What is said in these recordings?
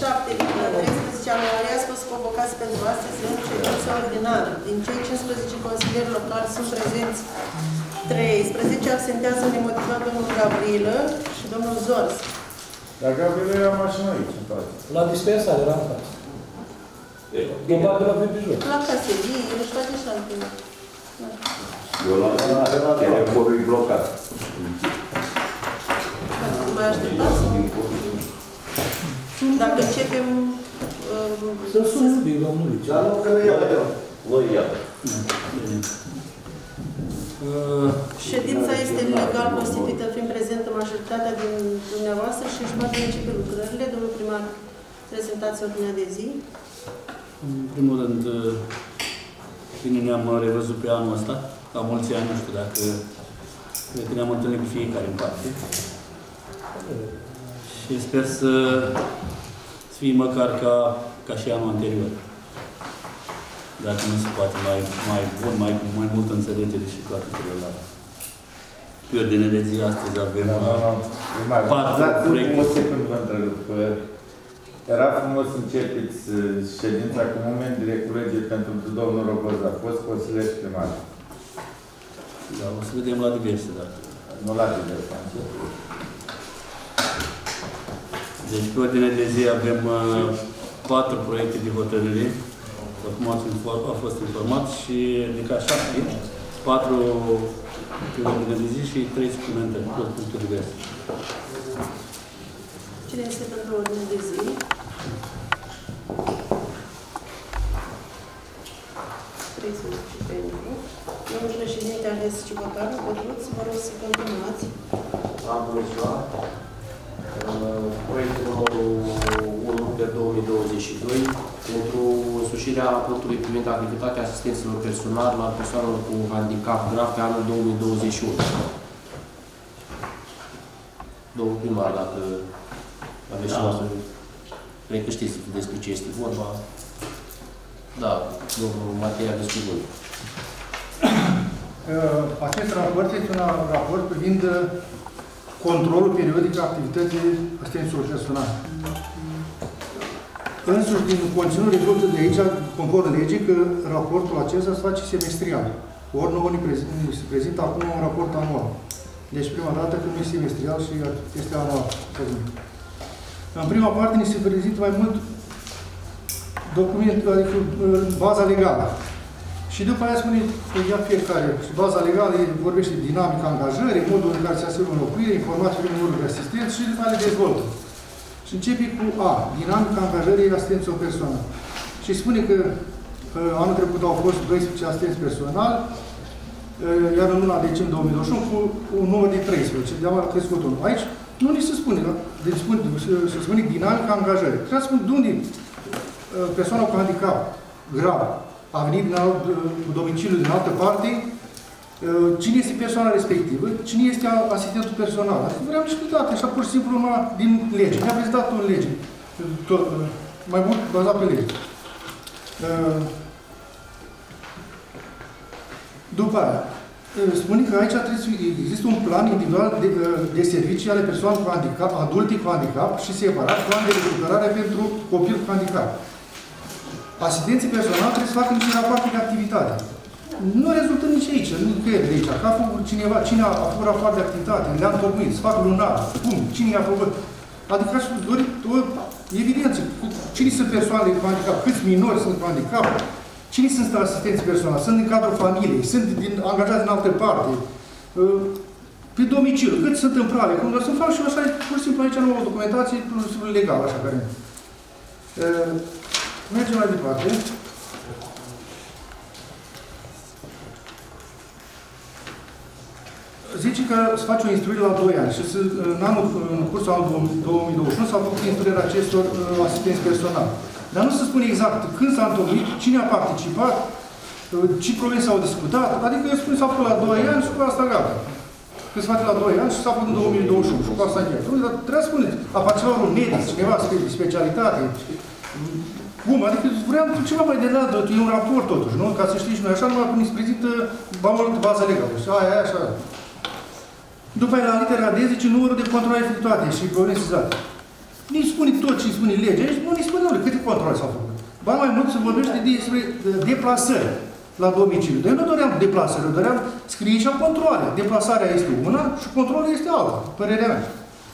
7/13 ianuarie ați fost convocați pentru astăzi în ședință ordinară. Din cei 15 consilieri locali sunt prezenți 13, absentează nemotivat domnul Gavrilă și domnul Zorz. Dar Gavrilă era mașină aici, în față. La dispensare era în față. Probabil la Pepijor. La caserii, își face și alte. Eu la telefonul e blocat. Mai așteptați? Dacă începem... Să sun un pic, domnului. Dar nu că nu iată. Nu iată. Ședința este legal constituită, fiind prezentă majoritatea din dumneavoastră și își poate începe lucrările. Domnul primar, prezentați ordinea de zi. În primul rând, bine ne-am revăzut pe anul ăsta, la mulți ani, nu știu dacă cred că ne-am întâlnit cu fiecare în parte. Și sper să fie măcar ca și anul anterior. Dacă nu se poate mai bun, mai multă înțelegere și toate celelalte. Pe ordine de zi, astăzi avem 4 proiecte. O secundă vă întrerup. Era frumos să începeți ședința cu moment direct cu lege pentru domnul Rogoza. A fost consilier primar. Da, o să vedem la diverse date. Nu la diverse, am început. Deci, pe ordine de zi avem 4 proiecte de hotărâre, cum a fost informat, și de ca 7, 4 pe ordine de zi și 3 suplimentări, tot punctul diverse. Cine este pentru ordine de zi? Domnul președinte ales și votarul, Bătruț, vă rog să continuați. Bună ziua. Proiectul numărul 1 pe 2022 pentru însușirea raportului privind activitatea asistenților personali la persoanelor cu handicap grav pe anul 2021. Domnul primar, dacă aveți ceva să... Cred că știți despre ce este vorba. Da, domnul Matea despre voi. Acest raport este un raport privind controlul periodic a activității asistenților personali. Însuși, din conținut rezultă de aici, conform legii, că raportul acesta se face semestrial. Ori nouă se prezintă acum un raport anual. Deci, prima dată când nu e semestrial și este anual. În prima parte, ni se prezintă mai mult document, adică baza legală. Și după aia spune că ia fiecare. Și baza legală vorbește de dinamica angajării, modul în care se asigură înlocuire, informații prin numărul de asistenți și după aia le dezvoltă. Și începe cu A, dinamica angajării asistenților personali. Și spune că anul trecut au fost 12 asistenți personali, iar în luna decembrie 2021 cu un număr de 13. De-am crescut unul. Aici nu ni se spune, deci se spune dinamica angajării. Trebuie să spun de unde persoana cu handicap grav a venit cu domiciliul din altă parte, cine este persoana respectivă, cine este asistentul personal. Adică vreau niște date, așa pur și simplu din lege. Mi-a prezentat în lege. Mai mult bazat pe lege. După aia, spune că aici trebuie să există un plan individual de servicii ale persoanelor cu handicap, adulte cu handicap și separat plan de recuperare pentru copil cu handicap. Asistenții personali trebuie să facă niște rapoarte de activitate. Nu rezultă nici aici, nu cred de aici. Că a făcut cineva, cine a făcut rapoarte de activitate, le-a întocmit, să facă lunar, cum, cine i-a făcut. Adică aș dori o evidență. Cine sunt persoanele cu handicap, câți minori sunt cu handicap, cine sunt asistenții personali, sunt din cadrul familiei, sunt angajați din altă parte, pe domiciliu, cât sunt în prale, cum să fac și eu așa, pur și simplu aici nu o documentație legală, așa care. Mergem mai departe. Zice că se face o instruire la 2 ani și în cursul anului 2021 s-a făcut instruirea acestor asistenți personali. Dar nu se spune exact când s-a întâlnit, cine a participat, ce probleme s-au discutat, adică eu spun s-a făcut la 2 ani și cu asta gata. Că se face la 2 ani și s-a făcut în 2021 și cu asta încheiat. Dar trebuie să spuneți, a participat un medic, cineva de specialitate, cum? Adică vreau ceva mai de dată, e un raport totuși, nu? Ca să știți noi așa, numai când îi prezintă baza legală. Și aia, așa. După aia, la litera D, zice numărul de controle efectuate și probleme sezate. Nici spune tot ce spune legea, aici nu ne spune câte controle s-au făcut. Ba mai mult se vorbește despre deplasări la domiciliu. Dar eu nu doream deplasări, eu doream scrie și controle. Deplasarea este una și controlul este alta, părerea mea.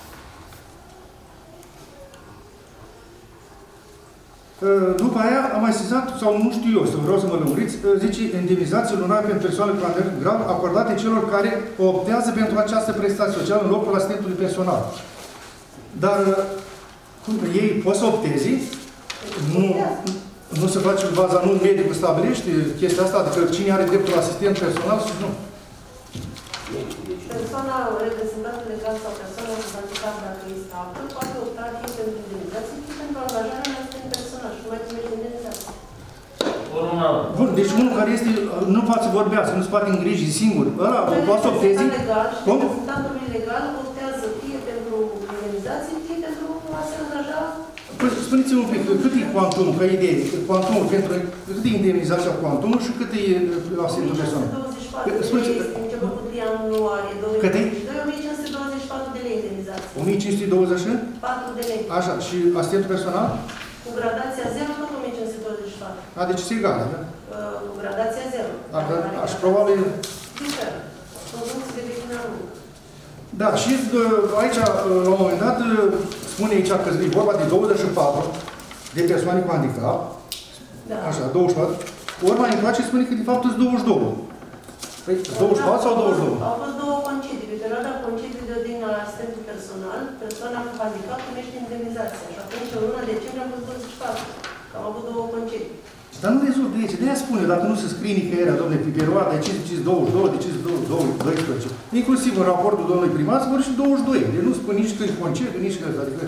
După aia am mai sesizat, sau nu știu eu, vreau să mă lămuriți, zice indemnizații lunare pentru persoane cu handicap grav acordate celor care optează pentru această prestație socială în locul asistentului personal. Dar ei pot să opteze, nu se face baza, nu medicul stabilește chestia asta, adică cine are dreptul asistent personal și nu. Persoana reprezentată legal sau persoana cu handicap, dacă este aptă, poate opta fie pentru indemnizație, fie pentru angajarea unui asistent personal și nu mai primește indemnizație. Bun, deci unul care este, nu poate să vorbească, nu se poate îngriji singur, ăla poate să opteze. Reprezentantul legal optează fie pentru indemnizație, fie pentru a se angaja. Păi, spuneți-mi un pic, cât e cuantumul, ca idee, cuantumul pentru, cât e indemnizația cuantumul și cât e asistentul personal? 1524 de lei este început cu 1 ianuarie 2022, 1524 de lei indemnizație. 1524 de lei. Așa, și asistentul personal? Cu gradația 0, tot 1524. A, deci se egală, da? Cu gradația 0. Și probabil... Diferă. În funcție de vechimea lui. Da, și aici, la un moment dat, spune aici că e vorba de 24 de persoane cu handicap. Da. Așa, 24. Ori mai încoace spune că de fapt sunt 22. Păi, 24 sau 22? Au fost două concedii. Pe perioada concediului de odihnă al asistentului personal, persoana cu handicap primește indemnizația. Și atunci, în luna decembrie, a fost 24. Am avut două concedii. Dar nu rezolvă de aici. De-aia spune, dacă nu se scrie nicăieri, domnule, pe perioada, de ce ziceți 22, de ce ziceți 12. Inclusiv în raportul domnului primar, se vorbește 22. Deci nu spune nici când concediu, nici când. Adică,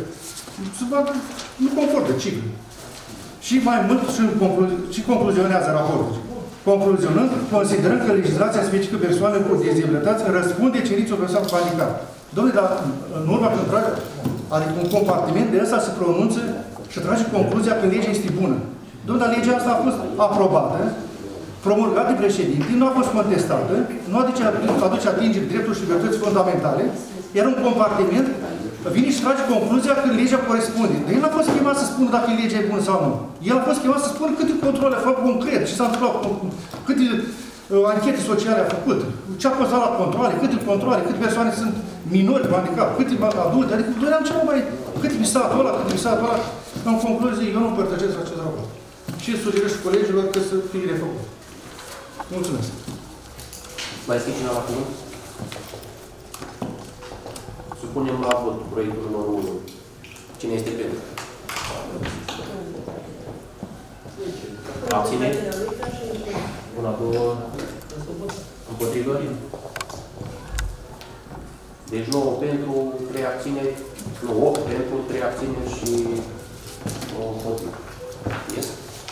nu confortă ciclul. Și mai mult și concluzionează raportul. Concluzionând, considerăm că legislația specifică persoanelor cu dizabilități răspunde cerințelor persoanelor cu handicap. Dom'le, dar în urma când trage, adică un compartiment de ăsta se pronunță și trage concluzia că legea este bună. Dom'le, dar legea asta a fost aprobată, promulgată de președinte, nu a fost contestată, nu aduce atingeri drepturi și libertăți fundamentale, iar un compartiment vine și trage concluzia că legea corespunde. Dar el n-a fost chemat să spună dacă legea e bună sau nu. El a fost chemat să spună câte controle a făcut concret, ce s-a întâmplat, câte anchete sociale a făcut, ce a fost la controle, câte persoane sunt minori cu handicap, câte adulte, adică doream ceva mai, câte visatul ăla. În concluzie, eu nu împărtășesc acest raport. Și sugerez și colegilor că să fie refăcut. Mulțumesc. Mai este cineva la cuvânt? Supunem la vot proiectul numărul 1. Cine este pentru? Abțineri? 1, 2, împotrivă? Deci 9 pentru, 3 abțineri, nu, 8 pentru, 3 abțineri și 9 împotrivă. Yes?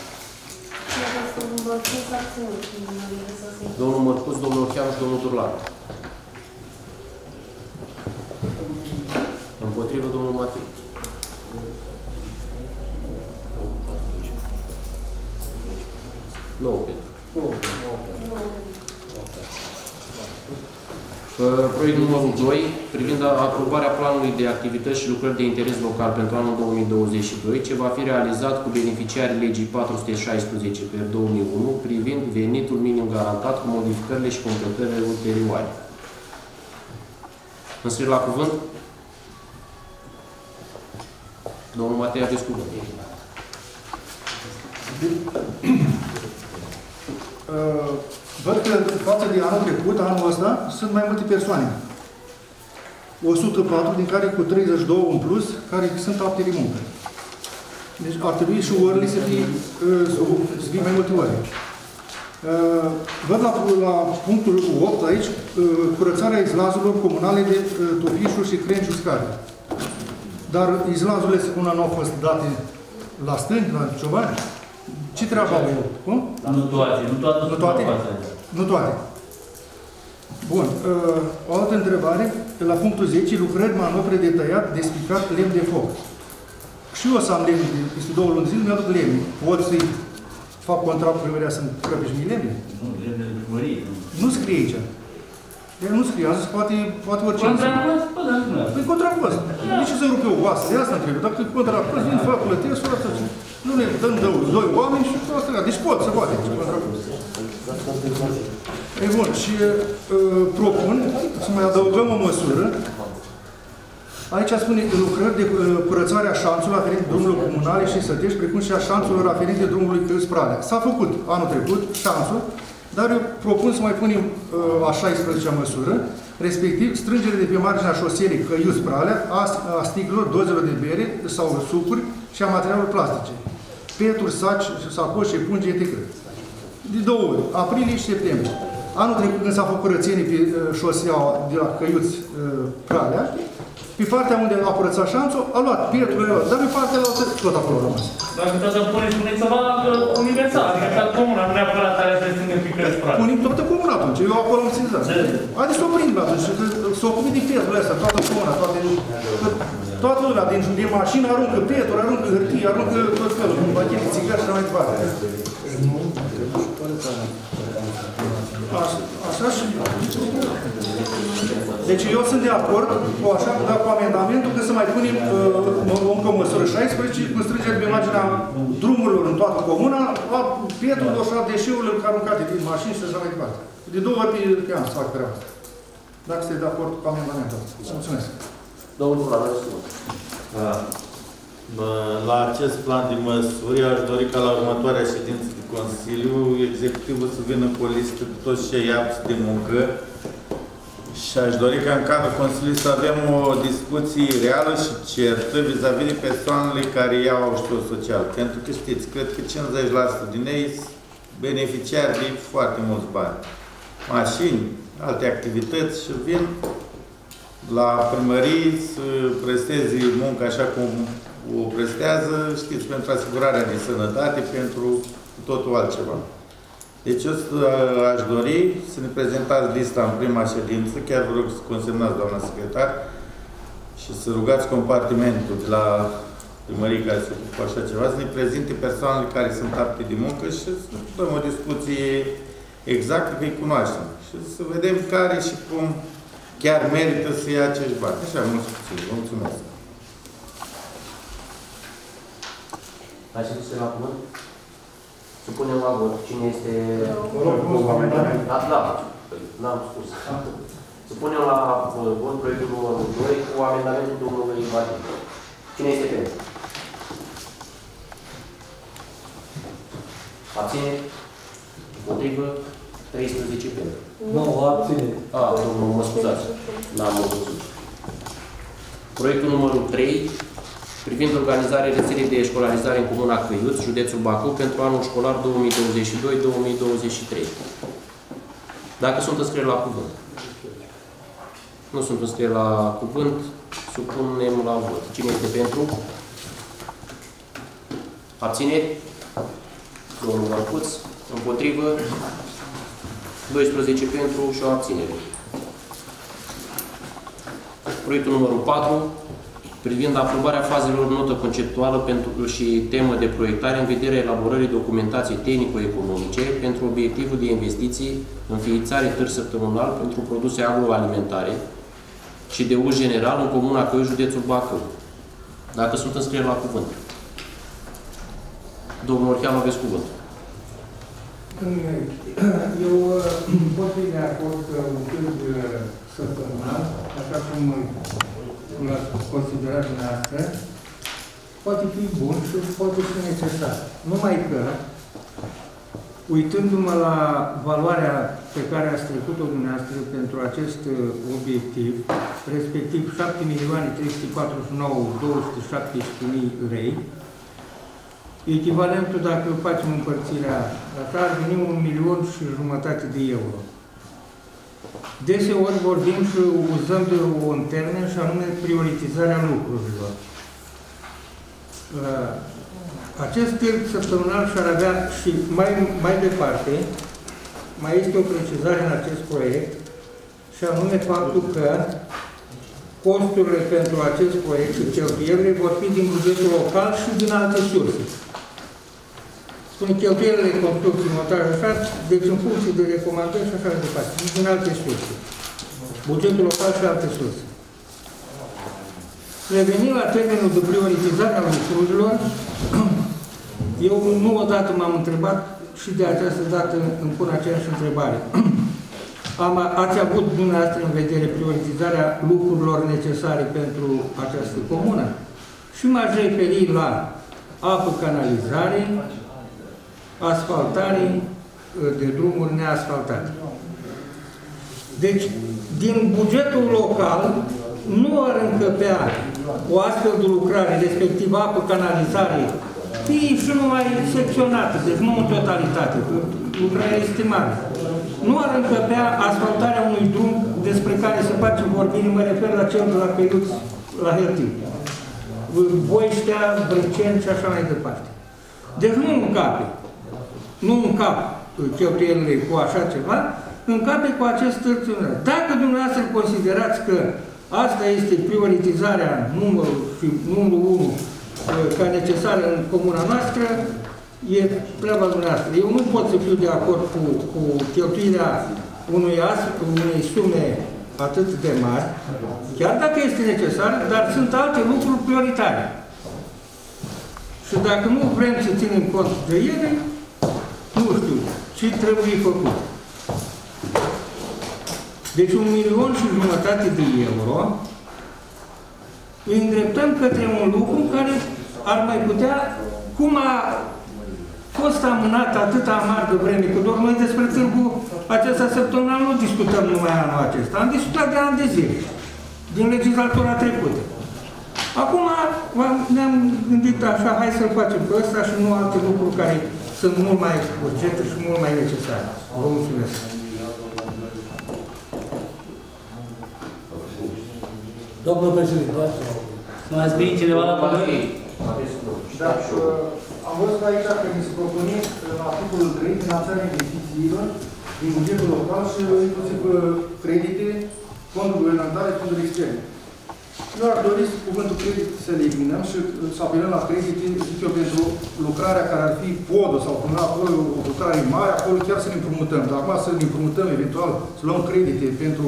Domnul Mărcus, domnul Orcheanu și domnul Turlan. Împotrivă, domnul Matei. Nu, pentru. Proiectul numărul 2, privind aprobarea planului de activități și lucrări de interes local pentru anul 2022, ce va fi realizat cu beneficiarii legii 416/2001, privind venitul minim garantat cu modificările și completările ulterioare. Înscrie la cuvânt? Domnul Matei, aveți cuvânt. Văd că față de anul trecut, anul ăsta, sunt mai multe persoane. 104, din care cu 32 în plus, care sunt apte de muncă. Deci ar trebui și orele să fie mai multe ore. Văd la punctul 8 aici, curățarea izlazurilor comunale de topișuri și crengi uscate. Dar izlazurile una nu au fost date la stângi, la ciobani. Ce treabă au eu? Cum? Nu toate. Nu toate? Nu toate. Bun. O altă întrebare. La punctul 10, lucrări, manopre de tăiat, despicat, lemn de foc. Și eu o să am lemn peste 2 luni de zile, mi-aduc lemn. Pot să-i fac contract cu primăria să-mi crăpești mii lemne? Nu, lemn de primărie. Nu scrie aici. El nu scrie, am zis, poate orice. Contracost? Bă, dar nu. Păi contracost. De ce să rup eu oasă? De asta întreb. Dacă contracost, vin, fac plătesc, nu ne dăm doi oameni și asta. Deci pot să poate. Contracost. E bun, și propun să mai adăugăm o măsură. Aici spune lucrări de curățare a șanțului aferent drumurilor comunale și sătești, precum și a șanțurilor aferente drumului Călți-Pradea. S-a făcut anul trecut șanțul, dar eu propun să mai punem a 16-a măsură, respectiv strângere de pe marginea șoselei Căiuți-Pradea a sticlelor, dozelor de bere sau sucuri și a materialelor plastice, peturi, saci, sacoși, pungi, etc. De 2 ori, aprilie și septembrie. Anul trecut, când s-a făcut curățenie pe șosea de la Căiuți-Pradea, pe partea unde a curățat șanțul, a luat pieturile, dar pe partea altă tot acolo a rămas. Dacă tot să puneți, puneți ceva universal, adică toată comuna, nu neapărat care să ține pe Căiuți-Pradea. Punem toată comuna atunci, eu acolo am ținut. Haideți să o prind atunci, să o ocupim din pieturile astea, toată comuna, toată lumea, din mașină aruncă pieturi, aruncă hârtie, aruncă tot felul, pachete, țigări și așa mai departe. Așa și... Deci eu sunt de acord cu amendamentul că să mai punem încă o măsură 16 cu strângere pe marginea drumurilor în toată comuna, la pietul, doșa, deșeurile aruncate din mașini și așa mai departe. De 2 ori pe an să fac treaba asta. Dacă sunteți de acord cu amendamentul. Mulțumesc. Domnul Vlad, la acest plan de măsuri, aș dori ca la următoarea ședință de Consiliu, executivul să vină cu o listă de toți cei apți de muncă și aș dori ca în cadrul Consiliului să avem o discuție reală și certă vis-a-vis de persoanele care iau ajutor social. Pentru că știți, cred că 50% din ei sunt beneficiari de foarte mulți bani. Mașini, alte activități și vin la primării să presteze muncă așa cum o prestează, știți, pentru asigurarea de sănătate, pentru totul altceva. Deci eu aș dori să ne prezentați lista în prima ședință, chiar vă rog să consemnați, doamna secretar, și să rugați compartimentul de la primării care se ocupă așa ceva, să ne prezinte persoanele care sunt apte de muncă și să dăm o discuție exactă, că îi cunoaștem. Și să vedem care și cum chiar merită să ia acești bani. Așa, mulțumesc. Mulțumesc. Hai să ducem la cuvânt? Supunem la vot. Cine este... Da, n-am spus. Supunem la vot proiectul numărul 2 cu amendamentul domnului Vadim. Cine este pentru? Abține? Împotrivă? 13 pentru. Nu, abține. Domnul, mă scuzați. N-am văzut. Proiectul numărul 3 privind organizarea rețelei de școlarizare în Comuna Căiuți, județul Bacău, pentru anul școlar 2022-2023. Dacă sunt înscrieri la cuvânt. Nu sunt înscrieri la cuvânt, supunem la vot. Cine este pentru? Abțineri? Domnul Vărcuț. Împotrivă? 12 pentru și o abținere. Proiectul numărul 4 privind aprobarea fazelor notă conceptuală pentru și temă de proiectare în vederea elaborării documentației tehnico-economice pentru obiectivul de investiții, înființare târg săptămânal pentru produse agroalimentare și de uz general în Comuna Căiuți, județul Bacău. Dacă sunt înscrieri la cuvânt. Domnul Orchean, aveți cuvânt. Eu pot fi de acord că un târg săptămânal, așa cum l-ați considerat dumneavoastră, poate fi bun și poate fi necesar. Numai că, uitându-mă la valoarea pe care ați trecut-o dumneavoastră pentru acest obiectiv, respectiv 7.349.217.000 lei, echivalentul, dacă facem împărțirea asta, ar veni 1.500.000 de euro. Deseori vorbim și uzăm de un termen și anume prioritizarea lucrurilor. Acest târg săptămânal și-ar avea și mai departe, mai este o precizare în acest proiect, și anume faptul că costurile pentru acest proiect și cheltuielile vor fi din bugetul local și din alte surse. Spune cheltuielile construcții, montaj, așa, deci în funcție de recomandări și așa de departe, din alte surse. bugetul local și alte surse. Revenind la termenul de prioritizare a lucrurilor, eu nu odată m-am întrebat și de această dată îmi pun aceeași întrebare. Ați avut dumneavoastră în vedere prioritizarea lucrurilor necesare pentru această comună? Și m-aș referi la apă, canalizare, asfaltare de drumuri neasfaltate. Deci, din bugetul local nu ar încăpea o astfel de lucrare, respectiv apă, canalizare, fie și numai secționată, deci nu în totalitate, lucrarea este mare. Nu ar încăpea asfaltarea unui drum despre care se face vorbire, mă refer la cel de la Căiuț la Hârtiu. Boiștea, Brânceni și așa mai departe. Deci nu încape. Nu încap cheltuielile cu așa ceva, încape cu acest stârționare. Dacă dumneavoastră considerați că asta este prioritizarea numărul 1 ca necesară în comuna noastră, e treaba dumneavoastră. Eu nu pot să fiu de acord cu cheltuirea unei sume atât de mari, chiar dacă este necesar, dar sunt alte lucruri prioritare. Și dacă nu vrem să ținem cont de ele, nu știu ce trebuie făcut. Deci 1,5 milion de euro îi îndreptăm către un lucru care ar mai putea, cum a fost amânat atâta amar de vreme, că doar noi despre târgul acesta săptămânal nu discutăm numai anul acesta, am discutat de ani de zile, din legislatura trecută. Acum ne-am gândit așa, hai să-l facem pe ăsta și nu alte lucruri care sunt mult mai urgente și mult mai necesare. Vă mulțumesc. Domnul președinte, mai ați venit cineva la pădure? Da, am văzut aici că mi se propune în articolul 3 finanțarea investițiilor din bugetul local și inclusiv credite, fonduri guvernamentale, fonduri externe. Eu ar dori cuvântul credit să le eliminăm și să apelăm la credite, zic eu, pentru lucrarea care ar fi podă sau până acolo, o lucrare mare, acolo chiar să ne împrumutăm. Dar acum să ne împrumutăm, eventual, să luăm credite pentru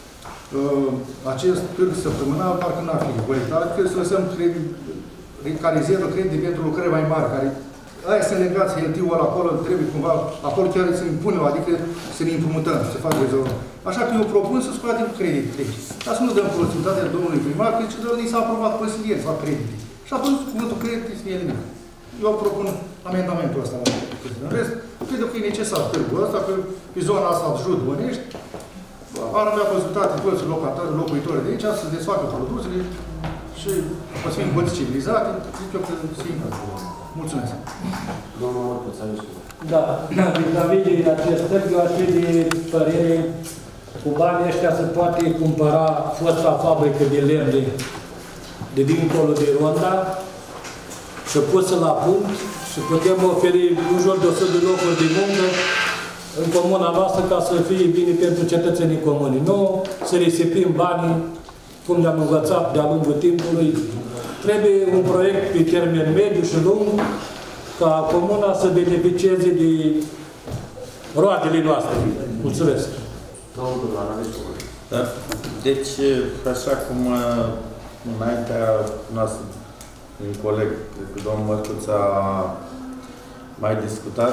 acest târg săptămânal, parcă n-ar fi cualitate, trebuie să lăsăm care rezervă credite pentru lucrări mai mari, care aia să legați heltiul ăla acolo, trebuie cumva, acolo chiar să impunem, adică să ne împrumutăm, să facă rezolvă. Așa că eu propun să scoatem credite. Dar să nu dăm posibilitatea domnului primar, că ni s-a aprobat consilier să fac credite. Și atunci cuvântul credite să fie eliminat. Eu propun amendamentul ăsta. În rest, cred că e necesar târgul ăsta, că pe zona asta jud Bănești, ar avea posibilitate toți locuitorii de aici să desfacă produsele și o să fim băți civilizate, zic eu că simplu. Mulțumesc. Domnul Mărcuț, aveți cuvânt. da, vis-a-vis de acest târg, eu aș fi de părere, cu banii ăștia se poate cumpăra fosta fabrică de lemn de dincolo de Ronda și pusă la punct și putem oferi în jur de 100 de locuri de muncă în comuna noastră ca să fie bine pentru cetățenii comuni. Nu să risipim banii, cum ne-am învățat de-a lungul timpului. Trebuie un proiect pe termen mediu și lung ca comuna să beneficieze de roadele noastre. Mulțumesc! Da. Deci, așa cum înaintea noastră, un coleg, cred că domnul Mărcuț a mai discutat,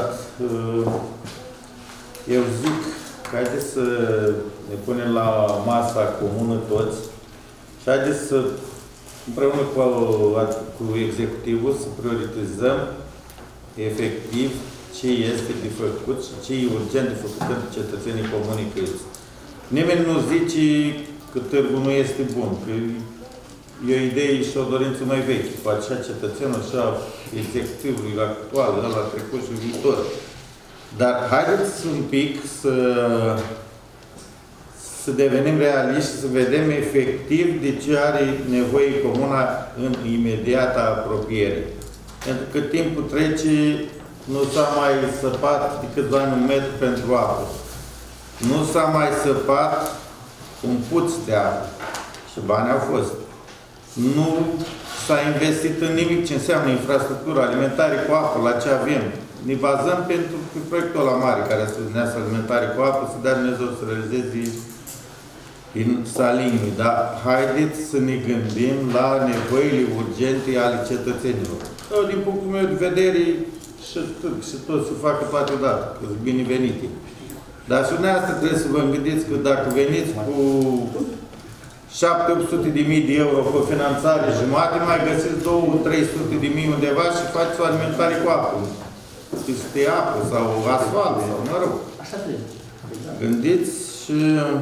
eu zic că haideți să ne punem la masa comună toți și haideți să, împreună cu executivul, să prioritizăm efectiv ce este de făcut și ce e urgent de făcut pentru cetățenii comuni Căiuț. Nimeni nu zice că târgul nu este bun, că e o idee și o dorință mai veche, cu acea cetățenă, așa executivului actual, la trecut și viitor. Dar haideți un pic să devenim realiști și să vedem efectiv de ce are nevoie comuna în imediata apropiere. Pentru că timpul trece, nu s-a mai săpat decât doar un metru pentru apă. Nu s-a mai săpat un puț de apă. Și bani au fost. Nu s-a investit în nimic ce înseamnă infrastructură, alimentare cu apă, la ce avem. Ne bazăm pentru proiectul ăla mare, care se numește alimentare cu apă, să dea Dumnezeu să realizeze din Saliniu, dar haideți să ne gândim la nevoile urgente ale cetățenilor. Eu, din punctul meu de vedere, și tot să facă toate odată, că sunt binevenite. Dar și dumneavoastră trebuie să vă gândiți că dacă veniți cu 700.000 de euro pe finanțare jumate, mai găsiți 200-300.000 undeva și faceți o alimentare cu apă. Este apă sau asfalt, sau mă rog. Așa trebuie. Gândiți și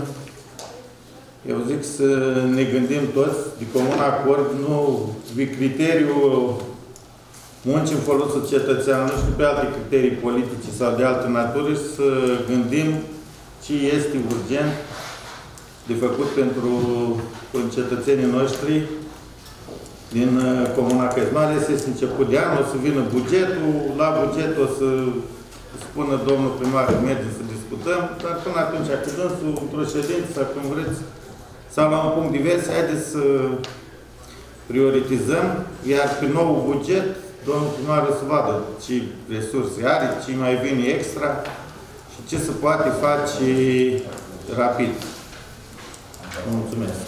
eu zic să ne gândim toți de comun acord, nu criteriul muncii în folosul cetățeanului și pe alte criterii politice sau de altă natură, să gândim ce este urgent de făcut pentru cetățenii noștri din Comuna Căți. Mai ales este început de an, o să vină bugetul, la buget o să spună domnul primar că mergem să discutăm, dar până atunci, când dânsul, într-o ședință, sau când vreți, sau la un punct divers, haideți să prioritizăm, iar pe nou buget, domnul primar o să vadă ce resurse are, ce mai vine extra și ce se poate face rapid. Mulțumesc.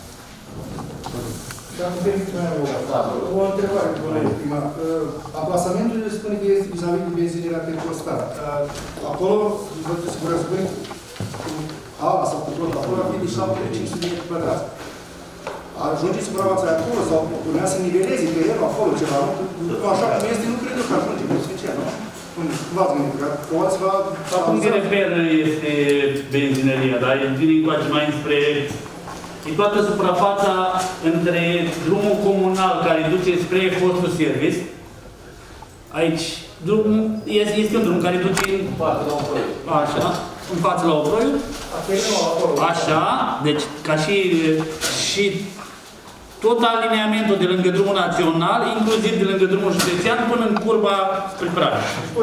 O întrebare, prima. Aplasamentul spune că este vis-a-vis de benzinierea pe Costar. Acolo, vă asigurați voi, ala sau control, acolo ar fi de 7.500 de pătrați. Ajunge suprafața acolo sau urmea să niveleze pe el acolo ceva, nu? Așa cum este, nu cred că ajunge, nu special, nu? Cum v-ați gândit? Că poți va... Acum de reper este benzineria, dar vine încoace mai înspre... E toată suprafața între drumul comunal care duce spre fostul service. Aici, este un drum care duce în față la Oproiu. Așa, în față la Oproiu. Așa, deci ca și tot alineamentul de lângă drumul național, inclusiv de lângă drumul județean, până în curba spre Praga.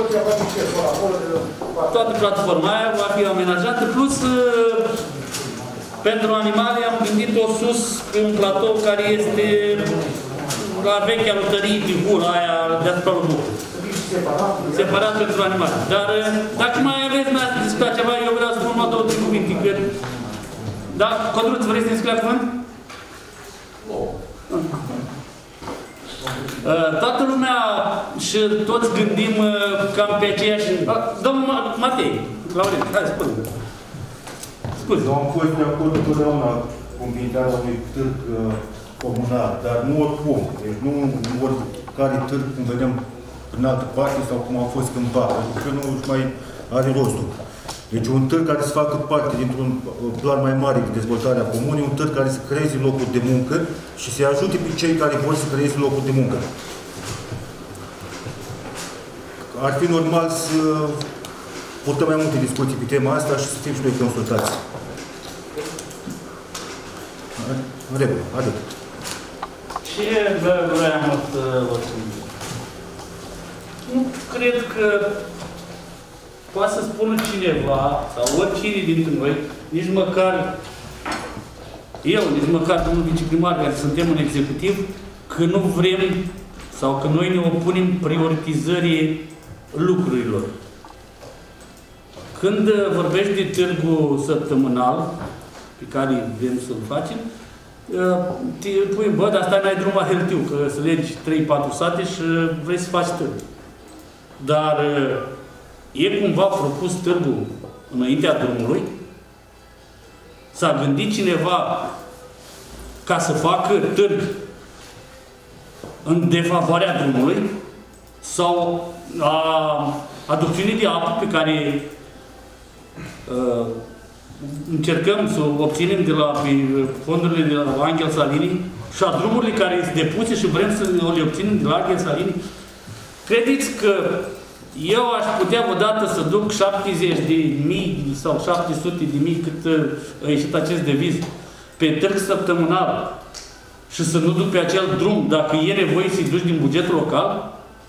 Toată platforma aia va fi amenajată, plus pentru animale am gândit-o sus pe un platou care este la vechea lotărie de gură aia deasupra lui Bucu. Separat pentru animale. Dar dacă mai aveți mai ați discutat ceva, eu vreau să spun numai 2-3 cuvinte, cred. Da? Codruț, vreți să ne scrie cuvânt? Toată lumea și toți gândim cam pe aceeași... Domnul Matei, Laurent, hai, spune. Eu am fost de acord întotdeauna cu înființarea unui târg comunal, dar nu oricum. Deci nu oricare târg, cum vedem în altă parte sau cum a fost cândva, pentru că nu mai are rostul. Deci un târg care să facă parte dintr-un plan mai mare de dezvoltare a comunei, un târg care să creeze locuri de muncă și să ajute pe cei care vor să creeze locuri de muncă. Ar fi normal să purtăm mai multe discuții pe tema asta și să fim și noi consultați. În regulă, atât. Ce vreau să vă spun? Nu cred că poate să spună cineva, sau oricine dintre noi, nici măcar eu, nici măcar domnul viceprimar, care suntem în executiv, că nu vrem sau că noi ne opunem prioritizării lucrurilor. Când vorbești de târgul săptămânal, pe care vrem să-l facem, te pui, bă, dar stai n-ai drum la Heltiu, că să legi 3-4 sate și vrei să faci târg. Dar e cumva propus târgul înaintea drumului? S-a gândit cineva ca să facă târg în defavoarea drumului? Sau a aducțiunii de apă pe care încercăm să o obținem de la fondurile de la Angel Salini și a drumurile care sunt depuse și vrem să le obținem de la Angel Salini? Credeți că eu aș putea odată să duc 70.000 sau 700.000 cât a ieșit acest deviz pe târg săptămânal și să nu duc pe acel drum dacă e nevoie să-i duci din bugetul local?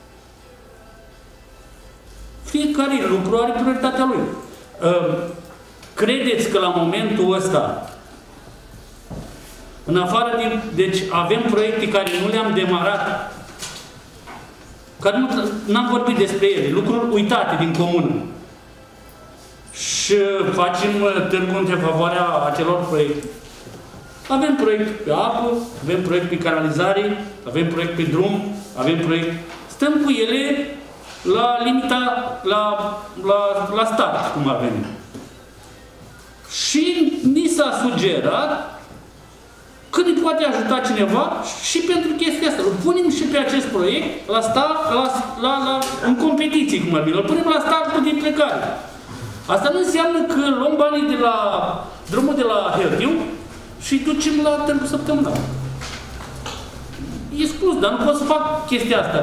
Fiecare lucru are prioritatea lui. Credeți că la momentul ăsta, în afară de... Deci avem proiecte care nu le-am demarat, care n-am vorbit despre ele, lucruri uitate din comună. Și facem târgul în defavoarea acelor proiecte. Avem proiect pe apă, avem proiect pe canalizare, avem proiect pe drum, avem proiect... Stăm cu ele la limita, la start, cum ar veni. Și ni s-a sugerat că ne poate ajuta cineva și pentru chestia asta. Îl punem și pe acest proiect la start, în competiții, cum ar veni. Îl punem la startul de plecare. Asta nu înseamnă că luăm banii de la drumul de la Hertiu și ducem la târgul săptămânal. E scuz, dar nu pot să fac chestia asta.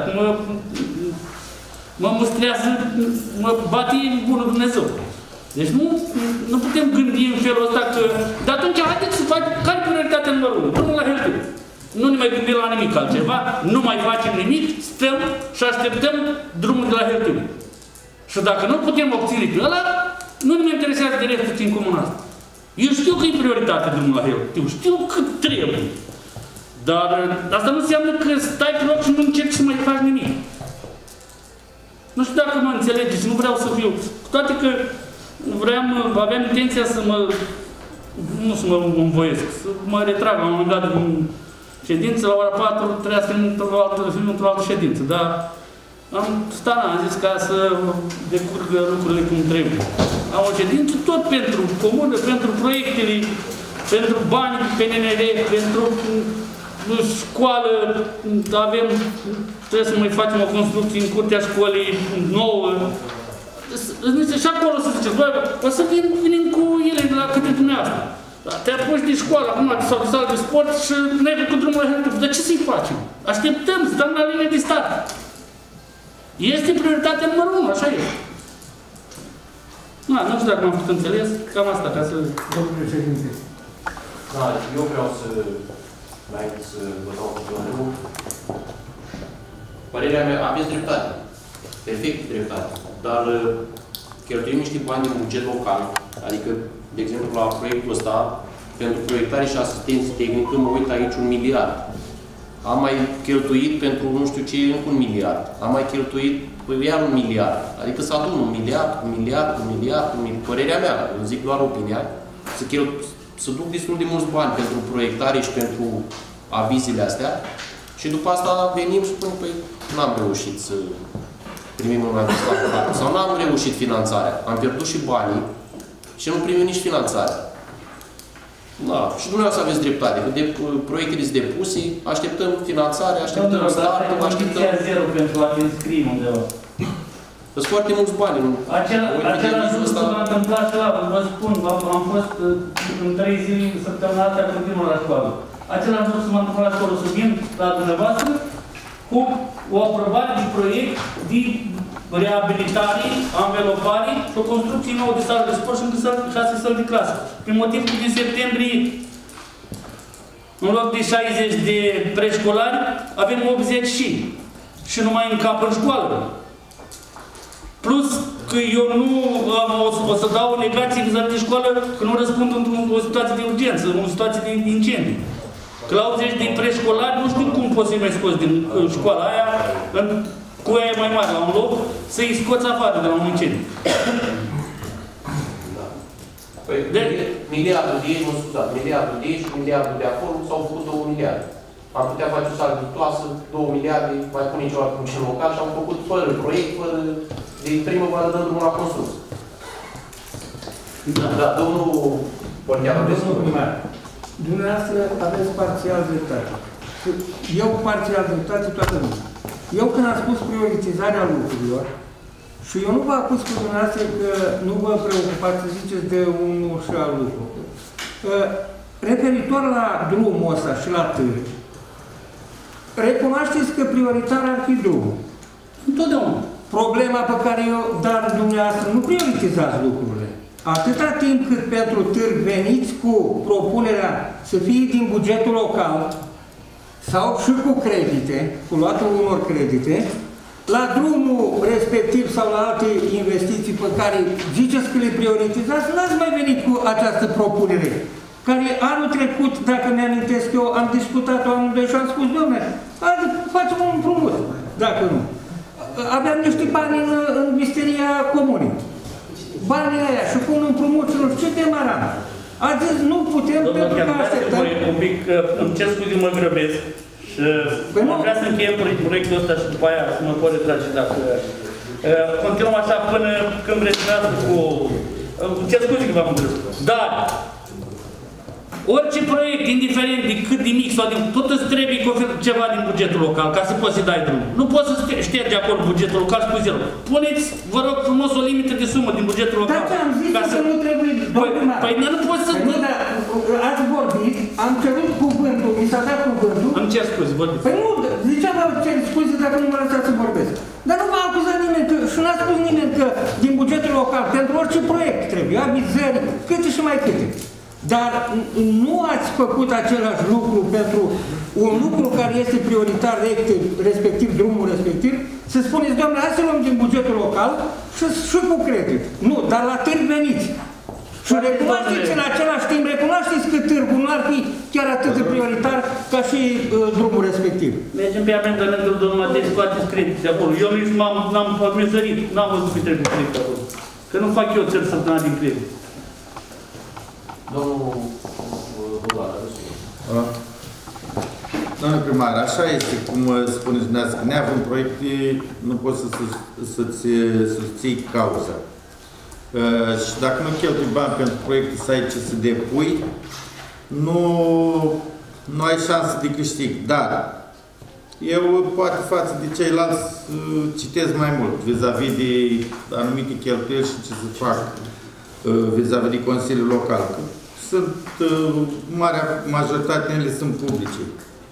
Mă mustrează, mă bate bunul Dumnezeu. Deci nu putem gândi în felul ăsta că... Dar atunci, haideți să facem... Care e prioritatea numărul 1? Drumul la Hertiu. Nu ne mai gândim la nimic altceva, nu mai facem nimic, stăm și așteptăm drumul de la Hertiu. Și dacă nu putem obține pe ăla, nu ne mai interesează de restul din comuna asta. Eu știu că e prioritate drumul la Hertiu, știu cât trebuie. Dar asta nu înseamnă că stai pe loc și nu încerci să mai faci nimic. Nu știu dacă mă înțelegeți, nu vreau să fiu... Cu toate că aveam intenția să mă... Nu să mă învoiesc, să mă retrag la un moment dat din ședință, la ora 4 trebuia să fim într-o altă ședință, dar am zis ca să decurgă lucrurile cum trebuie. Am o ședință tot pentru comună, pentru proiectele, pentru bani, PNR, pentru școală, trebuie să mai facem o construcție în curtea școlii nouă. Și acolo să ziceți, băi, o să venim cu ele de la câte dumneavoastră. Te apuci de școală acum sau de sală de sport și ne-ai făcut drumul la Hertiu. Dar ce să-i facem? Așteptăm, stăm la linie de stat. Este prioritatea numărul 1, așa e. Nu știu dacă m-am putut înțeles, cam asta, ca să... Domnul președinte. Da, eu vreau să... Înainte să vă dau cuvântul. Părerea mea, aveți dreptate. Perfect dreptate. Dar cheltuim niște bani din buget local. Adică, de exemplu, la proiectul ăsta, pentru proiectare și asistență tehnică, mă uit aici 1 miliard. Am mai cheltuit pentru nu știu ce, încă 1 miliard. Am mai cheltuit iar 1 miliard. Adică să adun 1 miliard, 1 miliard, 1 miliard, părerea mea, eu zic doar opinia, să duc destul de mulți bani pentru proiectare și pentru avizile astea și după asta venim și spunem, păi, n-am reușit să primim un aviz la proiect. Sau n-am reușit finanțarea. Am pierdut și banii și nu primim nici finanțare. Da, și dumneavoastră aveți dreptate, că proiectele sunt depuse, așteptăm finanțare, așteptăm startul, așteptăm... Zero pentru a te înscrie undeva. Sunt foarte mulți bani. Același lucru s-a întâmplat și la, vă spun, am fost în 3 zile săptămâna asta continuă la școală. Același lucru s-a întâmplat la școală, să vin la dumneavoastră cu o aprobare de proiect de reabilitare, anvelopare și o construcție nouă de sală de sport și încă 6 săli de clasă. Prin motiv că din septembrie, în loc de 60 de preșcolari, avem 80 și nu mai încap în școală. Plus că eu nu o să dau o negație vis-a-vis de școală că nu răspund într-o situație de urgență, în o situație de incendii. Că la 80 de preșcolari, nu știu cum poți să-i mai scoți din școala aia, cu aia mai mare la un loc, să-i scoți afară de la un incendiu. Păi, miliardul de ei, mă scuzați, miliardul de ei și miliardul de acolo s-au făcut 2 miliarde. Am putea face o sală de clasă, 2 miliarde, mai pune ceva cu și local și am făcut fără proiect, fără de primăvară dăm drumul la construcție. Da, domnul Portea, aveți dumneavoastră aveți parțial dreptate. Eu parțial dreptate toată lumea. Eu când am spus prioritizarea lucrurilor, și eu nu vă acuz cu dumneavoastră că nu vă preocupați să ziceți de unul și alt lucru. Referitor la drumul ăsta și la târg, recunoașteți că prioritar ar fi drumul. Întotdeauna. Problema pe care eu, dar dumneavoastră nu prioritizați lucrurile. Atâta timp cât pentru târg veniți cu propunerea să fie din bugetul local sau și cu credite, cu luatul unor credite, la drumul respectiv sau la alte investiții pe care ziceți că le prioritizați, n-ați mai venit cu această propunere. Care anul trecut, dacă mi-amintesc eu, am discutat-o anul și am spus, dom'le, facem un împrumut, dacă nu. Aveam niște bani în misteria comunei. Banii aia și cu un împrumut și nu știu ce demaram. A zis, nu putem pentru că așteptăm. Un pic, îmi cer scuze, mă grăbesc. Și mă vrea să încheiem proiectul ăsta și după aia să mă pot retrage dacă... Continuăm așa până când rezinează cu... Ce scuze că v-am întrebat. Dar, orice proiect, indiferent de cât de mic sau de... Tot îți trebuie ceva din bugetul local, ca să poți să dai drumul. Nu poți să ștergi acolo bugetul local și pui zero. Puneți, vă rog frumos, o limită de sumă din bugetul local. Dar ce-am zis că nu trebuie... Păi nu poți să... Nu, dar ați vorbit, am cerut cuvântul, mi s-a dat cuvântul. Îmi cer scuze, vorbiți. Păi nu, ziceam că cer scuze dacă nu mă lăsați să vorbesc. Dar nu m-a acuzat nimeni că, și n-a spus nimeni că din bugetul local, pentru orice proiect trebuie, avizări, câte și mai câte. Dar nu ați făcut același lucru pentru un lucru care este prioritar, respectiv drumul respectiv, să spuneți, doamne, hai să luăm din bugetul local și cu credit. Nu, dar la târg veniți. Și recunoașteți în același timp, recunoașteți că târgul nu ar fi chiar atât de prioritar ca și drumul respectiv. Mergem pe amendamentul domnului Matei, scoateți credit de acolo. Eu nici n-am mezărit, n-am văzut că trebuie credit acolo. Că nu fac eu țări săptămâna din credit. Domnul Bular, Domnule primar, așa este, cum spuneți dumneavoastră, că neavând proiecte, nu poți să-ți susții cauza. Și dacă nu cheltui bani pentru proiecte să ai ce să depui, nu ai șansă de câștig. Dar eu, poate față de ceilalți, citesc mai mult vis-a-vis de anumite cheltuieli și ce să fac vis-a-vis de Consiliul Local. Sunt, marea majoritate ele sunt publice.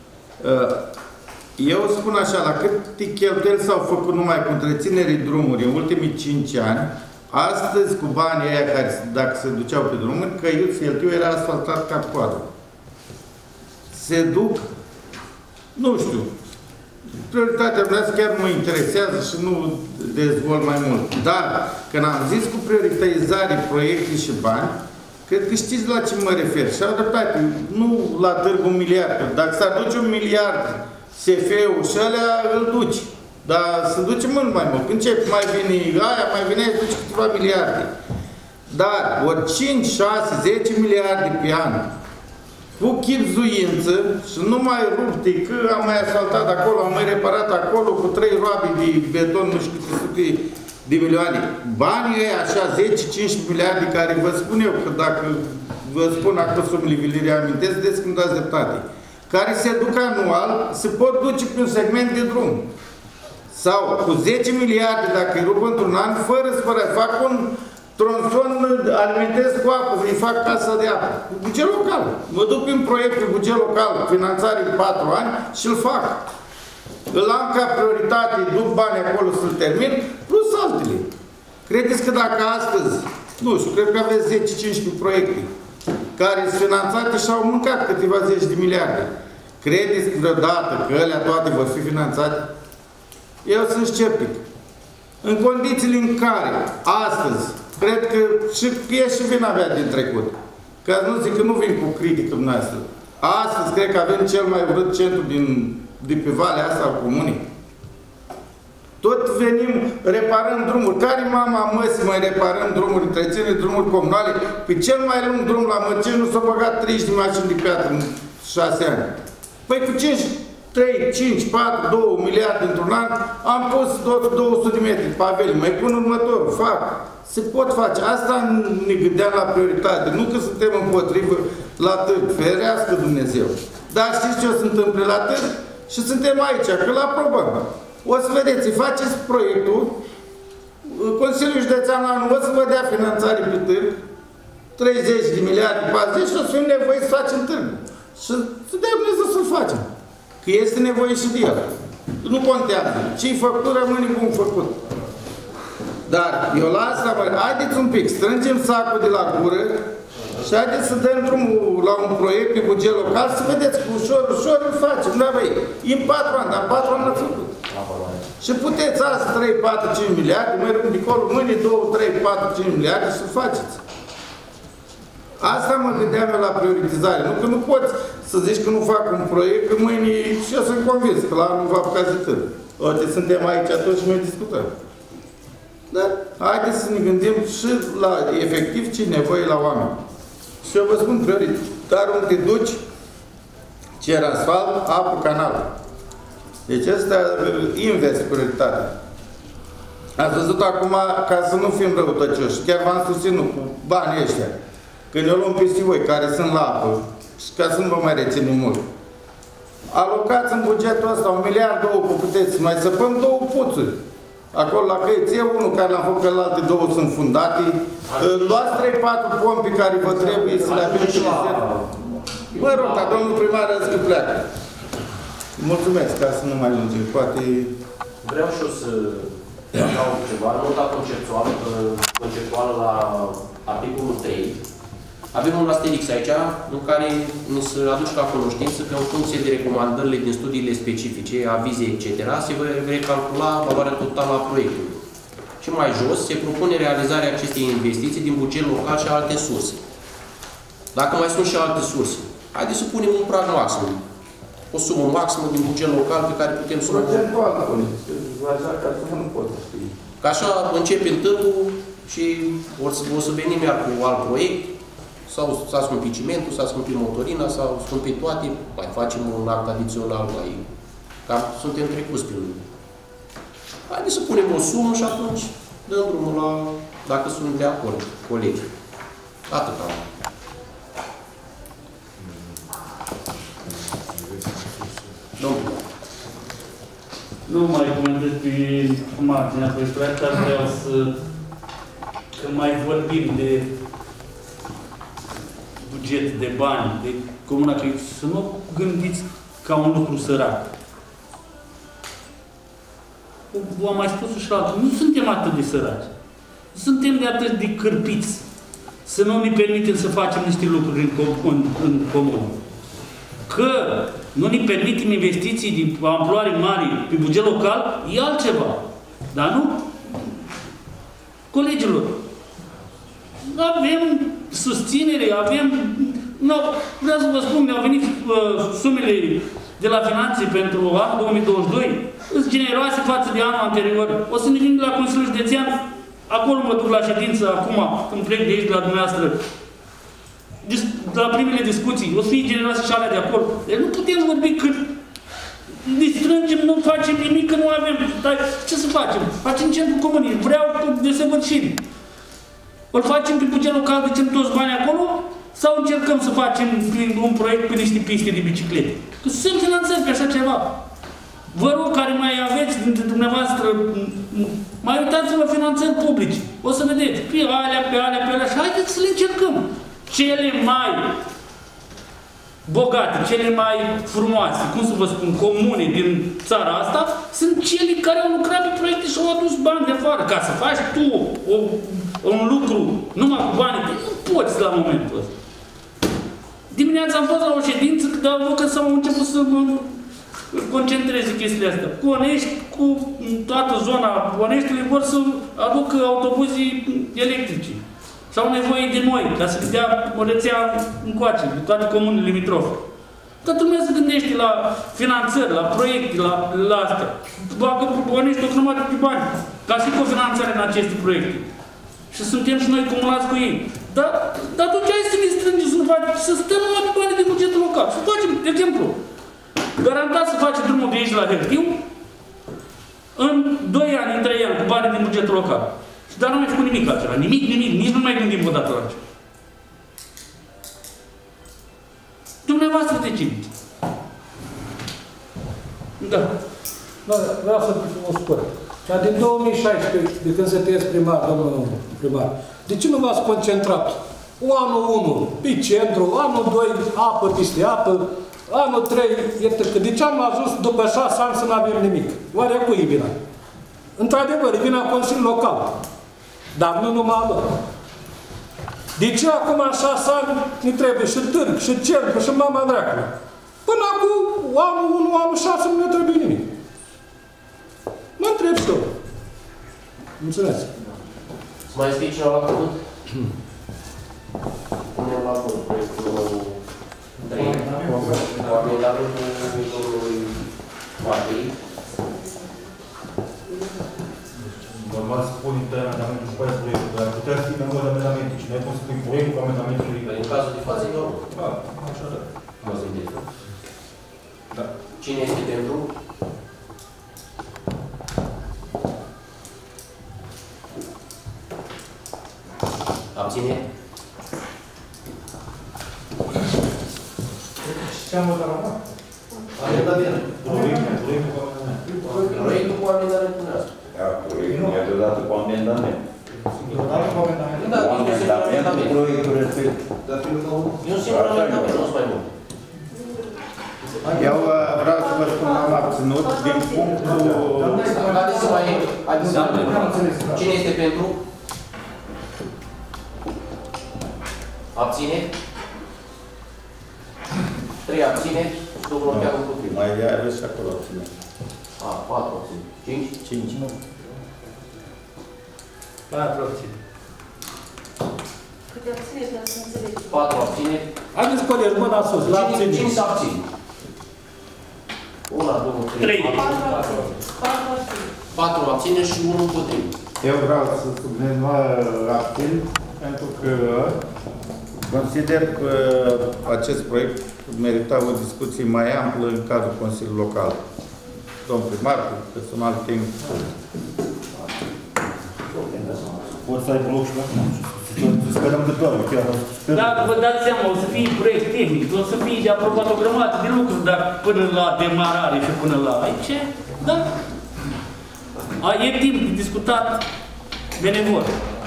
Eu spun așa, la câte cheltuieli s-au făcut numai cu întreținerii drumuri în ultimii 5 ani, astăzi, cu banii aia care, dacă se duceau pe drumuri, Căiuț Feltiu era asfaltat ca coadă. Se duc, nu știu, prioritatea mea chiar mă interesează și nu dezvolt mai mult. Dar, când am zis cu prioritizare proiecte și bani, cred că știți la ce mă refer. Și au dreptate, nu la târg 1 miliard. Dacă s-ar duce 1 miliard SF-ul și alea, îl duci. Dar se duce mult mai mult. Încep, mai vine aia, mai vine aia, duce câteva miliarde. Dar, ori 5, 6, 10 miliarde pe an, cu chipzuință și nu mai rupte, că am mai asfaltat acolo, am mai reparat acolo, cu 3 roabe de beton, nu știu câte sute de milioane. Banii ăia, așa, 10-15 miliarde, care vă spun eu, că dacă vă spun acolo sumele, vi le reamintesc, vedeți când dați dreptate, care se duc anual, se pot duce pe un segment de drum. Sau cu 10 miliarde, dacă îi rup într-un an, fără să fac un tronson, alimentez cu apă, îi fac casa de apă. Cu buget local. Mă duc prin proiect cu buget local, finanțare de 4 ani și îl fac. Îl am ca prioritate, duc bani acolo să-l termin, plus altele. Credeți că dacă astăzi, nu știu, cred că aveți 10-15 proiecte care sunt finanțate și au mâncat câteva 10 de miliarde. Credeți vreodată că alea toate vor fi finanțate? Eu sunt sceptic. În condițiile în care, astăzi, cred că și e și vina mea din trecut. Că nu zic că nu vin cu critică dumneavoastră. Astăzi, cred că avem cel mai urât centru de pe valea asta a comunii. Tot venim, reparăm drumuri. Care mama măsii mai reparăm drumuri, întreține drumuri comunale? Pe cel mai lung drum la Mărceni nu s-au băgat 30 de mașini de piatră în 6 ani. Păi cu 3, 5, 4, 2 miliarde într-un an, am pus tot 200 de metri paveli. Mai pun următorul, fac. Se pot face. Asta ne gândeam la prioritate. Nu că suntem împotrivă la târg. Ferească Dumnezeu. Dar știți ce o să întâmple la târg? Și suntem aici, că îl aprobăm. O să vedeți, faceți proiectul, Consiliul Județean anul o să vă dea finanțare pe târg, 30 de miliarde, 40 și o să fim nevoie să facem târgul. Și să dea Dumnezeu să-l facem. Că este nevoie și de el. Nu contează. Ce-i făcut, rămâne bun făcut. Dar eu la asta, haideți un pic, strângem sacul de la gură și haideți să dăm drumul la un proiect pe buget local, să vedeți că ușor, ușor îl facem. Da, băi, e în 4 ani, dar 4 ani l-a făcut. Și puteți azi 3, 4, 5 miliarde, mai rămân de acolo, mâine 2, 3, 4, 5 miliarde să faceți. Asta mă gândeam eu la prioritizare. Nu că nu poți să zici că nu fac un proiect, că mâine și eu sunt convins că la anul va apuca de târg. Uite, suntem aici atunci și noi discutăm. Dar haideți să ne gândim și la efectiv ce e nevoie la oameni. Și eu vă spun prioritar unde te duci, cer asfalt, apă, canal. Deci asta invers prioritatea. Ați văzut acum, ca să nu fim răutăcioși, chiar v-am susținut cu banii ăștia, că ne luăm peste voi, care sunt la apă, și ca să nu vă mai reținem mult. Alocați în bugetul ăsta 1,2 miliard, puteți, mai săpăm 2 puțuri. Acolo la căiți e unul care l-am făcut, că la alte 2 sunt fundate. Luați 3-4 pompi care vă trebuie să le avem și mă rog, dar domnul primar a zis că pleacă. Mulțumesc, ca să nu mai lungim, poate... Vreau și eu să adaug ceva, nota conceptuală la articolul 3. Avem un asterix aici, în care ni se aduce la cunoștință că în funcție de recomandările din studiile specifice, avize, etc., se va recalcula valoarea totală a proiectului. Și mai jos se propune realizarea acestei investiții din buget local și alte surse. Dacă mai sunt și alte surse, haideți să punem un prag maxim. O sumă maximă din buget local pe care putem să o... Procentual, așa ca să nu pot ști. Că așa începem târgul și o să venim iar cu alt proiect, sau s-a scumpit cimentul, s-a scumpit motorina, s-au scumpit toate, mai facem un act adițional, mai... Cam suntem trecuți pe lume. Haideți să punem o sumă și atunci dăm drumul la... dacă sunt de acord, colegii. Atât am. Domnule. Nu mai comentez pe marginea proiectului, dar vreau să... Când mai vorbim de buget, de bani, de comuna, să nu gândiți ca un lucru sărac. V-am mai spus și la altul, nu suntem atât de săraci. Suntem de atât de cârpiți să nu ne permitem să facem niște lucruri în comun. Că nu ne permitem investiții de amploare mari pe buget local, e altceva. Dar nu? Colegilor, avem susținere, avem... No, vreau să vă spun, mi-au venit sumele de la finanțe pentru anul 2022, sunt generoase față de anul anterior. O să ne vin de la Consiliul Județean, acolo mă duc la ședință, acum, când plec de aici, de la dumneavoastră, la primele discuții, o să fie generoase și alea de acolo. Deci nu putem vorbi că ne strângem, nu facem nimic, că nu avem. Dar ce să facem? Facem centrul comunii, vreau desăvârșiri. Îl facem pe buget local, ducem toți banii acolo, sau încercăm să facem un proiect pe niște piste de biciclete? Că sunt finanțări pe așa ceva. Vă rog, care mai aveți dintre dumneavoastră, mai uitați-vă finanțări publice. O să vedeți, pe alea, și haideți să le încercăm. Cele mai bogate, cele mai frumoase, cum să vă spun, comune din țara asta, sunt cele care au lucrat pe proiecte și au adus bani de afară. Ca să faci tu un lucru numai cu banii, nu poți la momentul ăsta. Dimineața am fost la o ședință, dar văd că s-au început să concentreze chestiile astea. Cu Onești, cu toată zona Oneștiului, vor să aducă autobuze electrice. Sau nevoie de noi, ca să dea o rețea încoace, de toate comunele limitrofe. Toată lumea se gândește la finanțări, la proiecte, la astea. Bagă Onești o grămadă de bani, ca și cu finanțarea în aceste proiecte. Și suntem și noi cumulați cu ei. Dar atunci hai să ne strângem, să stăm numai pe banii din bugetul local. Să facem, de exemplu, garantat să face drumul de aici la Hertiu în 2 ani, în 3 ani, cu banii din bugetul local. Dar nu mai făcut nimic altceva. Nimic, nici nu mai gândim o dată la altceva. Dumneavoastră decideți. Da. Vreau să o spun. Dar din 2016, de când sunteți primar, domnul primar, de ce nu v-ați concentrat? Anul 1 pe centru, anul 2 apă peste apă, anul 3, că de ce am ajuns după 6 ani să nu avem nimic? Oare cui e vina? Într-adevăr, e vina Consiliului Local. Dar nu numai lor. De ce acum 6 ani ne trebuie și târg, și cerc, și mama dracului? Până acum, anul 1, anul 6 nu ne trebuie nimic. Mă întreb și eu. Mulțumesc. Să mai scrie cineva la cuvânt? Punem la vot proiectul numărul 3. Cu amendamentul domnului Matei. Normal să punem amendamentul și pe aia proiectul, dar ar putea fi mai mult amendamente și noi cum să punem proiectul cu amendamentului. În cazul de Cine este pentru? Abține? Ce am votat acum? Proiectul cu amendamentul nostru. Da, proiectul e deodată cu amendament. Deodată cu amendament? Da, Cu amendamentul proiectul respectiv. E un singur amendament, nu mai mult. Eu vreau să vă spun, am abținut din punctul... Haideți să mai... Cine este pentru? Abține? 3 abține și domnul Orteagă împotrivă. Mai are și acolo abține. 4 abține. 5? 5. 4 abține. Câte abține, ca să înțeleg. 4 abține. Haideți, colegi, mâna sus, la abține. Cine se abține? 1, 2, 3, 4 abține și 1 împotrivă. Eu vreau să subliniez abțin pentru că consider că acest proiect merita o discuție mai amplă în cadrul Consiliului Local. Domn primar, personal timp. Poți să ai bloc și la acum. Să sperăm de toate, chiar. Dacă vă dați seama, o să fie proiect tehnic, o să fie de aprobat o grămadă de lucruri, dar până la demarare și până la aici, da. E timp de discutat benevol.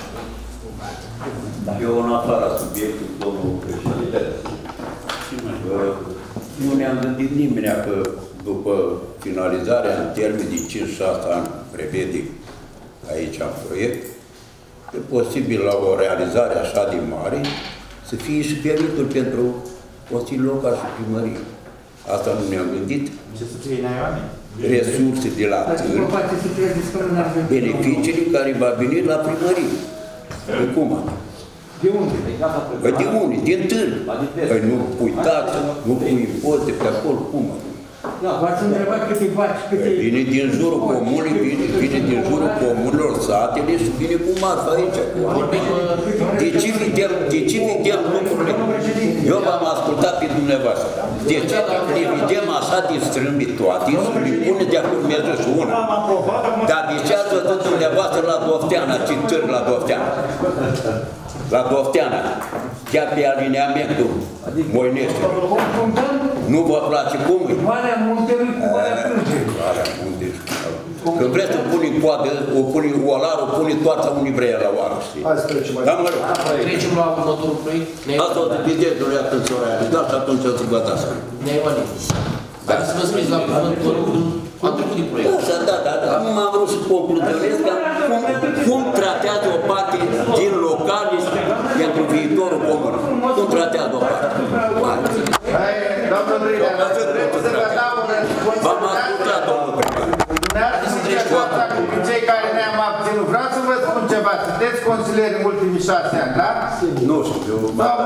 Eu în afara subiectului, domnul președinte, nu ne-am gândit nimeni că după finalizarea în termen de 5-6 ani prevede aici în proiect, e posibil la o realizare așa de mare să fie și venituri pentru Consiliul Local și Primărie. Asta nu ne-am gândit. Ce să fie Naioane? Resurse de la țări, beneficiile care va veni la primărie. De cum? De unde? Păi de unde? Din târg. Păi nu pui taxe, nu pui impozite pe acolo, cum? V-ați întrebat câte vaci, câte... Vine din jurul comunii, vine din jurul comunilor, satele și vine cu marfa aici. De ce vedem lucrurile? Eu v-am ascultat pe dumneavoastră. De ce le vedem așa de strâmbi toate și le pune de acolo merge și una? Dar de ce ați văzut dumneavoastră la Dofteana, ce târg la Dofteana? La Dofteana, chiar pe alineamentul Moinește. Nu vă place cum e? Valea Muntelui cu Valea Cârgei. Valea Muntelui. Când vreți să pune coadă, o pune olarul, o pune toată unii vrea la oară, știi? Hai să trecem mai departe. Trecem la următorul proiect. Asta o vedeți, doar atunci o realizat și atunci o să gătați. Neoane. Dacă să vă scrieți la cuvânt, vă rog, am trecut din proiect. Da. Acum am vrut să concluzionez cum tratează o parte din locale pentru viitorul comun. Cum tratează o parte. Domnul Rilea, v-am ascultat, domnul primar. Cei care ne-am abținut. Vreau să vă spun ceva. Sunteți consilieri în ultimii 6 ani, da? Nu știu.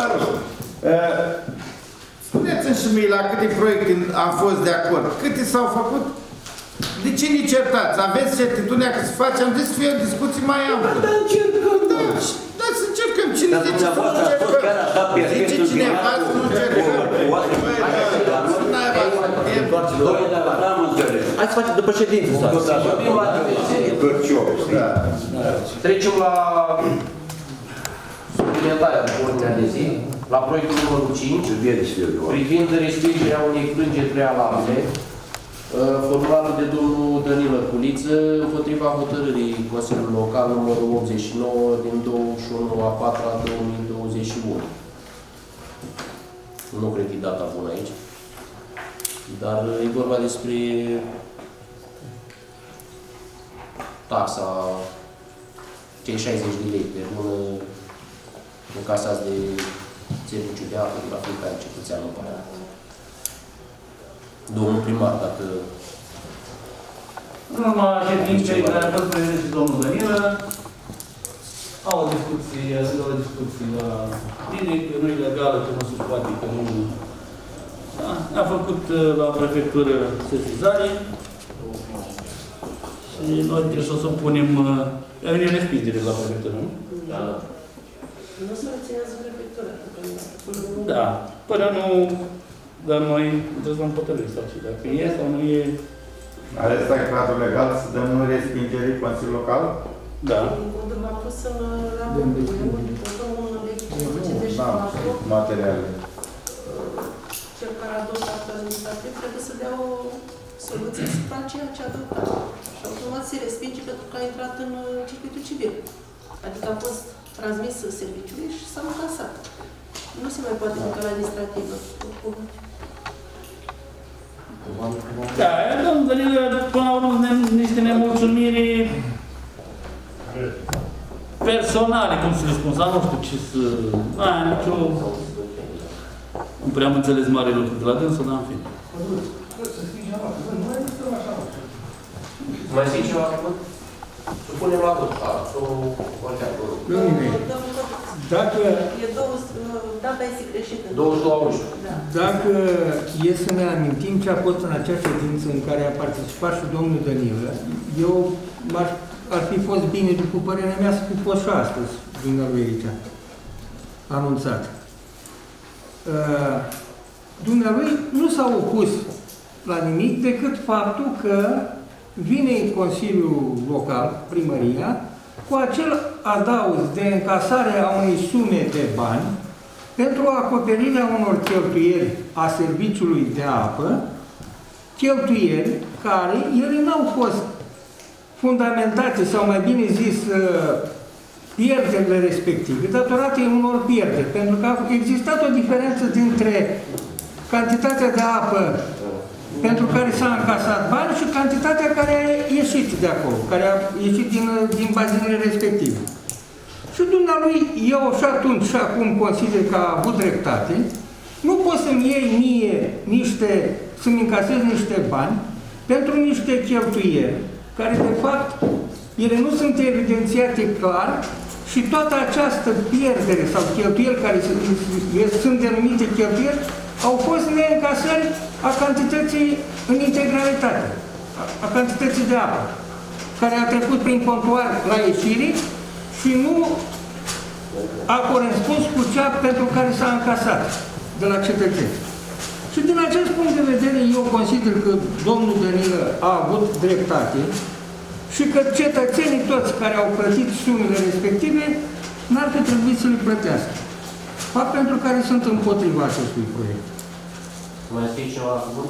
Spuneți-mi și mie la câte proiecte am fost de acord. Câte s-au făcut? De ce ne certați? Aveți certitudinea că se face? Am zis să fie o discuție mai amplă. Da, încercăm. Da, să încercăm. Cine zice să nu încercăm? Zice cineva să nu încercăm. Hai să facem după ședință. Trecem la suplimentarea de ordinea de zi, la proiectul numărul 5, privind respingerea unei plângeri prealabile, formularul de domnul Danilă Culiță, împotriva hotărârii Consiliului Local numărul 89 din 21/4/2021. Nu cred că e data bună aici, dar e vorba despre taxa, cei 60 de lei pe lună încasați de serviciu de apă de la fiecare cetățean în parte. Domnul primar, dacă... În urma ședinței care a fost prezent și domnul Danilă, au o discuție la tine, că nu e legală, că nu se poate, că nu... Da, a făcut la prefectură sesizare și noi trebuie să o supunem... A venit respingere la prefectură, nu? Da. Nu se reținează prefectura. Da, până nu Dar noi trebuie să am hotărâri sau ce, dacă e sau nu e... Are ăsta e cadrul legal să dăm nu respingerii Consiliul Local? Da. V-am pus în raport, în lege 54, materiale. cel care adoptă actul administrativ trebuie să dea o soluție asupra ceea ce a adoptat. Și automat se respinge pentru că a intrat în circuitul civil. Adică a fost transmis serviciului și s-a încasat. Nu se mai poate în calea administrativă. Da, domnul Danilă, până la urmă, niște nemulțumiri personale, cum să le spun, sau nu știu ce să... Nu prea am înțeles mare lucru de la dânsul, dar în fine. Mai zici ceva? Supunem la vot. Dacă... Data este greșită. 22 Dacă e să ne amintim ce a fost în acea ședință în care a participat și domnul Danilă, ar fi fost bine, după părerea mea, să fi fost și astăzi, dumnealui aici, anunțat. Dumnealui nu s-a opus la nimic decât faptul că vine în Consiliul Local, primăria, cu acel adauz de încasare a unei sume de bani pentru acoperirea unor cheltuieli a serviciului de apă, cheltuieli care ele n-au fost fundamentate, sau mai bine zis, pierderile respective, datorate unor pierderi, pentru că a existat o diferență dintre cantitatea de apă pentru care s-a încasat bani și cantitatea care a ieșit de acolo, care a ieșit din bazinele respective. Și dumnealui, eu și atunci și acum consider că a avut dreptate, nu poți să-mi iei mie să-mi încasez niște bani pentru niște cheltuieli, care de fapt, ele nu sunt evidențiate clar și toată această pierdere sau cheltuieli care sunt denumite cheltuieli, au fost neîncasări a cantității în integralitate, a cantității de apă, care a trecut prin contuar la ieșire și nu a corespuns cu cea pentru care s-a încasat de la cetățeni. Și din acest punct de vedere, eu consider că domnul Danilă a avut dreptate și că cetățenii toți care au plătit sumele respective n-ar fi trebuit să le plătească. Fapt pentru care sunt împotriva acestui proiect. Mai știi ceva la cuvânt?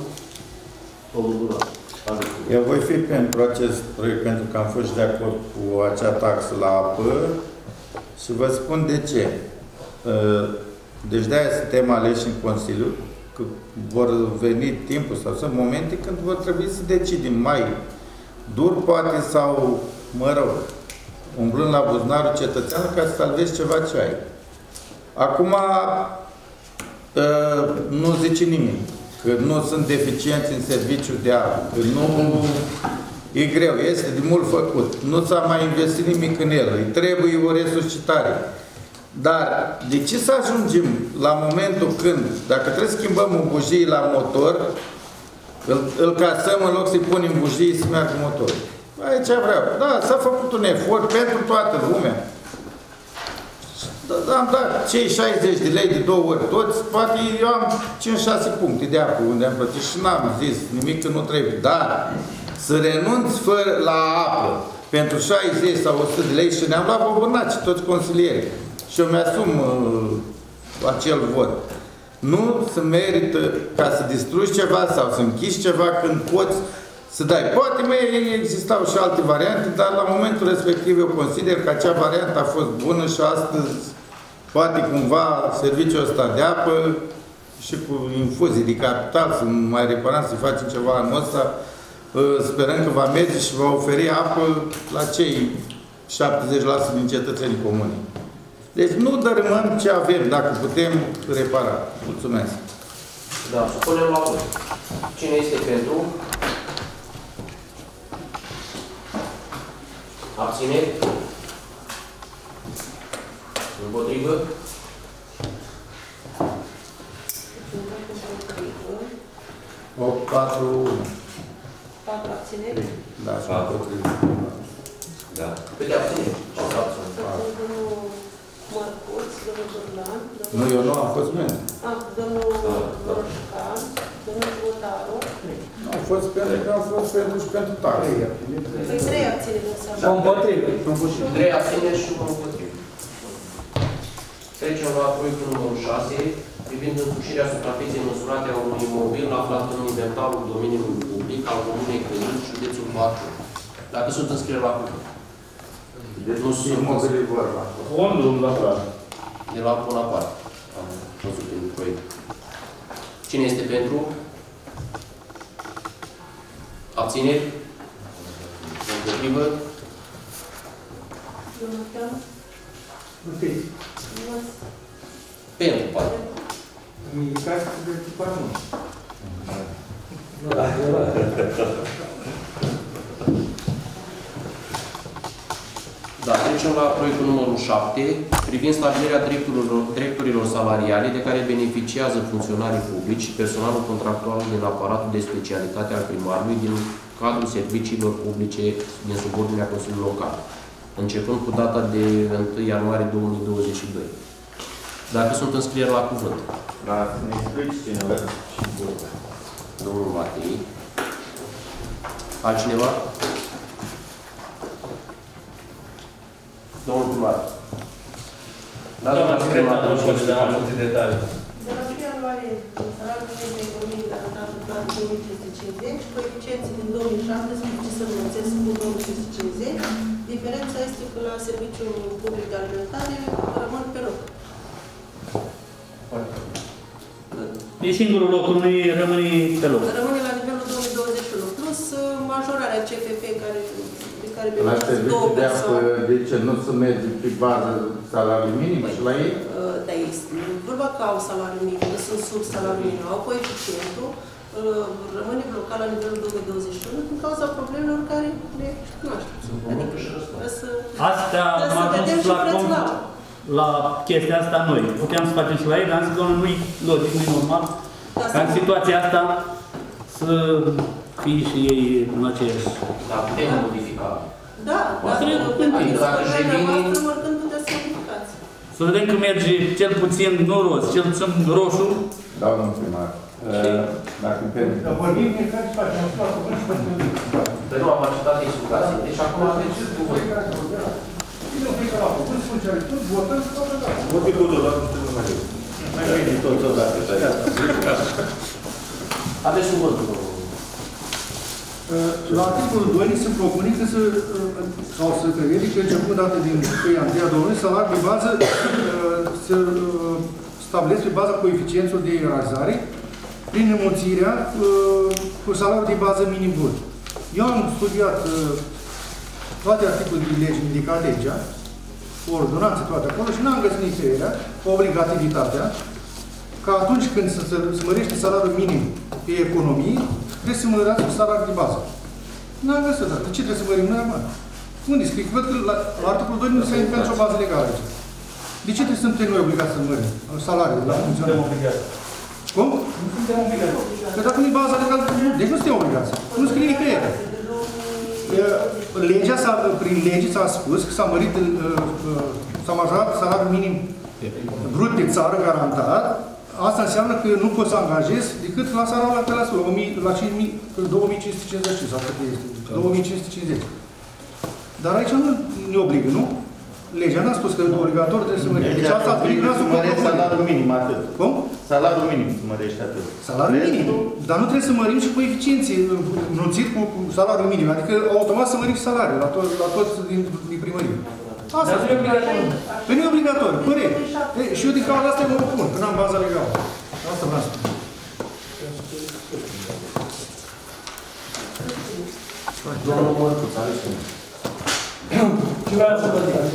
Eu voi fi pentru acest proiect pentru că am fost de acord cu acea taxă la apă și vă spun de ce. Deci de-aia suntem aleși în Consiliu, că vor veni timpul sau sunt momente când vor trebui să decidem mai dur poate sau, mă rog, umblând la buzunarul cetățeanului ca să salvezi ceva ce ai. Acum nu zice nimeni că nu sunt deficienți în serviciul de apă, că nu e greu, este de mult făcut, nu s-a mai investit nimic în el, îi trebuie o resuscitare. Dar de ce să ajungem la momentul când, dacă trebuie să schimbăm o bujie la motor, îl casăm în loc să-i punem bujii să meargă motorul? Aici vreau. Da, s-a făcut un efort pentru toată lumea. Am dat cei 60 de lei de 2 ori toți, poate eu am 5-6 puncte de apă unde am plătit și n-am zis nimic că nu trebuie. Dar să renunți fără la apă pentru 60 sau 100 de lei și ne-am luat bobonaci, toți consilierii. Și eu mi-asum acel vot. Nu se merită ca să distrugi ceva sau să închizi ceva când poți să dai. Poate mai existau și alte variante, dar la momentul respectiv eu consider că acea variantă a fost bună și astăzi poate cumva serviciul ăsta de apă și cu infuzii de capital să mai reparăm, să facem ceva anul ăsta, sperăm că va merge și va oferi apă la cei 70% din cetățenii comuni. Deci nu dărâmăm ce avem, dacă putem repara. Mulțumesc. Da, supunem la vot. Cine este pentru? Abțineri? Împotrivă? O 4-1. 4 abțineri? Da, și împotrivă. Da. Câte abțineri? Domnul Mărcuț, domnul Burlan, nu, eu nu am fost membru. domnul Roșcan, domnul Botaru. Au fost pentru că au fost pentru și pentru taxe. Păi 3 abțineri înseamnă. Și împotrivă. 3 abțineri și 1 împotrivă. Trecem la proiectul numărul 6, privind însușirea suprafeței măsurate a unui imobil aflat în inventarul domeniului public al Comunei Călin, județul Bacău. Dacă sunt înscrieri la cuvânt. Nu sunt imobile vorba. Fondul la plan. De la Bonaparte. Am văzut în proiect. Cine este pentru? Abțineri? Împotrivă? Pentru, poate. Da, trecem la proiectul numărul 7, privind stabilirea drepturilor salariale de care beneficiază funcționarii publici și personalul contractual din aparatul de specialitate al primarului din cadrul serviciilor publice din subordinea Consiliului Local, începând cu data de 1 ianuarie 2022. Dacă sunt înscrieri la cuvânt. Da, să ne explici cineva. Domnul Matei. Altcineva? Domnul primar. Da, doamna secretară, nu poate da multe detalii. De la 1 ianuarie, salariul minim de economie garantat în plan 2550, coeficienții din 2017 să înmulțesc cu 2550. Diferența este că la serviciul public de alimentare rămân pe loc. E singurul loc, nu rămâne pe loc. Rămâne la nivelul 2021, plus majorarea CFP de care La beneficiază două serviciu de apă, persoane. de ce nu se merge pe bază salariului minim și la ei? Da, este vorba că au salariul minim, că sunt sub salariul minim, au coeficientul, rămâne blocat la nivelul 2021 din cauza problemelor care le cunoașteți. Adică Astea am ajuns la cont la chestia asta noi. Puteam să facem și la ei, dar am zis că nu-i logic, nu-i normal. Ca în situația asta să fie și ei în aceeași. Dar putem modifica. Da, dacă revine... puteți să modificați. Să vedem că merge cel puțin, nu roz, cel puțin roșu. Da, domnul primar. Dacă îmi permite. Dar vorbim de care se face, am spus acum și pentru Dar nu am acceptat explicații. Deci acum avem ce cuvânt. Bine, o frică la cuvânt, spun ce are tot, votăm și toată dată. Voti cu tot, dacă nu mai eu. Mai bine tot odată. Aveți cuvântul. La articolul 2 se propune că sau să prevede că începând dată din 1 ianuarie 2000, salariul de bază se stabilesc pe baza coeficienților de ierarhizare prin înmulțirea cu salariul de bază minim brut. Eu am studiat toate articolele de lege, indicat legea, ordonanțe, toate acolo și n-am găsit nicăierea, obligativitatea, că atunci când se mărește salariul minim pe economie, trebuie să mărească salariul de bază. N-am găsit, dar de ce trebuie să mărim noi acum? Unde scrie? Văd că la articolul 2 nu se indică nicio bază legală aici. De ce trebuie să suntem noi obligați să mărim salariul la funcționare? Cum? Nu suntem obligați. Că dacă nu e baza legală, deci nu suntem obligați. Nu scrie nicăieri. Prin lege s-a spus că s-a mărit, s-a majorat salariul minim brut de țară garantat. Asta înseamnă că nu poți să angajezi decât la salariul la 2550 sau cât este, 2550. Dar aici nu ne obligă, nu? Legea n-a spus că e obligatoriu, trebuie să mărești. Deci asta mărești salariul minim, atât. Cum? Salariul minim se mărește atât. Salariul minim. Dar nu trebuie să mărim și coeficienții înmulțit cu salariul minim. Adică automat să mărim și salariul la toți din primărie. Asta nu e obligatoriu. Păi nu e obligatoriu, părere. Și eu din cauza asta mă opun, că n-am baza legală. Asta vreau să spun. Domnul Mărcuț, aveți cum? Ce vreau să vă zic?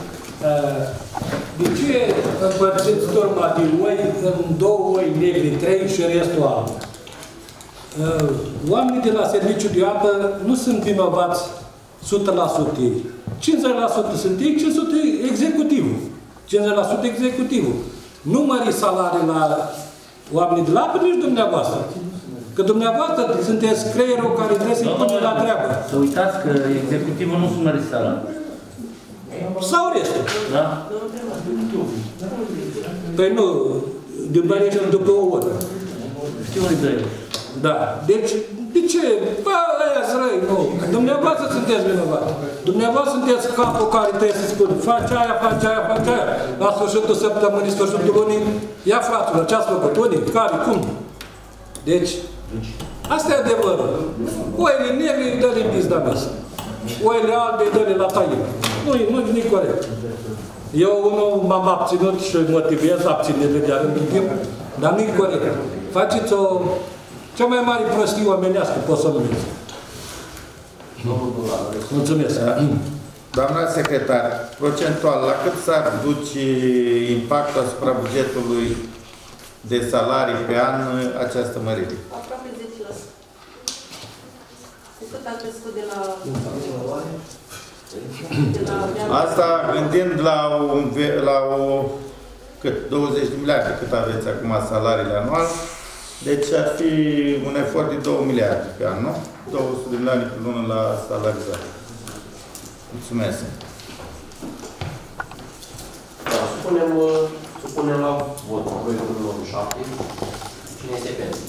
De ce împărțiți turma de oi în 2 oi negri, 3 și restul alb? Oamenii de la serviciul de apă nu sunt vinovați 100% ei. 50% sunt ei, 50% executivul. 50% executivul. Nu mări salarii la oamenii de la apă, nici dumneavoastră. Că dumneavoastră sunteți creierul care trebuie să-i pune la treabă. Să uitați că executivul nu sunt mărit salariul. Sau restul. Da? Păi nu, de mărește după o oră. Ce vrei de el? Da. Deci, de ce? Bă, ăia-s răi, nu. Dumneavoastră sunteți vinovați. Dumneavoastră sunteți capul care trebuie să spune, faci aia, faci aia, faci aia. La sfârșitul săptămânii, sfârșitul lunii, ia fraților, ce-ați făcut? Unii? Care? Cum? Deci, asta e adevărul. Oile negri, dă-le în pizda mea. Oile albe, dă-le la taie. Nu-i corect. Eu unul m-am abținut și motivez abținerile de-a rândul timp, dar nu-i corect. Faceți o cea mai mare prostie omenească, pot să numesc. Mulțumesc. Doamna secretar, procentual, la cât s-ar duce impactul asupra bugetului de salarii pe an această mărire? Aproape 10%. Cu cât a crescut de la... Asta gândind la o cât? 20 de miliarde, cât aveți acum salariile anual. Deci ar fi un efort de 2 miliarde pe an, nu? 200 de milioane pe lună la salarizare. Mulțumesc. Da, supunem la vot proiectul numărul 7. Cine este pentru?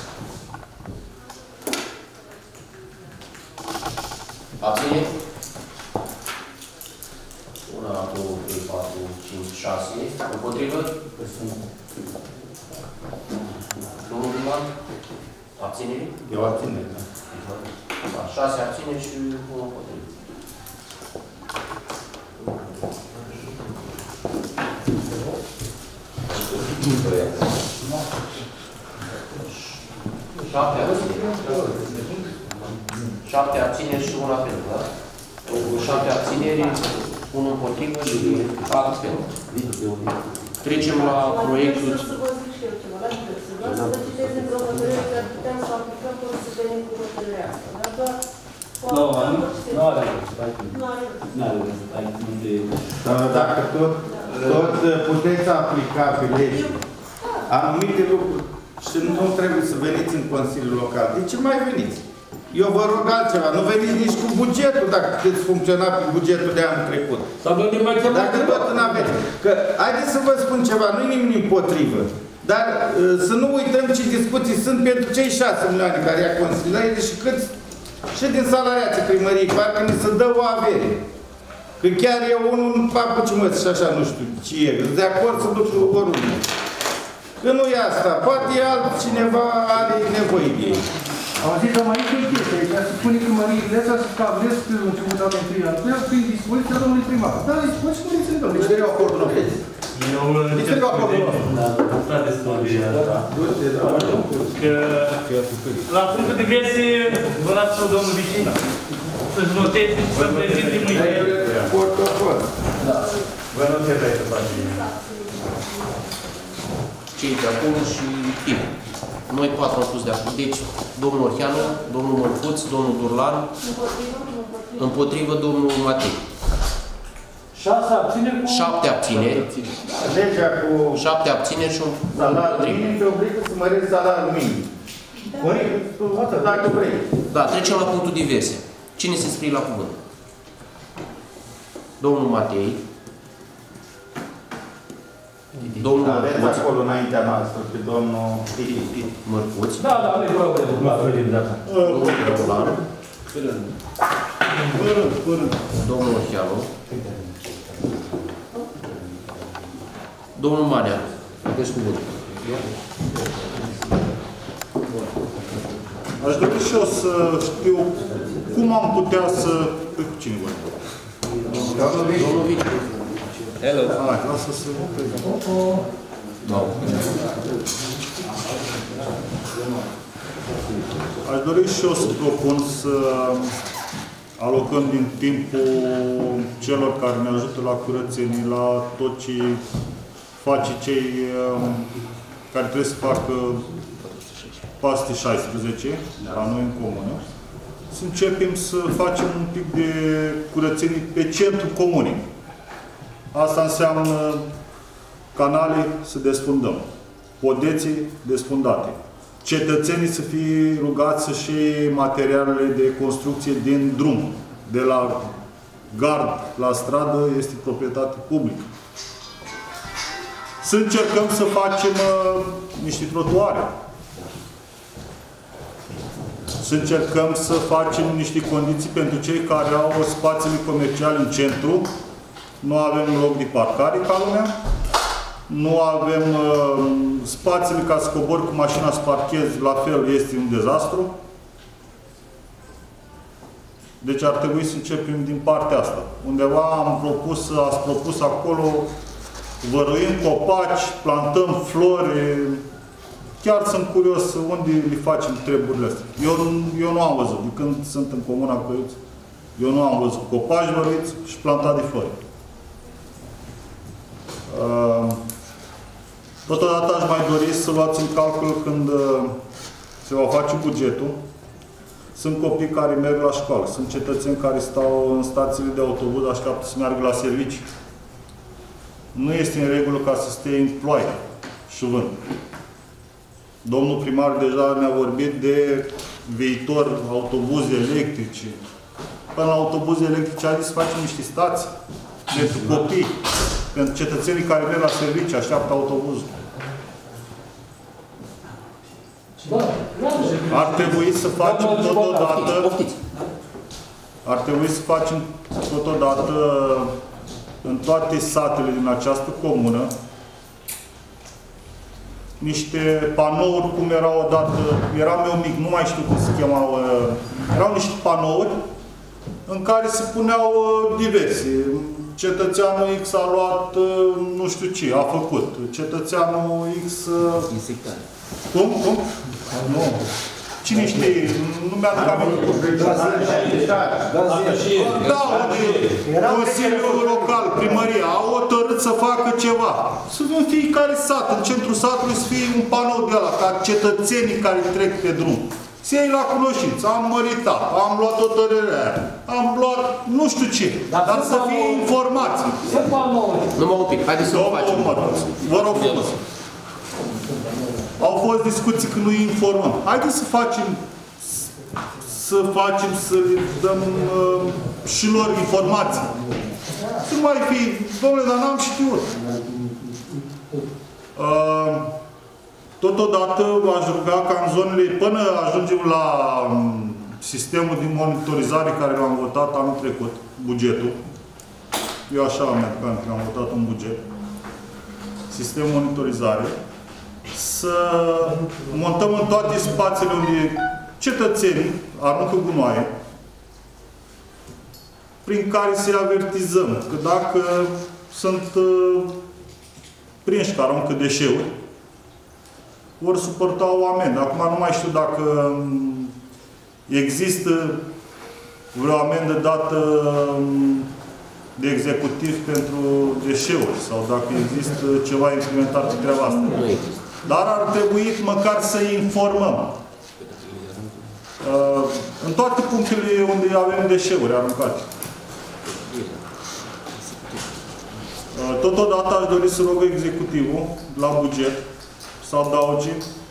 Abține? 1, 2, 3, 4, 5, 6. Împotrivă? Domnul primar? Abținere? Eu abținere, da. Da, 6 abțineri și 1 împotrivă. Șapte abțineri și 1 pentru, da? 7 abțineri, 1 împotrivă și 4 pentru. Trecem la proiectul... Să vă zic și eu ceva, la diverse. Vreau să vă citez într-o hotărâre că ar putea să aplicăm fără să venim cu hotărârea asta. Dar doar... Nu are. Dacă tot puteți aplica pe lege anumite lucruri și nu trebuie să veniți în Consiliul Local. De ce mai veniți? Eu vă rog altceva. Nu veniți nici cu bugetul dacă puteți funcționa pe bugetul de anul trecut. Dacă tot nu aveți. Că, haideți să vă spun ceva, nu-i nimeni împotrivă. Dar să nu uităm ce discuții sunt pentru cei 6 milioane care ia consiliere și câți și din salariații primăriei, parcă ni se dă o avere. Că chiar eu unul nu fac ce mă și așa, nu știu ce e. De acord să duc oriunde. Că nu e asta. Poate altcineva are nevoie de ei. Am zis, dar mai e o chestie aici. Se spune că măririle astea se stabilesc început data întâi anual prin dispoziția domnului primar. Dar îi spune și măriți-le domnului. Deci trebuie acordul nostru. Deci trebuie acordul nostru. La punctul de verse, vă las și domnul Vicina. Să-și noteze și să prezinte mâine. Da. Vă notez aici să faci. Cei de acolo și timp. Noi 4 am pus de acord. Deci, domnul Orheanu, domnul Mărcuț, domnul Durlan, împotrivă domnul Matei. 6 abțineri cu... 7 abțineri. Legea cu... 7 abțineri și un salariul minim te obligă să mărești salariul minim. Dacă vrei. Da, trecem la punctul diverse. Cine se scrie la cuvânt? Domnul Matei. Domnul Aveți acolo înaintea noastră pe domnul Mărcuț. Da, nu-i problemă. Domnul Orheanu. Domnul Manea. Aveți cuvântul. Aș dori și eu să știu cum am putea să... Pe cu cine voi? Domnul Vici. Hello. Hai, lasă să... Aș dori și eu să propun să alocăm din timpul celor care ne ajută la curățenii, la tot ce face cei care trebuie să facă paste 16 la noi în comună, să începem să facem un pic de curățenii pe centrul comunei. Asta înseamnă canale să desfundăm, podeții desfundate, cetățenii să fie rugați să-și iei materialele de construcție din drum, de la gard la stradă, este proprietate publică. Să încercăm să facem niște trotuare. să încercăm să facem niște condiții pentru cei care au spațiile comerciale în centru. Nu avem loc de parcare ca lumea. Nu avem spațiile ca să cobor cu mașina să parchezi, la fel este un dezastru. Deci ar trebui să începem din partea asta. Undeva ați propus acolo, văruim copaci, plantăm flori. Chiar sunt curios unde le facem treburile astea. Eu nu am văzut, de când sunt în Comuna Căiuți, eu nu am văzut copaci văruiți și plantat de flori. Totodată aș mai dori să luați în calcul când se va face bugetul. Sunt copii care merg la școală, sunt cetățeni care stau în stațiile de autobuz, așteaptă să meargă la servicii. Nu este în regulă ca să stea în ploaie și vânt. Domnul primar deja ne-a vorbit de viitor autobuze electrice. Până la autobuze electrice a zis să facem niște stații pentru copii, pentru cetățenii care merg la servicii, așteaptă autobuzul. Ar trebui să facem totodată în toate satele din această comună niște panouri cum erau odată, eram eu mic, nu mai știu cum se chemau, erau niște panouri în care se puneau diverse. Cetățeanul X a luat nu știu ce, a făcut. Cetățeanul X... Insectare. Cum? Nu. Cine știe? Nu mi-aduc aminte. Da, Consiliul Local, primăria, au hotărât să facă ceva. Să în fiecare sat, în centrul satului, să fie un panou de ăla, ca cetățenii care trec pe drum. Să iei la cunoștință, am măritat, am luat hotărârea aia, am luat nu știu ce, dar să fie informații. Numai un pic, haideți să o facem. Vă rog frumos. Au fost discuții când nu informăm. Haideți să să le dăm și lor informații. Să nu mai fi, domnule, dar n-am știut. Totodată v-aș ruga ca în zonele, până ajungem la sistemul de monitorizare care l-am votat anul trecut, bugetul. Eu așa am aducat că am votat un buget. Sistemul monitorizare. Să montăm în toate spațiile unde cetățenii aruncă gunoaie, prin care să-i avertizăm că dacă sunt prinși că aruncă deșeuri, vor suporta o amendă. Acum nu mai știu dacă există vreo amendă dată de executiv pentru deșeuri sau dacă există ceva implementat pe treaba asta. Nu există. Dar ar trebui măcar să informăm. În toate punctele unde avem deșeuri aruncate. Totodată aș dori să rog executivul la buget să adauge.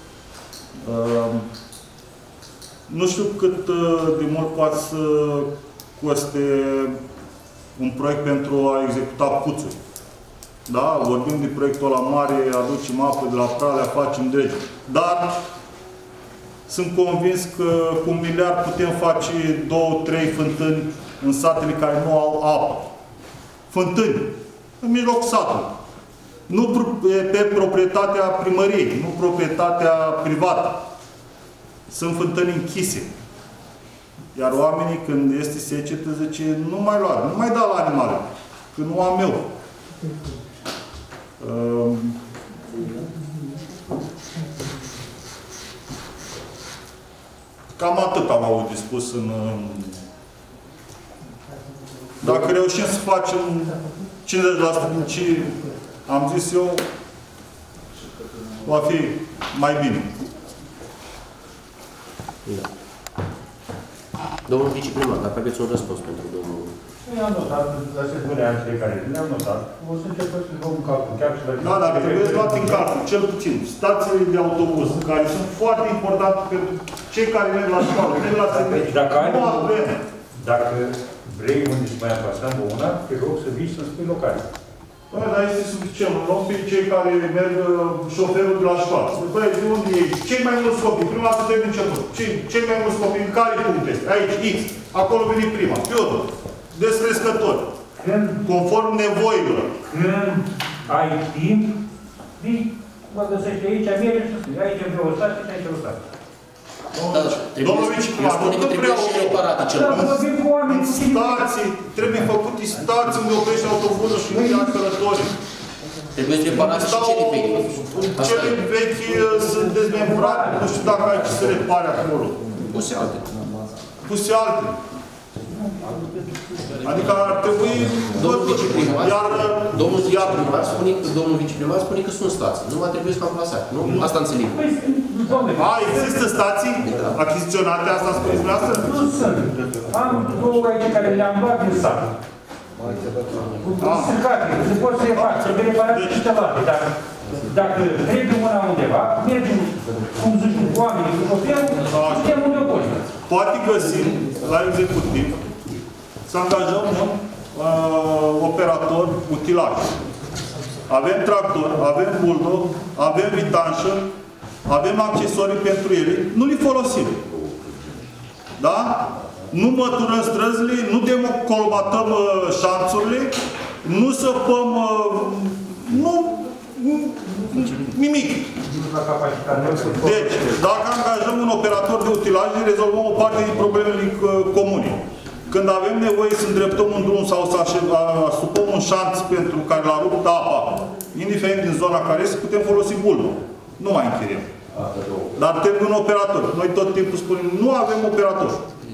Nu știu cât de mult poate să coste un proiect pentru a executa puțuri. Da? Vorbim de proiectul ăla mare, aducem apă de la Pralea, facem dregi. Dar sunt convins că cu 1 miliard putem face 2-3 fântâni în satele care nu au apă. Fântâni. În mijlocul satului. Nu pe proprietatea primăriei, nu proprietatea privată. Sunt fântâni închise. Iar oamenii, când este secetă, zice, nu mai lua, nu mai da la animale, că nu am eu. Cam atât am avut de spus în... Dacă reușim să facem 50% din ce am zis eu, va fi mai bine. Da. Domnul viceprimar, dacă aveți un răspuns pentru domnul... I-am notat, la ce spunea în fiecare zi, le-am notat. O să începem să luăm în calcul, chiar și la... Da, dar trebuie luat în calcul, cel puțin, stațiile de autobuz, care sunt foarte importante pentru cei care merg la școală, merg la serviciu. Dacă vrei unde să mai amplasăm una, te rog să vii să-mi spui locația. Băi, dar este suficient. Luăm pe cei care merg șoferul de la școală. Băi, de unde e? Cei mai mulți copii. Prima dată trebuie început. Cei mai mulți copii. În care puncte? Aici, X. Acolo vine prima. Piotr. Descrescător. Conform nevoilor. Când ai timp, vii, mă găsești aici, mergi și spui. Aici vreau o stație și aici o stație. Domnul viceprimar, nu vreau stații, trebuie făcute stații unde oprește autobuzul și unde ia călătorii. Trebuie să reparați și cele vechi. Cele vechi sunt dezmembrate, nu știu dacă ai ce să repare acolo. Puse alte. Puse alte. Adică ar trebui... Domnul viceprimar spune că sunt stații. Nu mai trebuie să amplasate. Nu? Asta înțeleg. Există stații achiziționate, asta spuneți dumneavoastră? Nu sunt. Am două aici care le-am luat din sat. Se pot să repare, se trebuie reparat și celălalt. Dacă trebuie una undeva, mergem, cum zici, cu oamenii, cu șoferul, suntem unde o poți. Poate găsim la executiv să angajăm un operator utilaj. Avem tractor, avem buldog, avem vitanșă, avem accesorii pentru ele, nu le folosim. Da? Nu măturăm străzile, nu decolmatăm șanțurile, nu săpăm, nimic. Deci, dacă angajăm un operator de utilaje, rezolvăm o parte din problemele comune. Când avem nevoie să îndreptăm un drum sau să asupăm un șanț pentru care l-a rupt apa, indiferent din zona care este, putem folosi bulbul. Nu mai închiriem. Dar trebuie un operator. Noi tot timpul spunem, nu avem operator.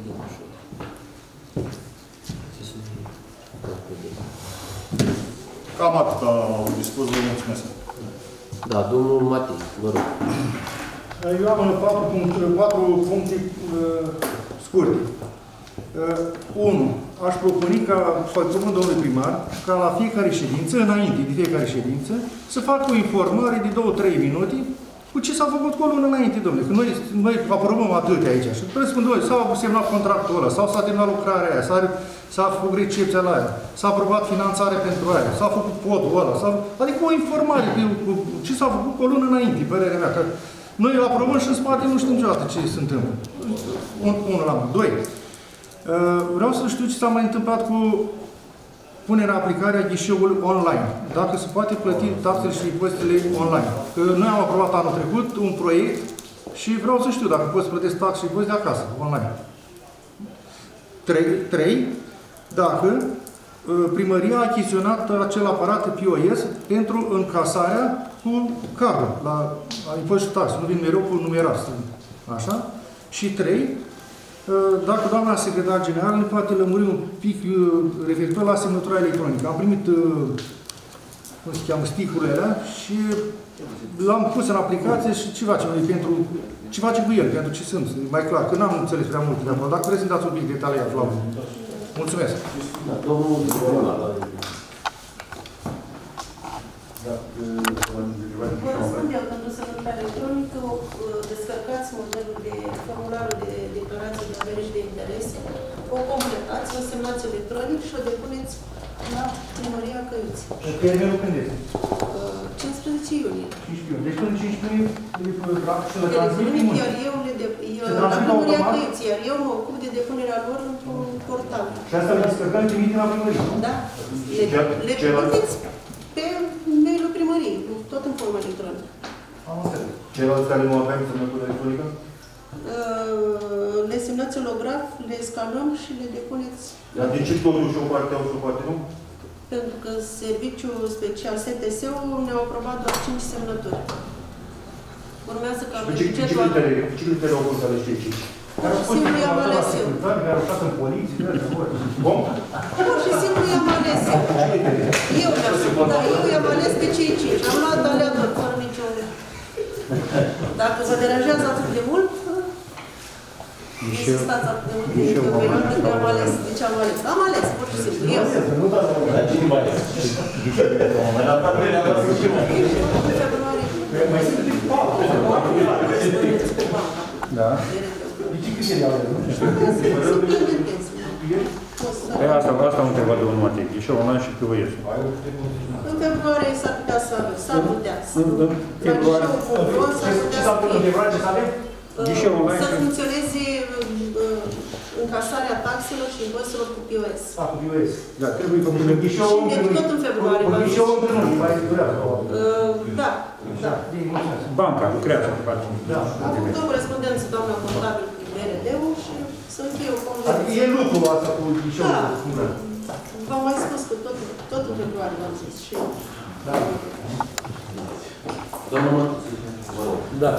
Cam atât au dispus, vă mulțumesc. Da, domnul Matei, vă rog. Eu am 4 puncte scurte. 1. Aș propune ca, făcând domnul primar, ca la fiecare ședință, înainte de fiecare ședință, să facă o informare de 2-3 minute cu ce s-a făcut cu o lună înainte, domnule. Că noi aprobăm atâtea aici. Și răspund, s-a semnat contractul ăla, sau s-a terminat lucrarea aia, s-a făcut recepția la aia, s-a aprobat finanțare pentru aia, s-a făcut podul ăla, adică o informare cu ce s-a făcut cu o lună înainte, părerea mea. Că noi îl aprobăm și în spate nu știm niciodată ce se întâmplă. Unul la mână. 2. Vreau să știu ce s-a mai întâmplat cu punerea aplicarea ghișeului online. Dacă se poate plăti taxele și impozitele online. Că noi am aprobat anul trecut un proiect și vreau să știu dacă pot să plătesc taxe și impozite acasă, online. 3. Dacă primăria a achiziționat acel aparat POS pentru încasarea cu cardul la impozit și taxe. Nu vin mereu cu numerar. Așa? Și 3. Dacă doamna secretar general ne poate lămuri un pic referitor la semnătura electronică. Am primit, cum se cheamă, sticurile alea și l-am pus în aplicație și ce facem noi pentru, ce facem cu el, pentru ce sunt, mai clar, că n-am înțeles prea mult de acolo. Dacă vreți să-mi dați un pic detaliat, Flavu. Mulțumesc. Corespund eu pentru semnătura electronică, descărcați modelul de formularul de declarație de avere și de interese, o completați, o semnați electronic și o depuneți la primăria Căiuți. Termenul când este? 15 iulie. 15 iulie. Deci până 15 iulie să le transmit iar eu la primăria Căiuți, iar eu mă ocup de depunerea lor într-un portal. Și asta le descărcăm trimite la primărie, nu? Da. Le trimiteți pe mail-ul primăriei, tot în formă electronică. Am înțeles. Ceilalți care nu avem semnătură electronică? Le semnați holograf, le scanăm și le depuneți. Dar de ce totuși o parte au și o parte nu? Pentru că serviciul special, STS-ul, ne-au aprobat doar 5 semnături. Urmează ca pe bugetul... Ce criterii au fost ale cei 5? Simplu i-am ales eu. Care au stat în poliție, cum? Pur și simplu i-am ales eu. Eu i-am ales pe cei 5. Am luat aleator, fără niciun... Dacă vă deranjează atât de mult, nu să stați atât de mult de o perioadă de am ales. Deci am ales. Am ales, pur și simplu. Eu. Dar cine mai ales? Mai sunt de pală. Da. De ce criterii au? Simplu intensiv. Păi asta am întrebat de un motiv. Ghișeul online și POS. În februarie s-ar putea să avem. S-ar putea. În februarie. Ce s-ar putea în februarie ce să avem? Ghișeul online. Să funcționeze încasarea taxelor și impozitelor cu POS. Cu POS. Da, trebuie făcut în ghișeul. Și tot în februarie. În ghișeul între mai durează. Da. Da. Banca lucrează să facem. Da. Am făcut o corespondență, doamna contabil, cu BRD-ul și să încheie o convenție. E lucrul asta cu ghișeul. Da. V-am mai spus că tot în februarie v-am zis și eu. Da. Domnul Da.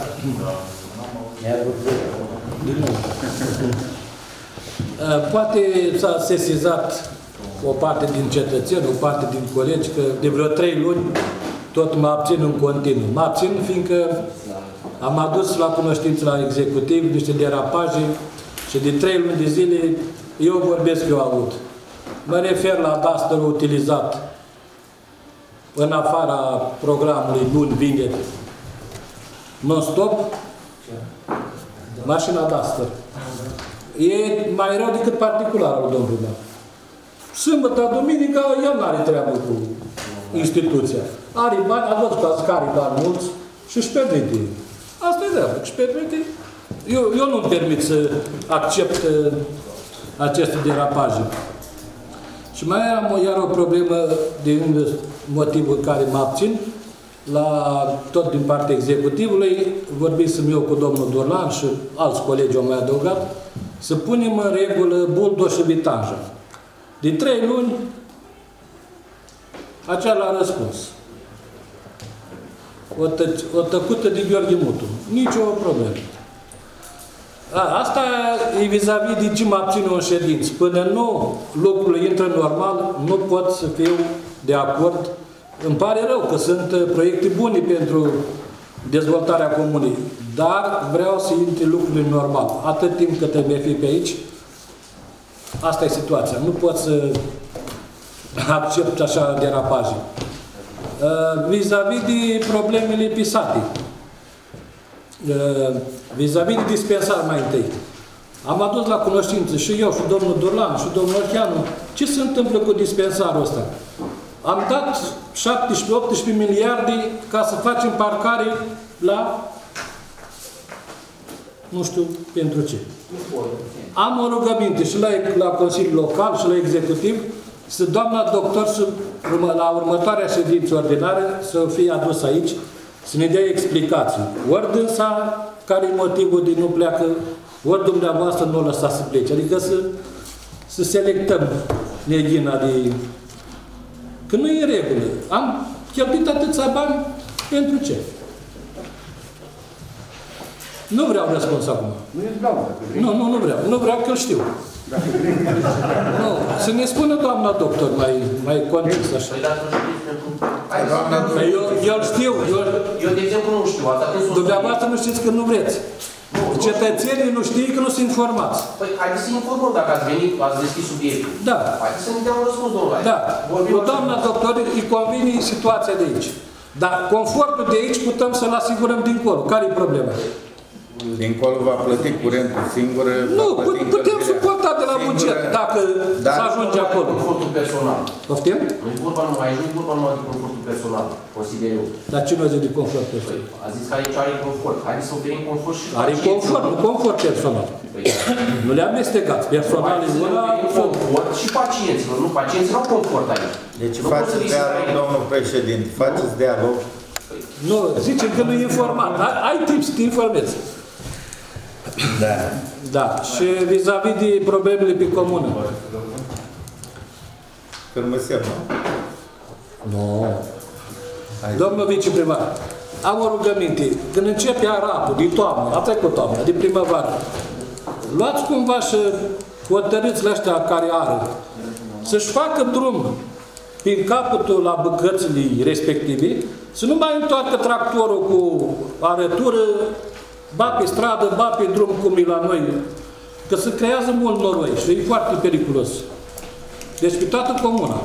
Poate s-a sesizat o parte din cetățeni, o parte din colegi, că de vreo 3 luni tot mă abțin în continuu. Mă abțin fiindcă am adus la cunoștință la executiv niște derapaje și de 3 luni de zile eu vorbesc, eu aud. Mă refer la dusterul utilizat în afara programului luni, vineri, non-stop, mașina Duster. E mai rău decât particularul, domnul primar. Sâmbătă, duminica, el nu are treabă cu instituția. Are bani, a văzut că are bani mulți și își permite. Asta e dreaptă, își permite. Eu nu-mi permit să accept aceste derapaje. Și mai am iar o problemă din motivul care mă abțin, tot din partea executivului, vorbisem eu cu domnul Durlan și alți colegi au mai adăugat, să punem în regulă Buldo și Vitanja. De 3 luni, acela a răspuns. O tăcută de Gheorghe Mutu. Nici o problemă. Asta e vis-a-vis de ce mă abține în ședință. Până nu lucrurile intră normal, nu pot să fiu de acord. Îmi pare rău că sunt proiecte bune pentru dezvoltarea comunei, dar vreau să intre lucrurile normal. Atât timp cât trebuie fi pe aici, asta e situația. Nu pot să accept așa derapaje. Vis-a-vis de problemele pisate, vis-a-vis de dispensar mai întâi, am adus la cunoștință și eu, și domnul Durlan, și domnul Orcheanu, ce se întâmplă cu dispensarul ăsta. Am dat 17-18 miliarde ca să facem parcare la nu știu pentru ce. Am o rugăminte și la Consiliul Local și la Executiv să doamna doctor la următoarea ședință ordinară să fie adus aici, să ne dea explicații. Ori dânsa care e motivul de nu pleacă, ori dumneavoastră nu o lăsați să plece. Adică să selectăm neghina de... Că nu e în regulă. Am cheltuit atâția bani pentru ce? Nu vreau răspuns acum. Nu vreau. Nu vreau că îl știu. Nu. Să ne spună doamna doctor mai concis așa. Eu știu. Eu, de exemplu, nu știu. Dumneavoastră nu știți că nu vreți. Cetățenii nu știu că nu sunt informați. Păi, haideți să informăm dacă ați venit, ați deschis subiectul. Da. Haideți să ne dea un răspuns, domnule. Da. Doamna doctor, îi convine situația de aici. Dar confortul de aici putem să-l asigurăm dincolo. Care e problema? Dincolo va plăti curentul singur. Nu, putem suporta de la buget, dacă se ajunge acolo. Confortul personal. Poftim? Nu-i vorba numai de confortul personal, consider eu. Dar ce nu zice de confort personal? A zis că aici are confort. Haideți să oferim confort și... Are confort, nu confort personal. Nu le amestecați. Personal e ăla... confort și pacienților. Nu, pacienții nu au confort aici. Deci faceți dialog, domnul președinte, faceți dialog. Nu, zicem că nu e informat. Ai timp să te informezi. Da. Da. Și vis-a-vis de problemele pe comună. Când mă semnă. Nu. Domnul viceprimar, am o rugăminte. Când începe arapul, de toamnă, a trecut toamnă, de primăvară, luați cumva și hotărâți la ăștia care are să-și facă drum prin capătul la bucățile respective, să nu mai întoarcă tractorul cu arătură, ba pe stradă, ba pe drum, cum e la noi, că se creează mult noroi și e foarte periculos. Deci pe toată comuna.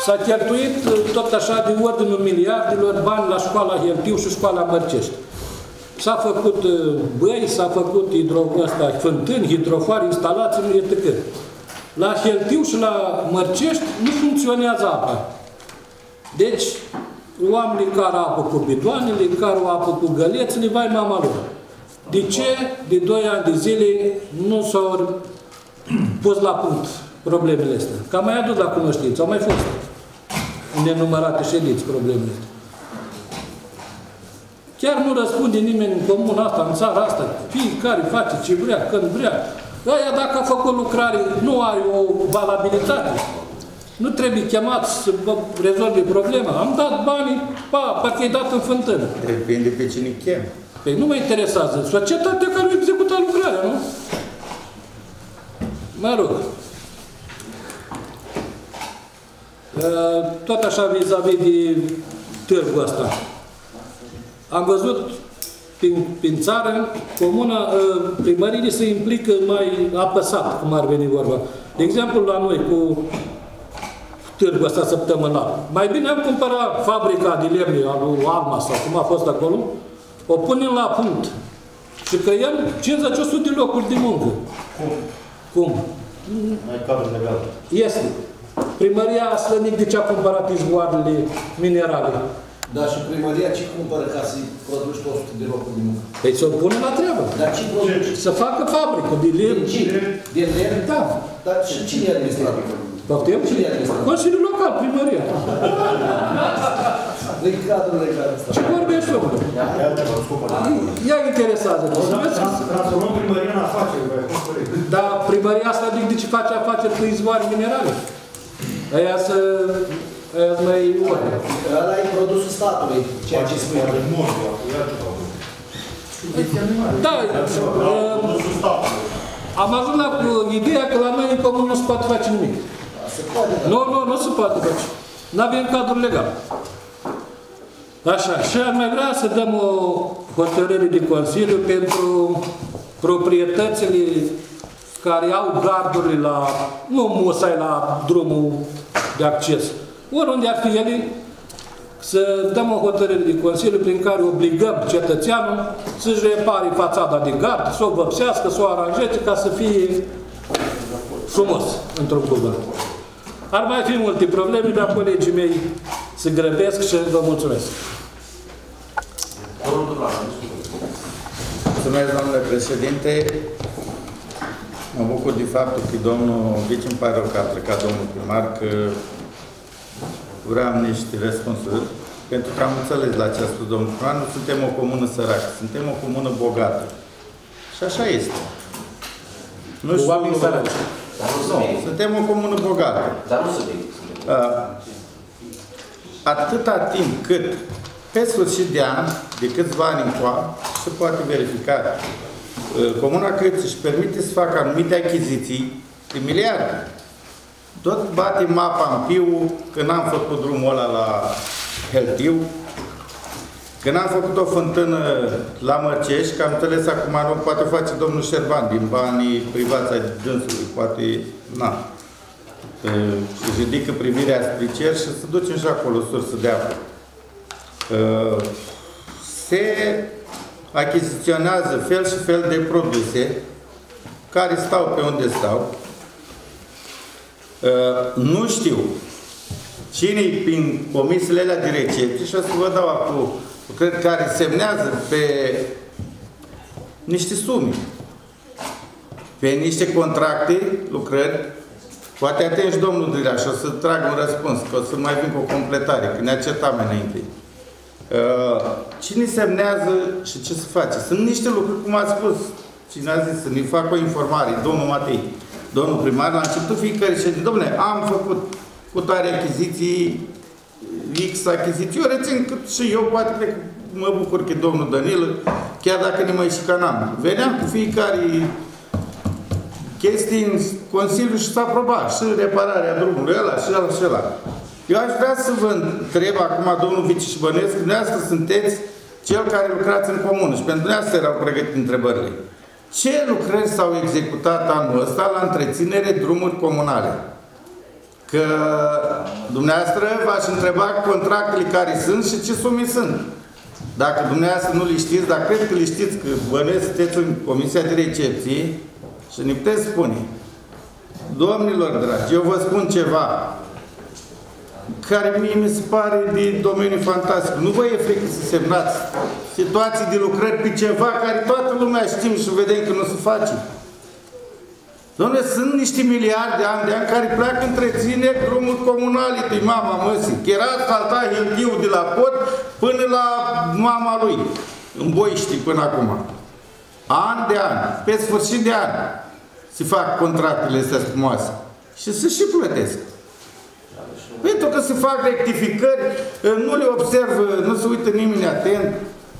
s-a cheltuit tot așa de ordinul miliardelor bani la școala Heltiu și școala Mărcești. S-a făcut băi, s-a făcut fântâni, hidrofoare, instalații, etc. La Heltiu și la Mărcești nu funcționează apa. Deci, oamenii care apă cu bidoanele, care apă cu gălețele, vai mama lor. De ce de 2 ani de zile nu s-au pus la punct problemele astea? Că am mai adus la cunoștință, au mai fost în nenumărate ședinți problemele astea. Chiar nu răspunde nimeni în comuna asta, în țara asta. Fiecare face ce vrea, când vrea. Aia dacă a făcut lucrare, nu are o valabilitate. Nu trebuie chemat să rezolve problema. Am dat banii, parcă i-ai dat în fântână. Depinde pe cine chem. Păi nu mă interesează. Societatea care a executat lucrarea, nu? Mă rog. Tot așa vis-a-vis de târgul ăsta. Am văzut prin țară, primăriile se implică mai apăsat, cum ar veni vorba. De exemplu, la noi, cu târgul ăsta săptămânal. Mai bine am cumpărat fabrica de lemne a lui Alma sau cum a fost acolo, o punem la punct și creăm 50-100 de locuri de muncă. Cum? Mai cadru legal. Este. Primăria a slănit de ce a cumpărat izvoarele minerale. Da, și primăria ce cumpără ca să-i produci 100 de locuri de muncă? Păi să o pună la treabă. Dar ce produci? Să facă fabrică de lemn. De lemn? Da. Dar și cine e administrator? Poftim? Cine e administrator? Consiliul Local, primăria. De cadrul legal. Ce vorbești, omule? Ea interesează. Transformăm primăria în afaceri. Dar primăria asta de ce face afaceri cu izvoare minerale? Aia să mai urmă. Ăla e produsul statului, ceea ce spune. Da, am ajuns la ideea că la noi în comun nu se poate face nimic. Nu se poate face. Nu avem cadru legal. Așa, și ar mai vrea să dăm o hotărâre de Consiliu pentru proprietățile care au gardurile la, nu musai la drumul de acces, oriunde ar fi ele, să dăm o hotărâre de Consiliu prin care obligăm cetățeanul să-și repare fațada de gard, să o vopsească, să o aranjeze ca să fie frumos, într-un cuvânt. Ar mai fi multe probleme, dar colegii mei se grăbesc și vă mulțumesc. Mulțumesc, domnule președinte. Mă bucur de faptul că domnul vice, îmi pare rău că a plecat domnul primar, că vreau niște răspunsuri, pentru că am înțeles la ce a spus domnul primar, nu suntem o comună săracă, suntem o comună bogată. Și așa este. Nu știu, oameni săraci. Nu, suntem o comună bogată. Dar nu suntem. Atâta timp cât pe sfârșit de an, de câțiva ani încoa, se poate verifica. Comuna Câț își permite să facă anumite achiziții de miliarde. Tot bate mapa în piu când am făcut drumul ăla la Heltiu, când am făcut o fântână la Mărcești, că am înțeles acum nu poate face domnul Șerban din banii privați ai dânsului, poate, na, își ridică privirea spre cer și să ducem și acolo sursă de apă. Se achiziționează fel și fel de produse care stau pe unde stau. Nu știu cine-i prin comisiile alea de recepție și o să vă dau acum, cred, care semnează pe niște sume, pe niște contracte, lucrări. Poate atenți domnul Drilea și o să trag un răspuns, că o să mai vin cu o completare, că ne-a certat mai înainte. Cine semnează și ce se face? Sunt niște lucruri, cum a spus, cine a zis, să ne facă o informare, domnul Matei, domnul primar, la început fiecare ședință, domnule, am făcut cu tare achiziții, X achiziții, eu rețin cât și eu, poate cred că mă bucur că domnul Danilă, chiar dacă ne mai șicanam, veneam cu fiecare chestii în Consiliu și s-a aprobat și repararea drumului ăla și ăla și ăla. Eu aș vrea să vă întreb acum, domnul vice și bănesc, dumneavoastră sunteți cel care lucrați în comună și pentru dumneavoastră erau pregătite întrebările. Ce lucrări s-au executat anul ăsta la întreținere drumuri comunale? Că Dumneavoastră v-aș întreba contractele care sunt și ce sume sunt. Dacă dumneavoastră nu le știți, dar cred că le știți, că bănuiesc sunteți în Comisia de Recepție și ne puteți spune. Domnilor dragi, eu vă spun ceva care mie mi se pare de domeniu fantastic. Nu vă e frică să semnați situații de lucrări pe ceva care toată lumea știm și vedem că nu se face. Doamne, sunt niște miliarde de ani care pleacă întreține drumul comunale de mama măsii. Că era asfaltat Hildiu de la pod până la mama lui. În Boiști până acum. An de an. Pe sfârșit de an se fac contractele astea frumoase. Și se și plătesc. Pentru că se fac rectificări, nu le observă, nu se uită nimeni atent.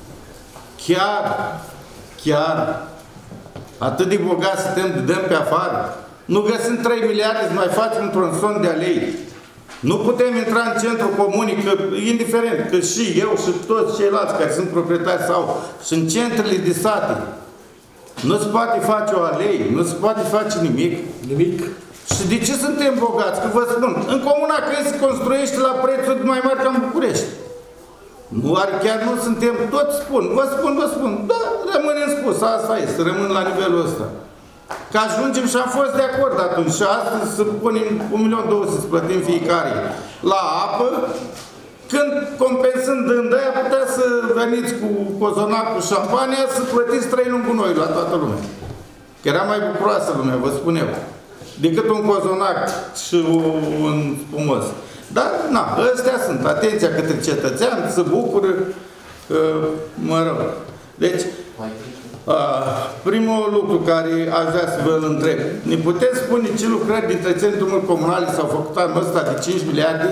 Chiar atât de bogați suntem, dăm pe afară. Nu găsim 3 miliarde să mai facem un tronson de alei. Nu putem intra în centrul comunii, că, indiferent, că și eu și toți ceilalți care sunt proprietari sau și în centrele de sate, nu se poate face o alei, nu se poate face nimic. Și de ce suntem bogați? Că vă spun, în Comuna Crăi se construiește la prețuri mai mari ca în București. Nu, chiar nu suntem, toți spun, vă spun, da, rămânem spus, asta este, rămân la nivelul ăsta. Că ajungem și am fost de acord atunci și astăzi să punem 1.200.000 să plătim fiecare la apă, când compensând dând aia, putea să veniți cu cozonac, cu șampania, să plătiți 3 luni cu noi la toată lumea. Că era mai bucuroasă lumea, vă spun eu, decât un cozonac și un spumos. Dar, na, ăstea sunt. Atenția către cetățean, să bucură, mă rog. Deci, primul lucru care aș vrea să vă întreb. Ne puteți spune ce lucrări dintre centrul comunale s-au făcut anul ăsta de 5 miliarde?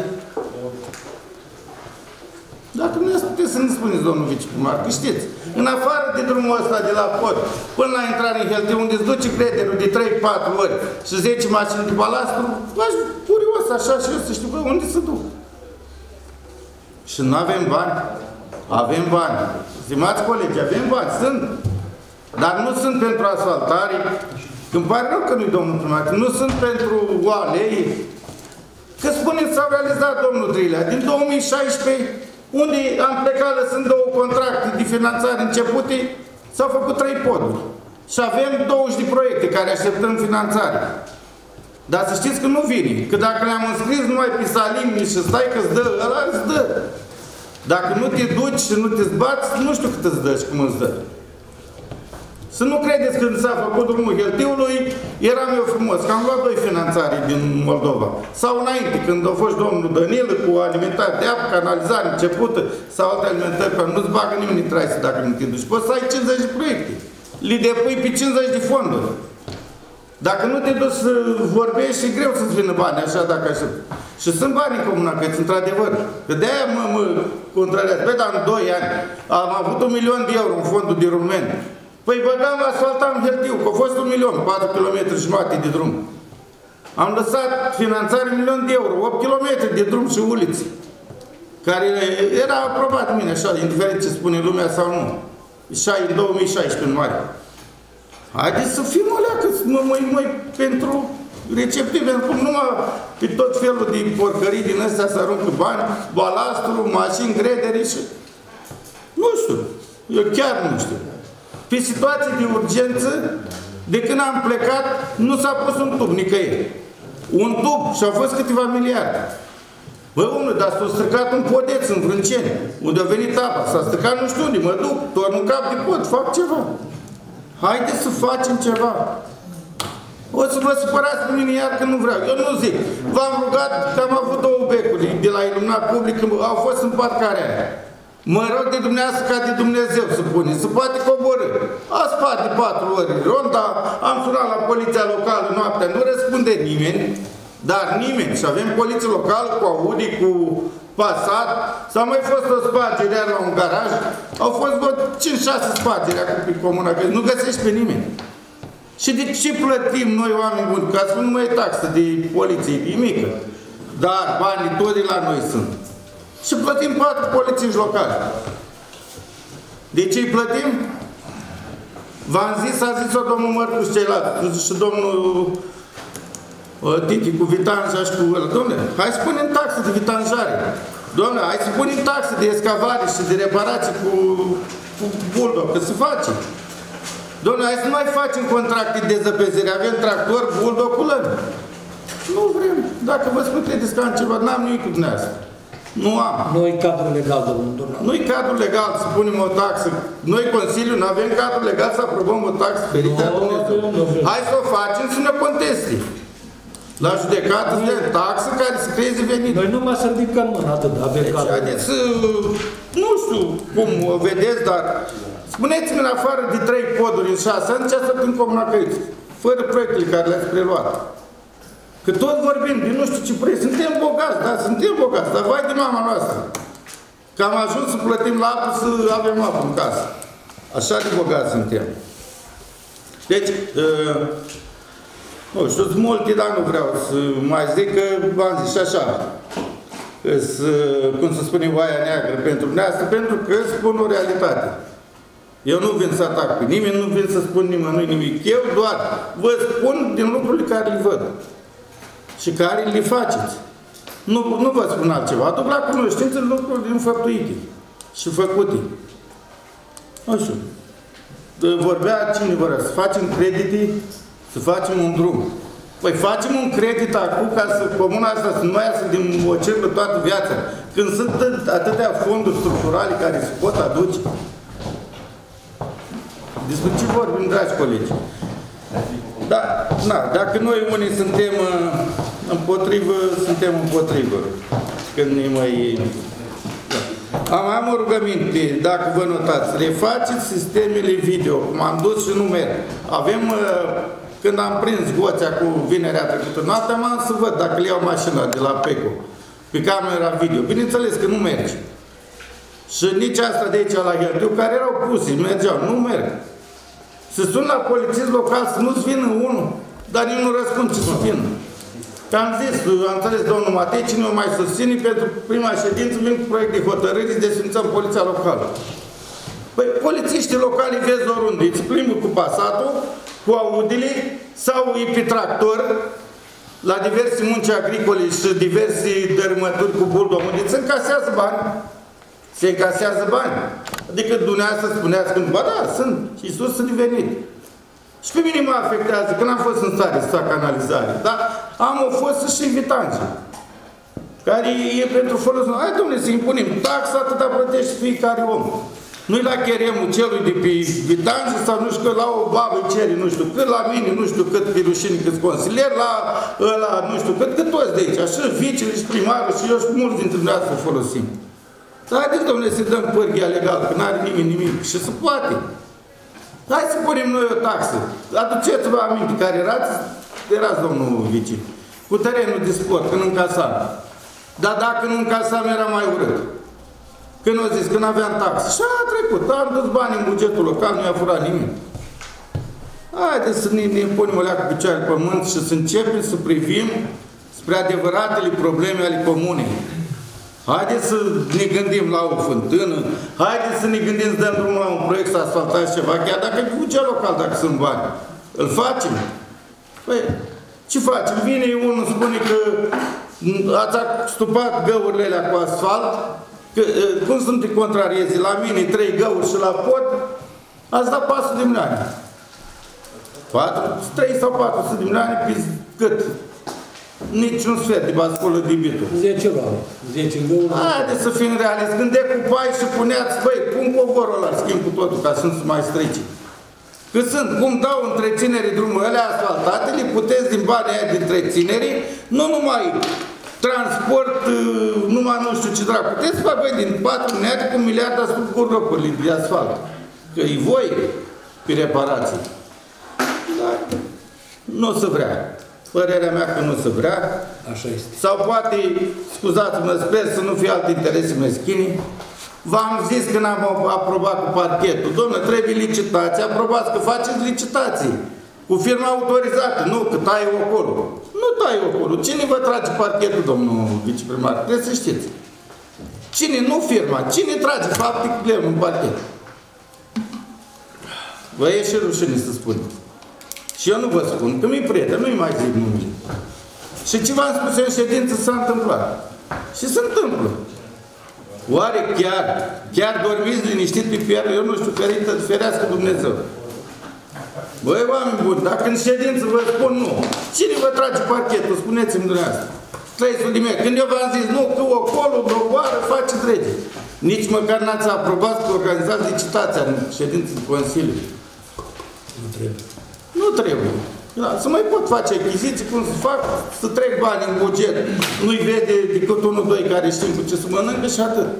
Dacă nu puteți să ne spuneți, domnul viceprimar, că știți. În afară de drumul ăsta de la pod, până la intrare în Heltiu, unde îți duce crederul de 3-4 ori și 10 mașini de balastru, aș curios așa și eu să știu, bă, unde se duc? Și nu avem bani? Avem bani. Stimați colegi, avem bani, sunt. Dar nu sunt pentru asfaltare. Îmi pare rău că nu-i domnul primar, nu sunt pentru o alei. Că spuneți, s-au realizat, domnul Drilea, din 2016, unde am plecat lăsând 2 contracte de finanțare începute, s-au făcut 3 poduri. Și avem 20 de proiecte care așteptăm finanțare. Dar să știți că nu vine. Că dacă le-am înscris numai pe salimi și stai că îți dă, ăla îți dă. Dacă nu te duci și nu te zbați, nu știu cât îți dă și cum îți dă. Să nu credeți că când s-a făcut drumul Heltiului, eram eu frumos, că am luat 2 finanțare din Moldova. Sau înainte, când a fost domnul Danilă cu alimentare de apă, canalizare începută, sau alte alimentări, că nu-ți bagă nimeni în traise dacă nu te duci. Poți să ai 50 de proiecte. Le depui pe 50 de fonduri. Dacă nu te duci să vorbești, e greu să-ți vină bani, așa, dacă așa. Și sunt bani în Comuna Crăi, într-adevăr. Că de-aia mă contrarează. Băi, dar în 2 ani am avut 1.000.000 de euro în fondul de rulment. Păi băgam, asfaltam Heltiu, că a fost 1.000.000, 4 km jumate de drum. Am lăsat finanțare 1.000.000 de euro, 8 km de drum și uliți. Care era aprobat mine, așa, indiferent ce spune lumea sau nu. Și în 2016, în mare. Haideți să fim alea, că mai pentru receptive, pentru cum numai pe tot felul de porcării din astea să aruncă bani, balastru, mașini, gredere și... Nu știu, eu chiar nu știu. Pe situații de urgență, de când am plecat, nu s-a pus un tub nicăieri. Un tub și au fost câteva miliarde. Bă, omule, dar s-a stricat un podeț în Vrânceni, unde a venit apa. S-a stricat nu știu unde, mă duc, torn un cap de pod, fac ceva. Haideți să facem ceva. O să vă supărați pe mine iar că nu vreau. Eu nu zic. V-am rugat că am avut 2 becuri de la iluminat public, au fost în parcarea aia. Mă rog de dumneavoastră ca de Dumnezeu să pune. Se poate coborî. A spart de 4 ori ronda, am sunat la poliția locală noaptea, nu răspunde nimeni, dar nimeni. Și avem poliție locală cu Audi, cu Passat, s-a mai fost o spargere iar la un garaj, au fost 5-6 spargeri acum pe Comuna Crăi, nu găsești pe nimeni. Și de ce plătim noi oameni buni? Ca să nu mai e taxă de poliție, e mică. Dar banii toți la noi sunt. Și plătim 4 polițiști locali. De ce îi plătim? V-am zis, a zis-o domnul Mărcu și ceilalți, și domnul Titi cu Vitanța și cu ăla. Dom'le, hai să punem taxe de vitanjare. Doamne, hai să punem taxe de escavare și de reparații cu bulldog, că se face. Doamne, hai să nu mai facem contracte de zăpezire. Avem tractor, bulldog cu lăni. Nu vrem. Dacă vă spun, credeți că am ceva, n-am nimic cu dumneavoastră. Nu am. Noi cadrul legal, domnul Dornan. Nu-i cadrul legal să punem o taxă. Noi, Consiliul, nu avem cadrul legal să aprobăm o taxă ferită. Hai să o facem să ne conteste. La judecată de taxă care să creeze venit. Noi numai să ridicăm mâna, atât, avem cadrul. Haideți să, nu știu cum o vedeți, dar spuneți-mi în afară de 3 poduri în 6 ani, ce ați făcut în Comuna Căiți, fără proiectele care le-ați preluat. Că tot vorbim de nu știu ce proiect, suntem bogați, da, suntem bogați, dar vai de mama noastră. Că am ajuns să plătim la apă, să avem apă în casă. Așa de bogați suntem. Deci, nu știu, sunt multe, dar nu vreau să mai zic, că v-am zis și așa. Cum să spunem, oaia neagră pentru dumneavoastră, pentru că spun o realitate. Eu nu vin să atac pe nimeni, nu vin să spun nimănui nimic. Eu doar vă spun din lucrurile care le văd și care le faceți. Nu vă spun altceva. Aduc la cunoștință lucruri înfăptuite și făcute. Nu știu. Vorbea cineva, să facem credite, să facem un drum. Păi facem un credit acum ca să comuna asta să nu mai iasă din ocerlă toată viața. Când sunt atâtea fonduri structurale care se pot aduce. Despre ce vorbim, dragi colegi? Da, na, dacă noi unii suntem împotrivă, suntem împotrivă. Când ne mai... Am o rugăminte, dacă vă notați, refaceți sistemele video, cum am dus și nu merg. Avem, când am prins goțea cu vinerea trecută noaptea, m-am să văd dacă le iau mașina de la PECO, pe camera video. Bineînțeles că nu merge. Și nici asta de aici la Hărtiu, care erau puse, mergeau, nu merg. Să sun la polițist local să nu-ți vină unul, dar nici nu răspund ce să vină. Că am zis, am înțeles domnul Matei, cine o mai susține, pentru prima ședință vin cu proiect de hotărâri, desfințăm poliția locală. Păi, polițiștii locali vezi oriunde, îți plimbă cu Passatul, cu Audile, sau e pe tractor, la diverse munci agricole și diverse dărâmături cu bulldog, unde se încasează bani. Se încasează bani. Adică dumneavoastră spuneați când, ba da, sunt, și sus sunt venit. Și pe mine mă afectează, când am fost în stare să fac analizare, dar am o fost și vitanță, care e pentru folos. Hai, domnule, să impunem taxa, atâta plătește fiecare om. Nu-i la cheremul celui de pe vitanță sau nu știu că la o babă îi cere nu știu cât, la mine nu știu cât pe rușini, câți consilieri, la ăla nu știu cât, că toți de aici, așa, vicele și primarul și eu și mulți dintre dumneavoastră folosim. Dar haideți, domnule, să dăm pârghia legală, că n-are nimeni nimic. Și se poate. Hai să punem noi o taxă. Aduceți-vă aminte care erați domnul vice, cu terenul de sport, când încasam. Dar dacă nu încasam, era mai urât. Când au zis, când aveam taxă. Și a trecut, am dus bani în bugetul local, nu i-a furat nimic. Haideți să ne punem o leacă picioare pe pământ și să începem să privim spre adevăratele probleme ale comunei. Haideți să ne gândim la o fântână, haideți să ne gândim să dăm drumul la un proiect să asfaltați ceva, chiar dacă e buget local, dacă sunt bani. Îl facem? Păi, ce facem? Vine unul, spune că ați stupat găurile alea cu asfalt, că, cum să nu te contrariezi? La mine 3 găuri și la pod, ați dat 400 de milioane. 3 sau 400 de milioane pe cât? Niciun sfert de basculă de bitul. 10 luni. 10 luni. Haideți să fim realist. Când decupai și puneați, băi, pun covorul ăla, schimb cu totul, ca să nu se mai strice. Că sunt, cum dau întreținere drumul alea asfaltate, le puteți din banii aia de întreținere, nu numai transport, numai nu știu ce dracu. Puteți să fac, băi, din 4 miliarde cu miliarde sub curăpările de asfalt. Că e voi pe reparații. Dar nu o să vrea. Părerea mea că nu se vrea. Așa este. Sau poate, scuzați-mă, sper să nu fie alte interese meschine. V-am zis când am aprobat cu parchetul. Dom'le, trebuie licitații. Aprobați că faceți licitații. Cu firma autorizată. Nu, că tai acolo. Nu tai acolo. Cine vă trage parchetul, domnul viceprimar? Trebuie să știți. Cine? Nu firma. Cine trage faptic în parchet? Vă e și rușine să spuneți. Și eu nu vă spun, că mi-i prieten, nu-i mai zic numele. Și ce v-am spus în ședință s-a întâmplat. Și se întâmplă. Oare chiar dormiți liniștit pe pielă? Eu nu știu, ferească Dumnezeu. Băi, oameni buni, dacă în ședință vă spun nu, cine vă trage parchetul? Spuneți-mi dumneavoastră. 300 de metri. Când eu v-am zis nu, că acolo, doboară, faceți rege. Nici măcar n-ați aprobat să organizați licitația în ședință de Consiliu. Nu trebuie. Nu trebuie. Da, să mai pot face achiziții, cum să fac, să trec bani în buget. Nu-i vede decât 1-2 care știm cu ce să mănâncă și atât.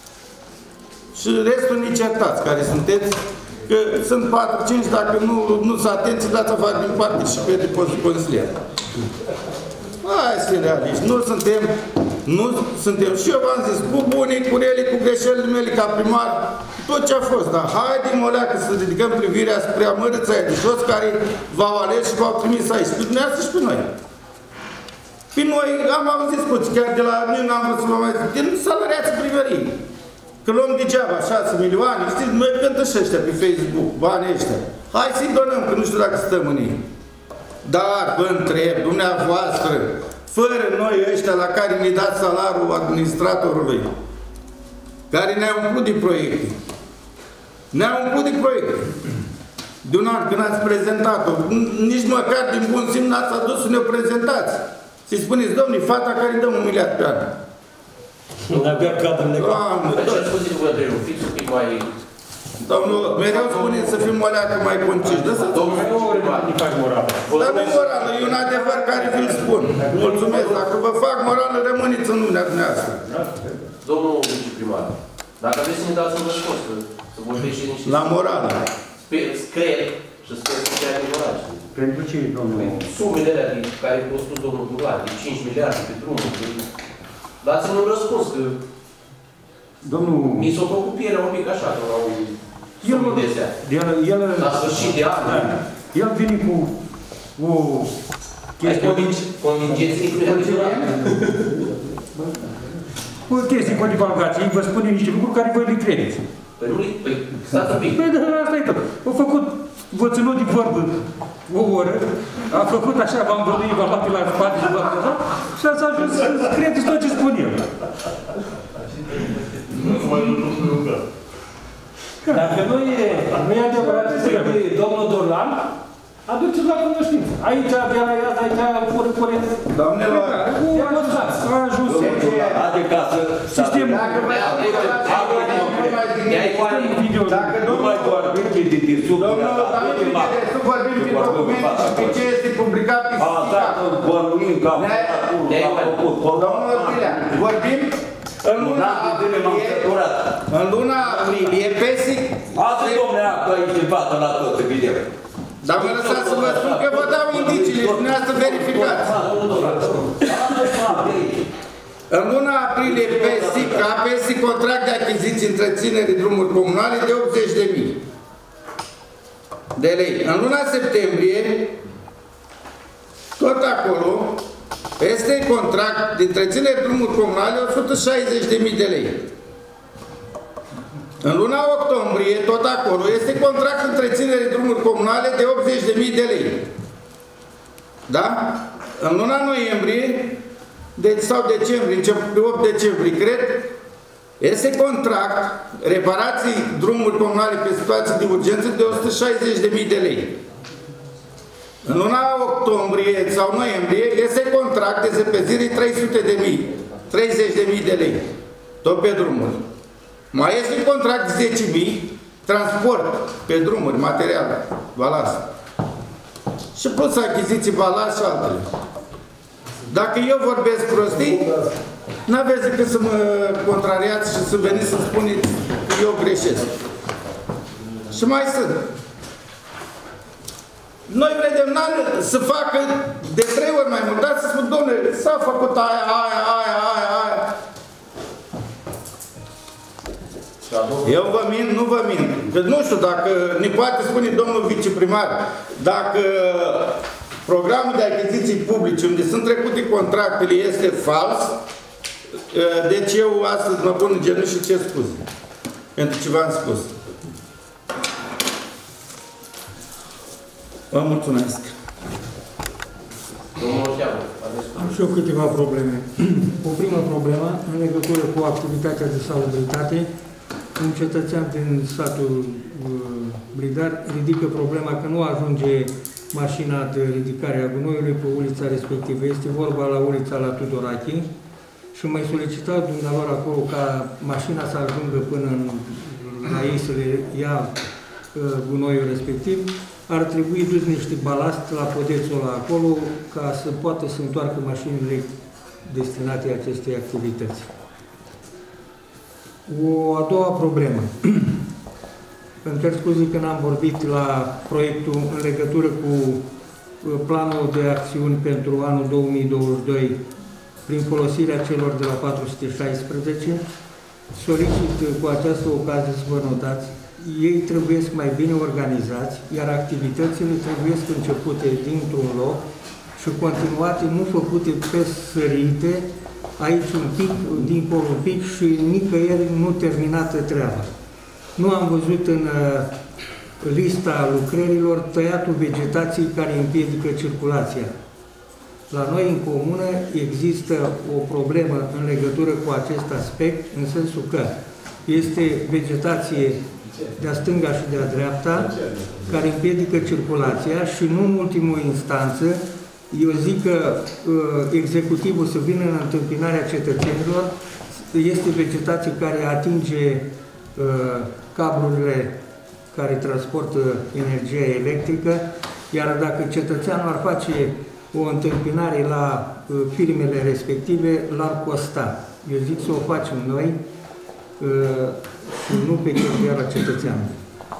Și restul nici certați care sunteți, că sunt 4-5, dacă nu sunt atenți, dați afară din parte și pe depozit consilier. Hai să fim realiști. Nu suntem, și eu v-am zis, cu bunii, cu rele, cu greșelile mele ca primar, tot ce a fost, dar haide-mă o leacă să ridicăm privirea spre amărâța aia de jos care v-au ales și v-au trimis aici, pe dumneavoastră și pe noi. Pe noi am auzit scuți, chiar de la mine n-am vrut să vă mai zic, din salariații primării. Că luăm degeaba 6 milioane, știți, noi cântă și ăștia pe Facebook, banii ăștia. Hai să-i donăm, că nu știu dacă stăm în ei. Dar vă întreb, dumneavoastră, fără noi ăștia la care ne dați salariul administratorului, care ne-a umplut de proiecte. Ne-a umplut de proiecte. De un an când ați prezentat-o, nici măcar din bun simț n-ați adus să ne prezentați. Să-i spuneți, domnule, fata care îi dăm 1 miliard pe an. Nu avea cadrele. Ce scuze cu întreu, fiți un pic mai... Domnul, mereu spuneți să fim o leacă mai conciși. Domnul, nu fac morală. Dar nu morală, e un adevăr care vi-l spun. Mulțumesc. Dacă vă fac morală, rămâneți în lumea dumneavoastră. Domnul viceprimar, dacă vreți să ne dați un răspuns, să vorbești și niște... La morală. Cred și sper să fie adevărat. Pentru ce, domnule? Sumele alea care au spus domnul Dular, de 5 miliarde pe drumul. Dați-mi un răspuns, că... Domnul... Mi s-o făcut pielea un pic așa, că au... La sfârșit de an. El vine cu o chestie... Convingeți-i cu o chestie cu divulgație, vă spune niște lucruri care voi le credeți. Păi, stați un pic. Păi, asta e tot. Au făcut, vă ținut de vorbă o oră, a făcut așa, v-am bănuit, v-am luat pe la spate, și ați ajuns să credeți tot ce spun eu. Dacă nu e adevărat ce trebuie domnul Dorlan, aduceți la cunoștință. Aici, de la iază, aici, fără Doamnelor, a ajuns. Adică Sistemul. Dacă nu mai vorbim de sub, vorbim de documente și pe ce este publicat pe stat. Domnul Otilea, vorbim în luna aprilie, PESIC... Azi, domnule, acolo aici de bată la tot, evident. Dar mă lăsați să vă spun că vă dau indiciile și dumneavoastră verificați. În luna aprilie, PESIC contract de achiziții întreținere drumuri comunale de 80.000 de lei. În luna septembrie, tot acolo, este contract de întreținere drumuri comunale 160.000 de lei. În luna octombrie, tot acolo, este contract de întreținere drumuri comunale de 80.000 de lei. Da? În luna noiembrie, sau decembrie, început pe 8 decembrie, cred, este contract, reparații drumuri comunale pe situații de urgență de 160.000 de lei. În luna octombrie sau noiembrie este contract de zăpezire 30.000 de lei. Tot pe drumuri. Mai este contract de 10.000 transport pe drumuri, material, balas. Și plus achiziții, balas și altele. Dacă eu vorbesc prostii, n-aveți decât să mă contrariați și să veniți să spuneți că eu greșesc. Și mai sunt. Noi vedem să facă de 3 ori mai mult, dar să spun, domnule, s-a făcut aia. Eu vă mint, nu vă mint. Că nu știu dacă ne poate spune domnul viceprimar, dacă programul de achiziții publice unde sunt trecute contractele este fals, deci eu astăzi mă pun în genunchi și cer scuze pentru ce v-am spus. Vă mulțumesc. Domnul Ocheavu, aveți Am și eu câteva probleme. O primă problemă, în legătură cu activitatea de salubritate, un cetățean din satul Bridar ridică problema că nu ajunge mașina de ridicare a gunoiului pe ulița respectivă. Este vorba la ulița la Tudorache și mai solicitat dumneavoastră acolo ca mașina să ajungă până la ei să le ia gunoiul respectiv. Ar trebui dus niște balast la podețul ăla acolo ca să poată să întoarcă mașinile destinate acestei activități. O a doua problemă. Îmi cer scuze că n-am vorbit la proiectul în legătură cu planul de acțiuni pentru anul 2022 prin folosirea celor de la 416. Solicit cu această ocazie să vă notați, ei trebuie mai bine organizați, iar activitățile trebuie începute dintr-un loc și continuate, nu făcute pe sărite, aici un pic, dincolo un pic și nicăieri nu terminată treaba. Nu am văzut în lista lucrărilor tăiatul vegetației care împiedică circulația. La noi în comună există o problemă în legătură cu acest aspect, în sensul că este vegetație de-a stânga și de-a dreapta, care împiedică circulația și nu în ultimul instanță, eu zic că executivul să vină în întâmpinarea cetățenilor, este vegetație care atinge cablurile care transportă energia electrică, iar dacă cetățeanul ar face o întâmpinare la firmele respective, l-ar costa. Eu zic să o facem noi și nu pe cheltuiala cetățeanului.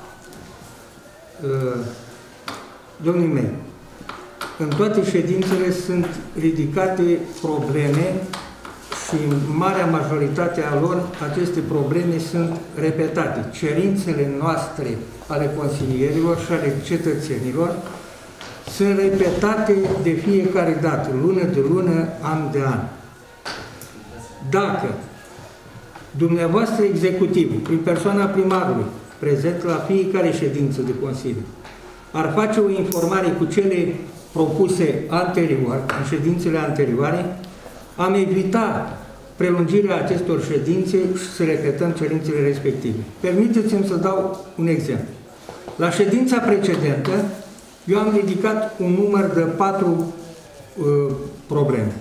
Domnii mei, în toate ședințele sunt ridicate probleme și în marea majoritate a lor aceste probleme sunt repetate. Cerințele noastre ale consilierilor și ale cetățenilor sunt repetate de fiecare dată, lună de lună, an de an. Dacă dumneavoastră executivul, prin persoana primarului, prezent la fiecare ședință de Consiliu, ar face o informare cu cele propuse anterior, în ședințele anterioare, am evitat prelungirea acestor ședințe și să repetăm cerințele respective. Permiteți-mi să dau un exemplu. La ședința precedentă, eu am ridicat un număr de 4 probleme.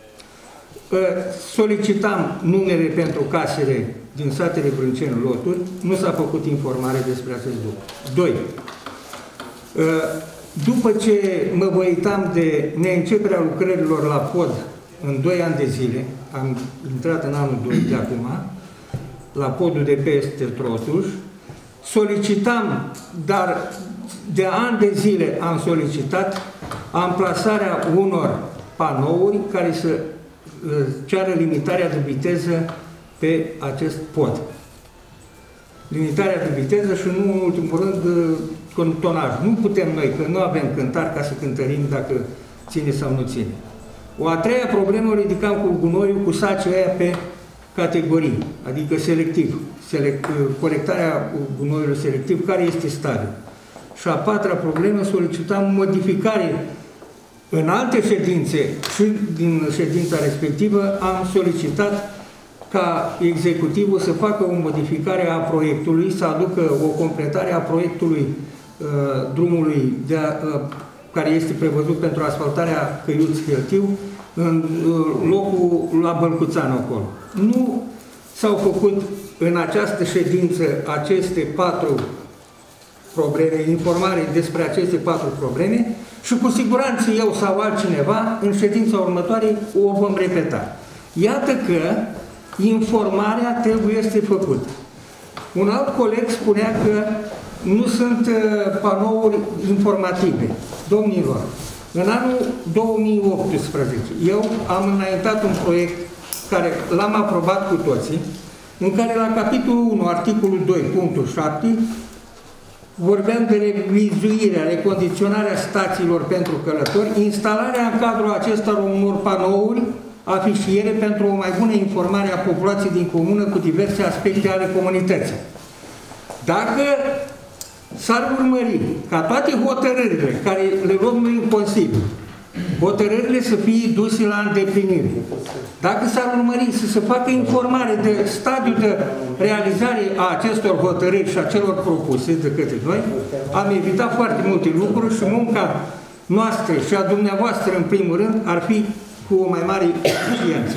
Solicitam numere pentru casele din satele Brânceni loturi, nu s-a făcut informare despre acest lucru. 2. După ce mă văitam de neînceperea lucrărilor la pod în 2 ani de zile, am intrat în anul 2 de acum, la podul de peste Trotuș, solicitam, dar de ani de zile am solicitat amplasarea unor panouri care să ceară limitarea de viteză pe acest pod. Limitarea de viteză și nu în ultimul rând tonaj. Nu putem noi, că nu avem cântar ca să cântărim dacă ține sau nu ține. O a treia problemă o ridicam cu gunoiul, cu sacii aia pe categorii, adică selectiv. Colectarea gunoiului selectiv, care este stadiul. Și a patra problemă, solicitam modificare în alte ședințe și din ședința respectivă am solicitat ca executivul să facă o modificare a proiectului, să aducă o completare a proiectului drumului care este prevăzut pentru asfaltarea Căiuț-Heltiu în locul la Bălcuțanu acolo. Nu s-au făcut în această ședință aceste 4 probleme, informare despre aceste 4 probleme și cu siguranță eu sau altcineva în ședința următoare o vom repeta. Iată că informarea trebuie să făcută. Un alt coleg spunea că nu sunt panouri informative. Domnilor, în anul 2018 eu am înaintat un proiect care l-am aprobat cu toții, în care la capitolul 1, articolul 2, punctul 7, vorbeam de revizuirea, recondiționarea stațiilor pentru călători, instalarea în cadrul acestor unor panouri afișiere pentru o mai bună informare a populației din comună cu diverse aspecte ale comunității. Dacă s-ar urmări ca toate hotărârile care le luăm noi în Consiliu, hotărârile să fie duse la îndeplinire. Dacă s-ar urmări să se facă informare de stadiul de realizare a acestor hotărâri și a celor propuse de către noi, am evitat foarte multe lucruri și munca noastră și a dumneavoastră, în primul rând, ar fi cu o mai mare eficiență.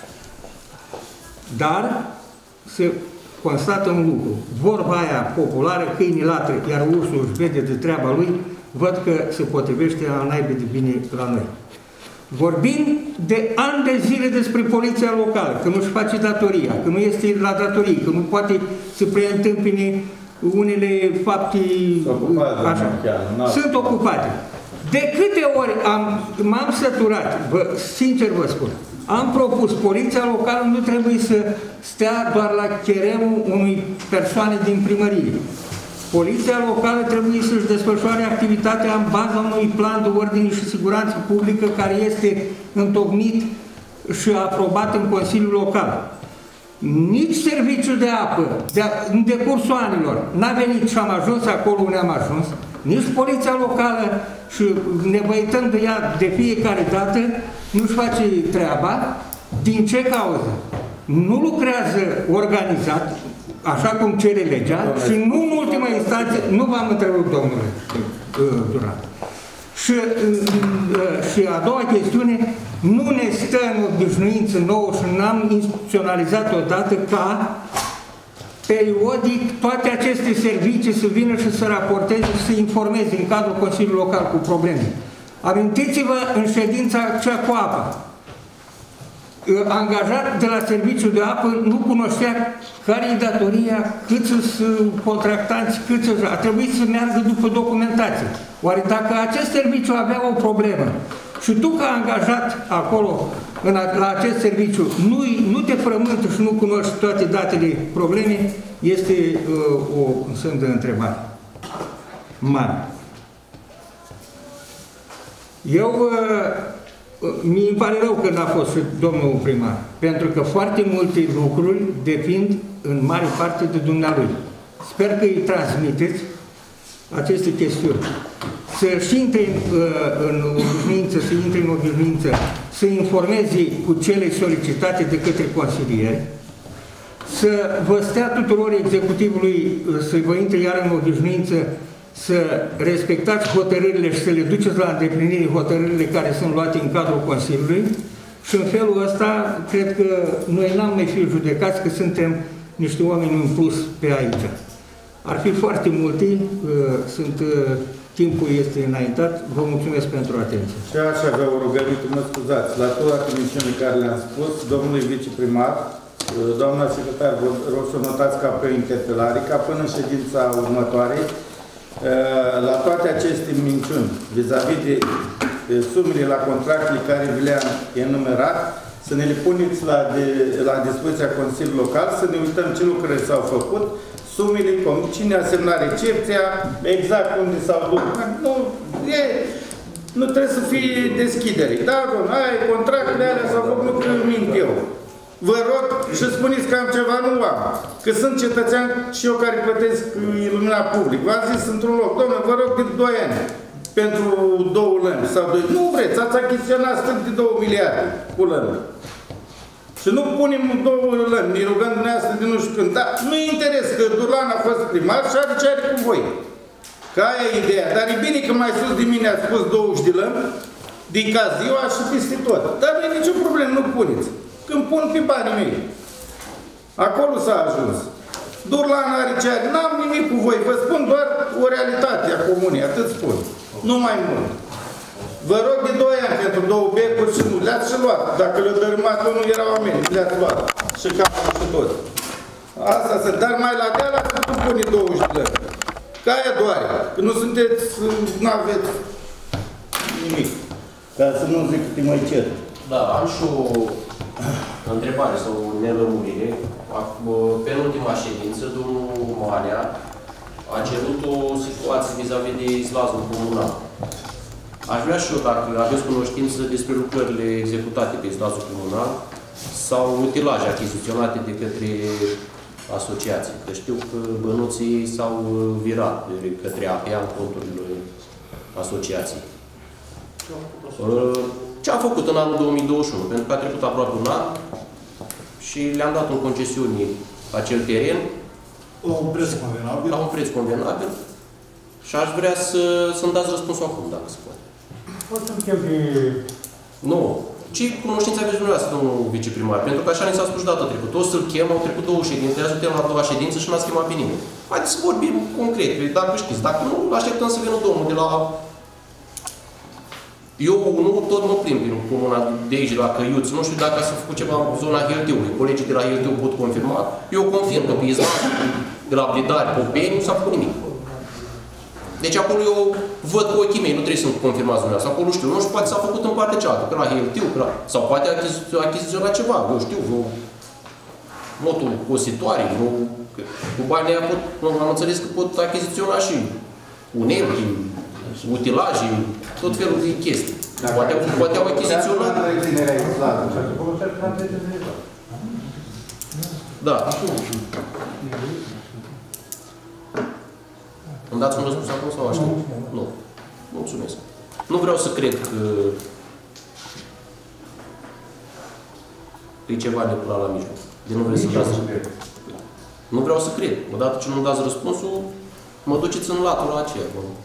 Dar se constată un lucru. Vorba aia populară, câinii latră, iar ursul își vede de treaba lui, văd că se potrivește a naibii de bine la noi. Vorbim de ani de zile despre poliția locală, că nu-și face datoria, că nu este la datorie, că nu poate să preîntâmpine unele fapte așa. Sunt ocupate. De câte ori m-am săturat, sincer vă spun, am propus, poliția locală nu trebuie să stea doar la cheremul unui persoane din primărie. Poliția locală trebuie să-și desfășoare activitatea în baza unui plan de ordine și siguranță publică care este întocmit și aprobat în Consiliul Local. Nici serviciul de apă, în decursul anilor, n-a venit și am ajuns acolo unde am ajuns, nici poliția locală și ne băităm de ea de fiecare dată, nu-și face treaba. Din ce cauză? Nu lucrează organizat, așa cum cere legea, și nu în ultima instanță, nu v-am întrebat, domnule Duran. Și a doua chestiune, nu ne stă în obișnuință nouă și n-am instituționalizat odată ca periodic toate aceste servicii să vină și să raporteze și să informeze în cadrul Consiliului Local cu probleme. Amintiți-vă în ședința cea cu apa. Angajat de la serviciul de apă nu cunoștea care e datoria, câți sunt contractanți, câți a trebuit să meargă după documentație. Oare dacă acest serviciu avea o problemă și tu ca angajat acolo la acest serviciu nu te frământă și nu cunoști toate datele problemei, este un semn de întrebare mare. Mi-mi pare rău că n-a fost și domnul primar, pentru că foarte multe lucruri depind în mare parte de dumnealui. Sper că îi transmiteți aceste chestiuni. Să-și intre în obișnuință, să intre în obișnuință, să informeze cu cele solicitate de către consilieri, să vă stea tuturor executivului, să vă intre iar în obișnuință să respectați hotărârile și să le duceți la îndeplinire hotărârile care sunt luate în cadrul Consiliului și în felul ăsta cred că noi n-am mai fi judecați că suntem niște oameni în plus pe aici. Ar fi foarte multe, timpul este înaintat, vă mulțumesc pentru atenție. Și aș avea o rugăminte, mă scuzați, la toate misiunile care le-am spus, domnului viceprimar, doamna secretar, vă rog să notați ca pe interpelare, ca până în ședința următoare, la toate aceste minciuni, vis-a-vis de sumele la contractele care vi le-am enumerat, să ne le puneți la dispoziția Consiliului Local, să ne uităm ce lucruri s-au făcut, sumele, cine a semnat recepția, exact unde s-au dus. Nu trebuie să fie deschidere. Da, domnule, contractele alea s-au făcut, nu că mint eu. Vă rog și spuneți că am ceva, nu am. Că sunt cetățean și eu care plătesc iluminat public. V-am zis într-un loc, domnule, vă rog de 2 ani pentru 2 lămi sau 2. Nu vreți, ați achiziționat stând de 2 miliarde cu lămi. Și nu punem 2 lămi, ne rugăm dumneavoastră de nu știu când. Dar nu-i interes că Durlan a fost primar și are ce are cu voi. Că aia e ideea. Dar e bine că mai sus de mine ați pus 20 de lămi din caz eu aș și peste tot. Dar nu e nicio problemă, nu puneți. Când pun pe banii mei. Acolo s-a ajuns. Durlan are ce are. N-am nimic cu voi. Vă spun doar o realitate a comunei. Atât spun. Nu mai mult. Vă rog de 2 ani pentru 2 becuri și nu. Le-ați și luat. Dacă le-a dărâmat unul, erau oameni. Le-ați luat. Și capul și tot. Asta sunt. Dar mai la deal ați putut pune 20 de lări. Ca aia doare. Că nu sunteți, n-aveți nimic. Ca să nu zic că te mai cer. Da, am și o întrebare sau nelămurire. Penultima ședință, domnul Manea a cerut o situație vis-a-vis de slazul comunal. Aș vrea și eu, dacă aveți cunoștință despre lucrările executate pe slazul comunal sau utilaje achiziționate de către asociații. Că știu că bănuții s-au virat către APA în conturile asociației. Ce am făcut în anul 2021? Pentru că a trecut aproape un an și le-am dat în concesiune acel teren La un preț convenabil. La un preț convenabil și aș vrea să-mi dați răspunsul acum, dacă se poate. Poți să-mi chem pe... Nu. Ce cunoștință aveți dumneavoastră, domnul viceprimar? Pentru că așa ni s-a spus data trecută. O să-l chem, au trecut 2 ședințe, azi suntem la 2 ședințe și n-ați chemat pe nimeni. Haideți să vorbim concret, dacă știți. Dacă nu, așteptăm să vină domnul de la... Eu, unul, tot mă plimb prin comuna de aici, la Căiuț. Nu știu dacă s-a făcut ceva în zona Hilteului. Colegii de la Hilteu pot confirma. Eu confirm că pe Izman, de la Blidari, Popeni, nu s-a făcut nimic. Deci acolo eu văd cu ochii mei, nu trebuie să-mi confirmați dumneavoastră. Acolo știu, nu știu, poate s-a făcut în partea cealaltă, că la Hilteu, sau poate achiziționa ceva, eu știu, vreo motul cositoare, cu banii aia am înțeles că pot achiziționa și unelte, utilaje, tot felul de chestii. Poate au achiziționat. Da. Îmi dați un răspuns acum sau așa? Nu. Mulțumesc. Nu vreau să cred că e ceva necurat la mijloc. De nu vreți să dați răspunsul. Nu vreau să cred. Odată ce nu-mi dați răspunsul, mă duceți în latura aceea.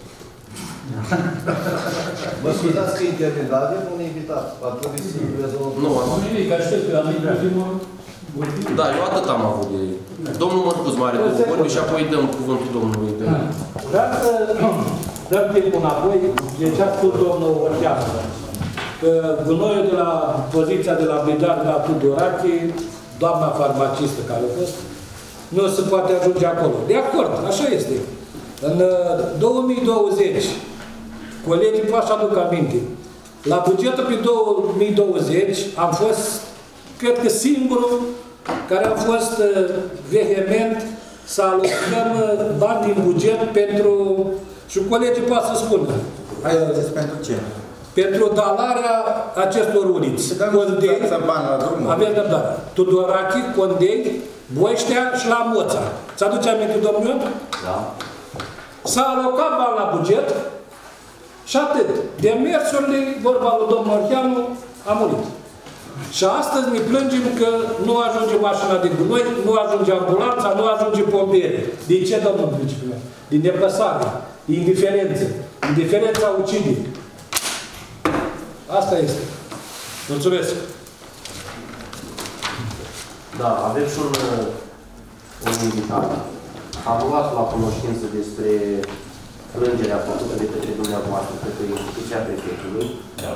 Mă scuzați că intervin, dar avem un invitat. Ar trebui să rezolvăm. Nu, am nimic, aștept că am ultimul... Da, eu atât am avut de... Domnul Mărcuz mare două vorbi și apoi dăm cuvântul domnului. Vreau să dăm timpul înapoi de ce a spus domnul Orcheanu. Că gunoiul de la poziția de la Blidar la Tudorache, doamna farmacistă care a fost, nu se poate ajunge acolo. De acord, așa este. În 2020, colegii poate să aduc aminte, la bugetul pe 2020 am fost, cred că singurul care a fost vehement să alocăm bani din buget pentru, și colegii poate să spună. Pentru ce? Pentru dalarea acestor uliți. Condei, avem răbdare. Tudorache, Condei, Boiștea și la Moța. Ți-aduce aminte, domnul? Da. S-a alocat bani la buget și atât. Demersurile, vorba lui domnul Orcheanu, a murit. Și astăzi ne plângem că nu ajunge mașina de gunoi, nu ajunge ambulanța, nu ajunge pompieri. Din ce, domnul viceprimar? Din nepăsare, din indiferență. Indiferența ucide. Asta este. Mulțumesc. Da, avem și un invitat. Am luat la cunoștință despre plângerea făcută de către dumneavoastră, către instituția prefectului.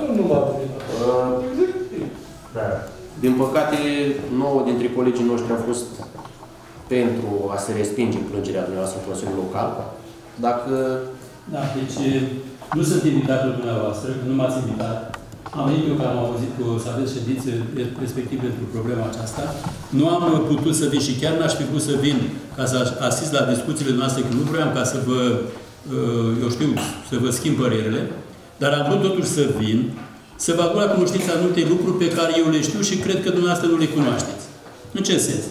Din păcate, 9 dintre colegii noștri au fost pentru a se respinge plângerea dumneavoastră în Consiliul Local. Dacă... Da, deci nu sunt invitatul dumneavoastră, nu m-ați invitat. Am venit eu că am auzit că o să aveți ședințe respectiv pentru problema aceasta. Nu am putut să vin și chiar n-aș fi vrut să vin ca să asist la discuțiile noastre, că nu vreau ca să vă, eu știu, să vă schimb părerile, dar am vrut totuși să vin, să vă aduc la cunoștință anumite lucruri pe care eu le știu și cred că dumneavoastră nu le cunoașteți. În ce sens?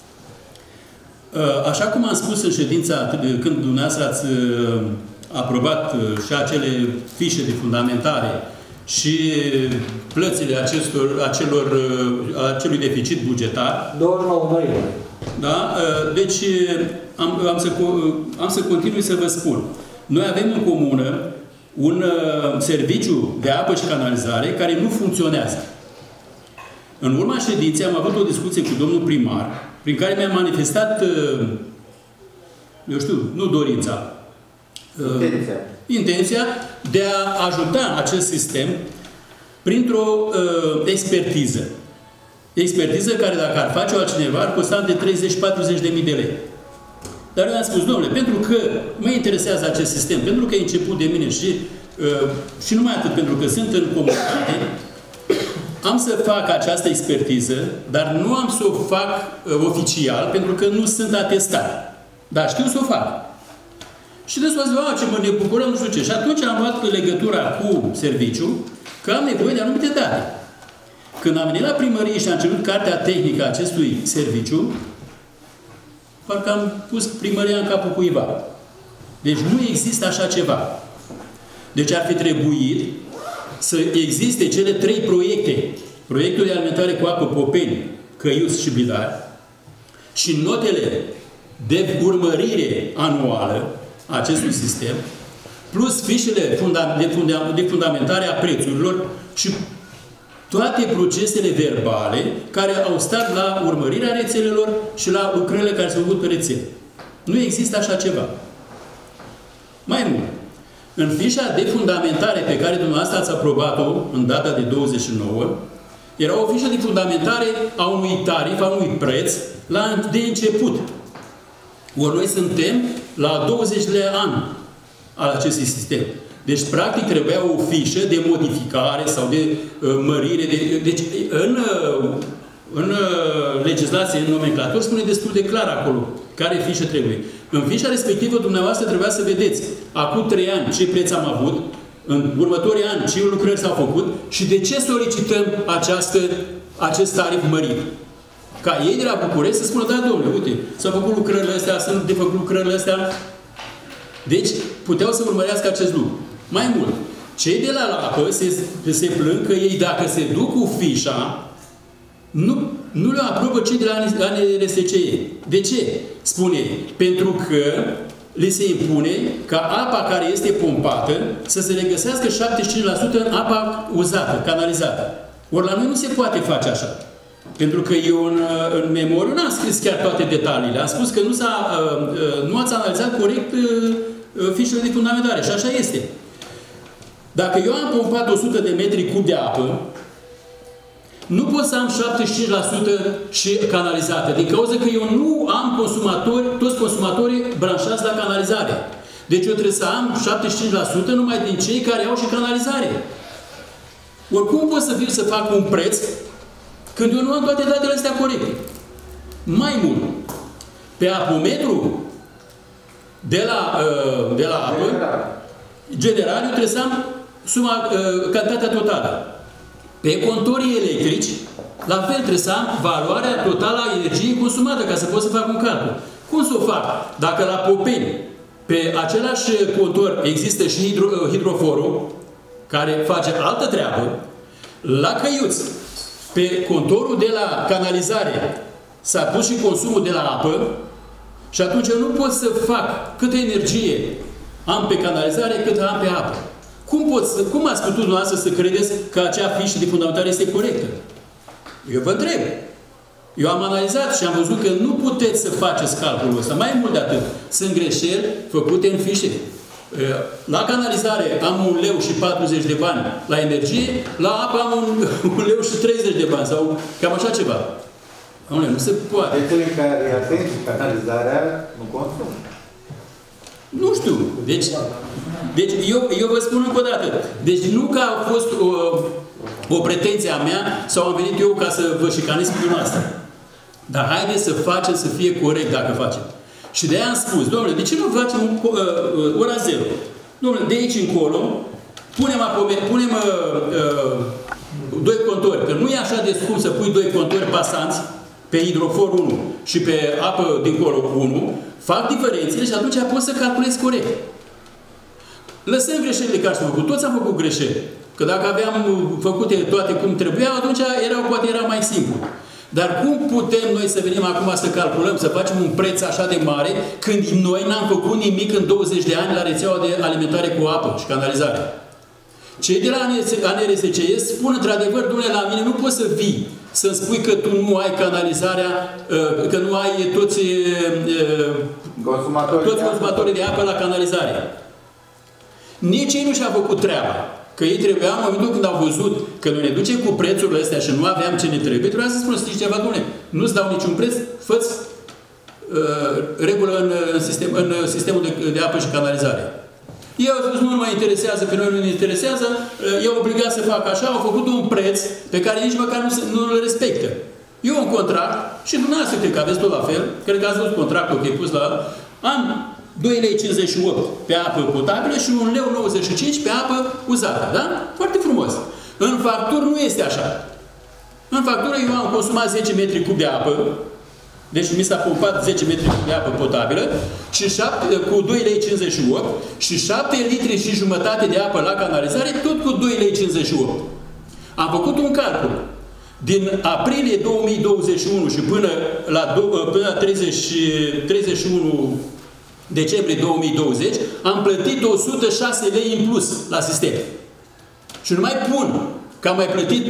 Așa cum am spus în ședința, când dumneavoastră ați aprobat și acele fișe de fundamentare și plățile acelui deficit bugetar. 29 noiembrie. Da? Deci am să continui să vă spun. Noi avem în comună un serviciu de apă și canalizare care nu funcționează. În urma ședinței am avut o discuție cu domnul primar, prin care mi-a manifestat, eu știu, nu dorința, intenția de a ajuta acest sistem printr-o expertiză. Expertiză care, dacă ar face-o altcineva, ar costa de 30-40.000 de lei. Dar eu am spus, domnule, pentru că mă interesează acest sistem, pentru că e început de mine și numai atât, pentru că sunt în comunitate, am să fac această expertiză, dar nu am să o fac oficial, pentru că nu sunt atestat. Dar știu să o fac. Și de asta ce mă ne bucurăm, nu știu ce. Și atunci am luat legătura cu serviciul, că am nevoie de anumite date. Când am venit la primărie și am cerut cartea tehnică a acestui serviciu, parcă am pus primăria în capul cuiva. Deci nu există așa ceva. Deci ar fi trebuit să existe cele 3 proiecte. Proiectul de alimentare cu apă Popeni, Căiuți și Bidari și notele de urmărire anuală a acestui sistem, plus fișele de fundamentare a prețurilor și toate procesele verbale care au stat la urmărirea rețelelor și la lucrările care s-au făcut pe rețele. Nu există așa ceva. Mai mult, în fișa de fundamentare pe care dumneavoastră ați aprobat-o în data de 29, era o fișă de fundamentare a unui tarif, a unui preț de început. Ori noi suntem la 20-lea an al acestui sistem. Deci, practic, trebuia o fișă de modificare sau de mărire. Deci, în legislație, în nomenclatură, spune destul de clar acolo care fișă trebuie. În fișa respectivă, dumneavoastră trebuia să vedeți acum 3 ani ce preț am avut, în următorii ani ce lucrări s-au făcut și de ce solicităm acest tarif mărit. Ca ei de la București să spună, da, domnule, uite, s-au făcut lucrările astea, sunt de făcut lucrările astea. Deci, puteau să urmărească acest lucru. Mai mult, cei de la apă se plâng că ei, dacă se duc cu fișa, nu le aprobă cei de la ANRSCE. De ce? Spune, pentru că li se impune ca apa care este pompată să se regăsească 75% în apa uzată, canalizată. Ori la noi nu se poate face așa. Pentru că eu în memoriu n-am scris chiar toate detaliile. Am spus că nu ați analizat corect fișele de fundamentare. Și așa este. Dacă eu am pompat 100 de metri cub de apă, nu pot să am 75% și canalizate. Din cauza că eu nu am toți consumatorii branșați la canalizare. Deci eu trebuie să am 75% numai din cei care au și canalizare. Oricum pot să fac un preț când eu nu am toate datele astea corecte. Mai mult, pe apometru de la apă, general, eu trebuie să am cantitatea totală. Pe contorii electrici, la fel trebuie să am valoarea totală a energiei consumată, ca să pot să fac un calcul. Cum să o fac? Dacă la Popeni, pe același contor, există și hidroforul, care face altă treabă, la Căiuți, pe contorul de la canalizare, s-a pus și consumul de la apă, și atunci eu nu pot să fac câtă energie am pe canalizare, cât am pe apă. Cum ați putut dumneavoastră să credeți că acea fișă de fundamentare este corectă? Eu vă întreb. Eu am analizat și am văzut că nu puteți să faceți calculul ăsta. Mai mult de atât, sunt greșeli făcute în fișe. La canalizare am 1 leu și 40 de bani la energie, la apă am 1 leu și 30 de bani sau cam așa ceva. Nu se poate. De cele care ating canalizarea nu consumă. Nu știu. Deci eu vă spun încă o dată. Deci nu că a fost o pretenție a mea sau am venit eu ca să vă șicanez pe asta. Dar haideți să facem să fie corect dacă facem. Și de aia am spus, domnule, de ce nu facem ora 0? Domnule, de aici încolo punem 2 contori. Că nu e așa de scump să pui 2 contori pasanți pe hidrofor 1 și pe apă dincolo 1, fac diferențele și atunci poți să calculezi corect. Lăsăm greșelile care s-au făcut. Toți am făcut greșeli. Că dacă aveam făcute toate cum trebuiau, atunci poate era mai simplu. Dar cum putem noi să venim acum să calculăm, să facem un preț așa de mare, când noi n-am făcut nimic în 20 de ani la rețeaua de alimentare cu apă și canalizare? Cei de la ANRSCE spun într-adevăr, domnule, la mine nu poți să vii să-mi spui că tu nu ai canalizarea, că nu ai toți consumatorii de apă la canalizare. Nici ei nu și-au făcut treaba. Că ei trebuia, în momentul când au văzut că noi ne ducem cu prețurile astea și nu aveam ce ne trebuie, trebuia să spună, știți ceva, domnule, nu-ți dau niciun preț, fă-ți regulă în sistemul de apă și canalizare. Ei au spus, nu mă interesează, pe noi nu ne interesează, eu obligat să fac așa, au făcut un preț pe care nici măcar nu îl respectă. Eu un contract, și dumneavoastră cred că aveți tot la fel, cred că ați văzut contractul că e pus la... Am 2,58 lei pe apă potabilă și 1,95 lei pe apă uzată, da? Foarte frumos. În factură nu este așa. În factură eu am consumat 10 metri cub de apă Deci mi s-a pompat 10 metri de apă potabilă și cu 2,58 lei și 7 litri și jumătate de apă la canalizare, tot cu 2,58 lei. Am făcut un calcul. Din aprilie 2021 și până la 31 decembrie 2020, am plătit 106 lei în plus la sistem. Și nu mai pun că am mai plătit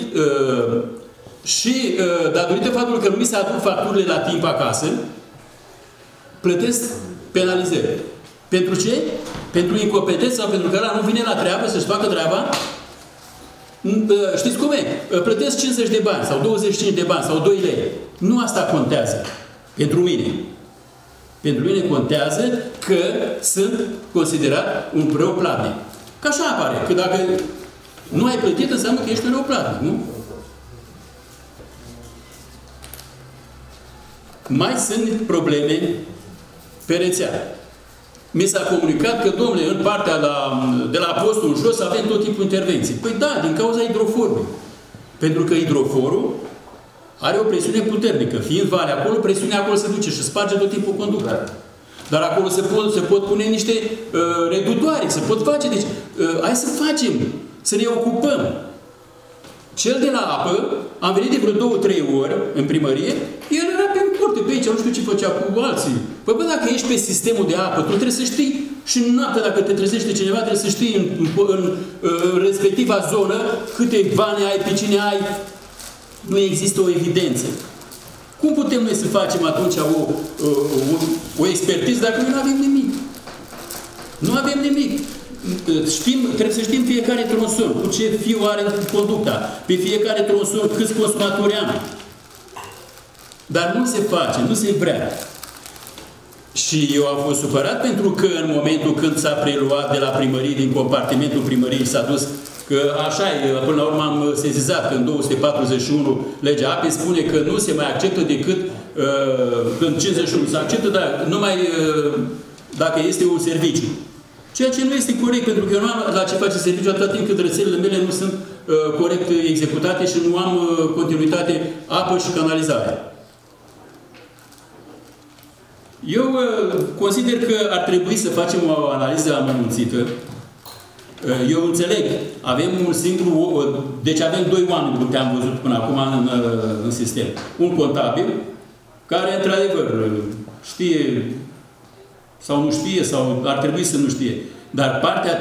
și datorită faptului că nu mi se aduc facturile la timp acasă, plătesc penalizări. Pentru ce? Pentru incompetență sau pentru că ăla nu vine la treabă să-și facă treaba? Știți cum e? Plătesc 50 de bani sau 25 de bani sau 2 lei. Nu asta contează pentru mine. Pentru mine contează că sunt considerat un preoplatnic. Că așa apare. Că dacă nu ai plătit, înseamnă că ești preoplatnic, nu? Mai sunt probleme pe rețea. Mi s-a comunicat că, domnule, în partea de la postul în jos avem tot tipul intervenții. Păi da, din cauza hidroforului. Pentru că hidroforul are o presiune puternică. Fiind vale acolo, presiunea acolo se duce și sparge tot timpul conducta. Dar acolo se pot pune niște reductoare, se pot face. Deci, hai să facem, să ne ocupăm. Cel de la apă, am venit de vreo 2-3 ori în primărie, el era pe curte, pe aici, nu știu ce făcea cu alții. Păi bă, dacă ești pe sistemul de apă, tu trebuie să știi și noaptea, dacă te trezește cineva, trebuie să știi în respectiva zonă câte vane ai, pe cine ai. Nu există o evidență. Cum putem noi să facem atunci o expertiză dacă noi nu avem nimic? Nu avem nimic. Trebuie să știm fiecare tronson, cu ce fiu are conducta, pe fiecare tronson câți consumatori am. Dar nu se face, nu se vrea. Și eu am fost supărat pentru că în momentul când s-a preluat de la primărie, din compartimentul primăriei, s-a dus că așa e, până la urmă am sesizat că în 241 legea apei spune că nu se mai acceptă decât când 51 se acceptă, dar numai dacă este un serviciu. Ceea ce nu este corect, pentru că eu nu am la ce face serviciu atât timp cât rețelele mele nu sunt corect executate și nu am continuitate apă și canalizare. Eu consider că ar trebui să facem o analiză amănunțită. Eu înțeleg, avem un singur, deci avem 2 oameni, cum te-am văzut până acum în sistem. Un contabil, care într-adevăr știe sau nu știe, sau ar trebui să nu știe. Dar partea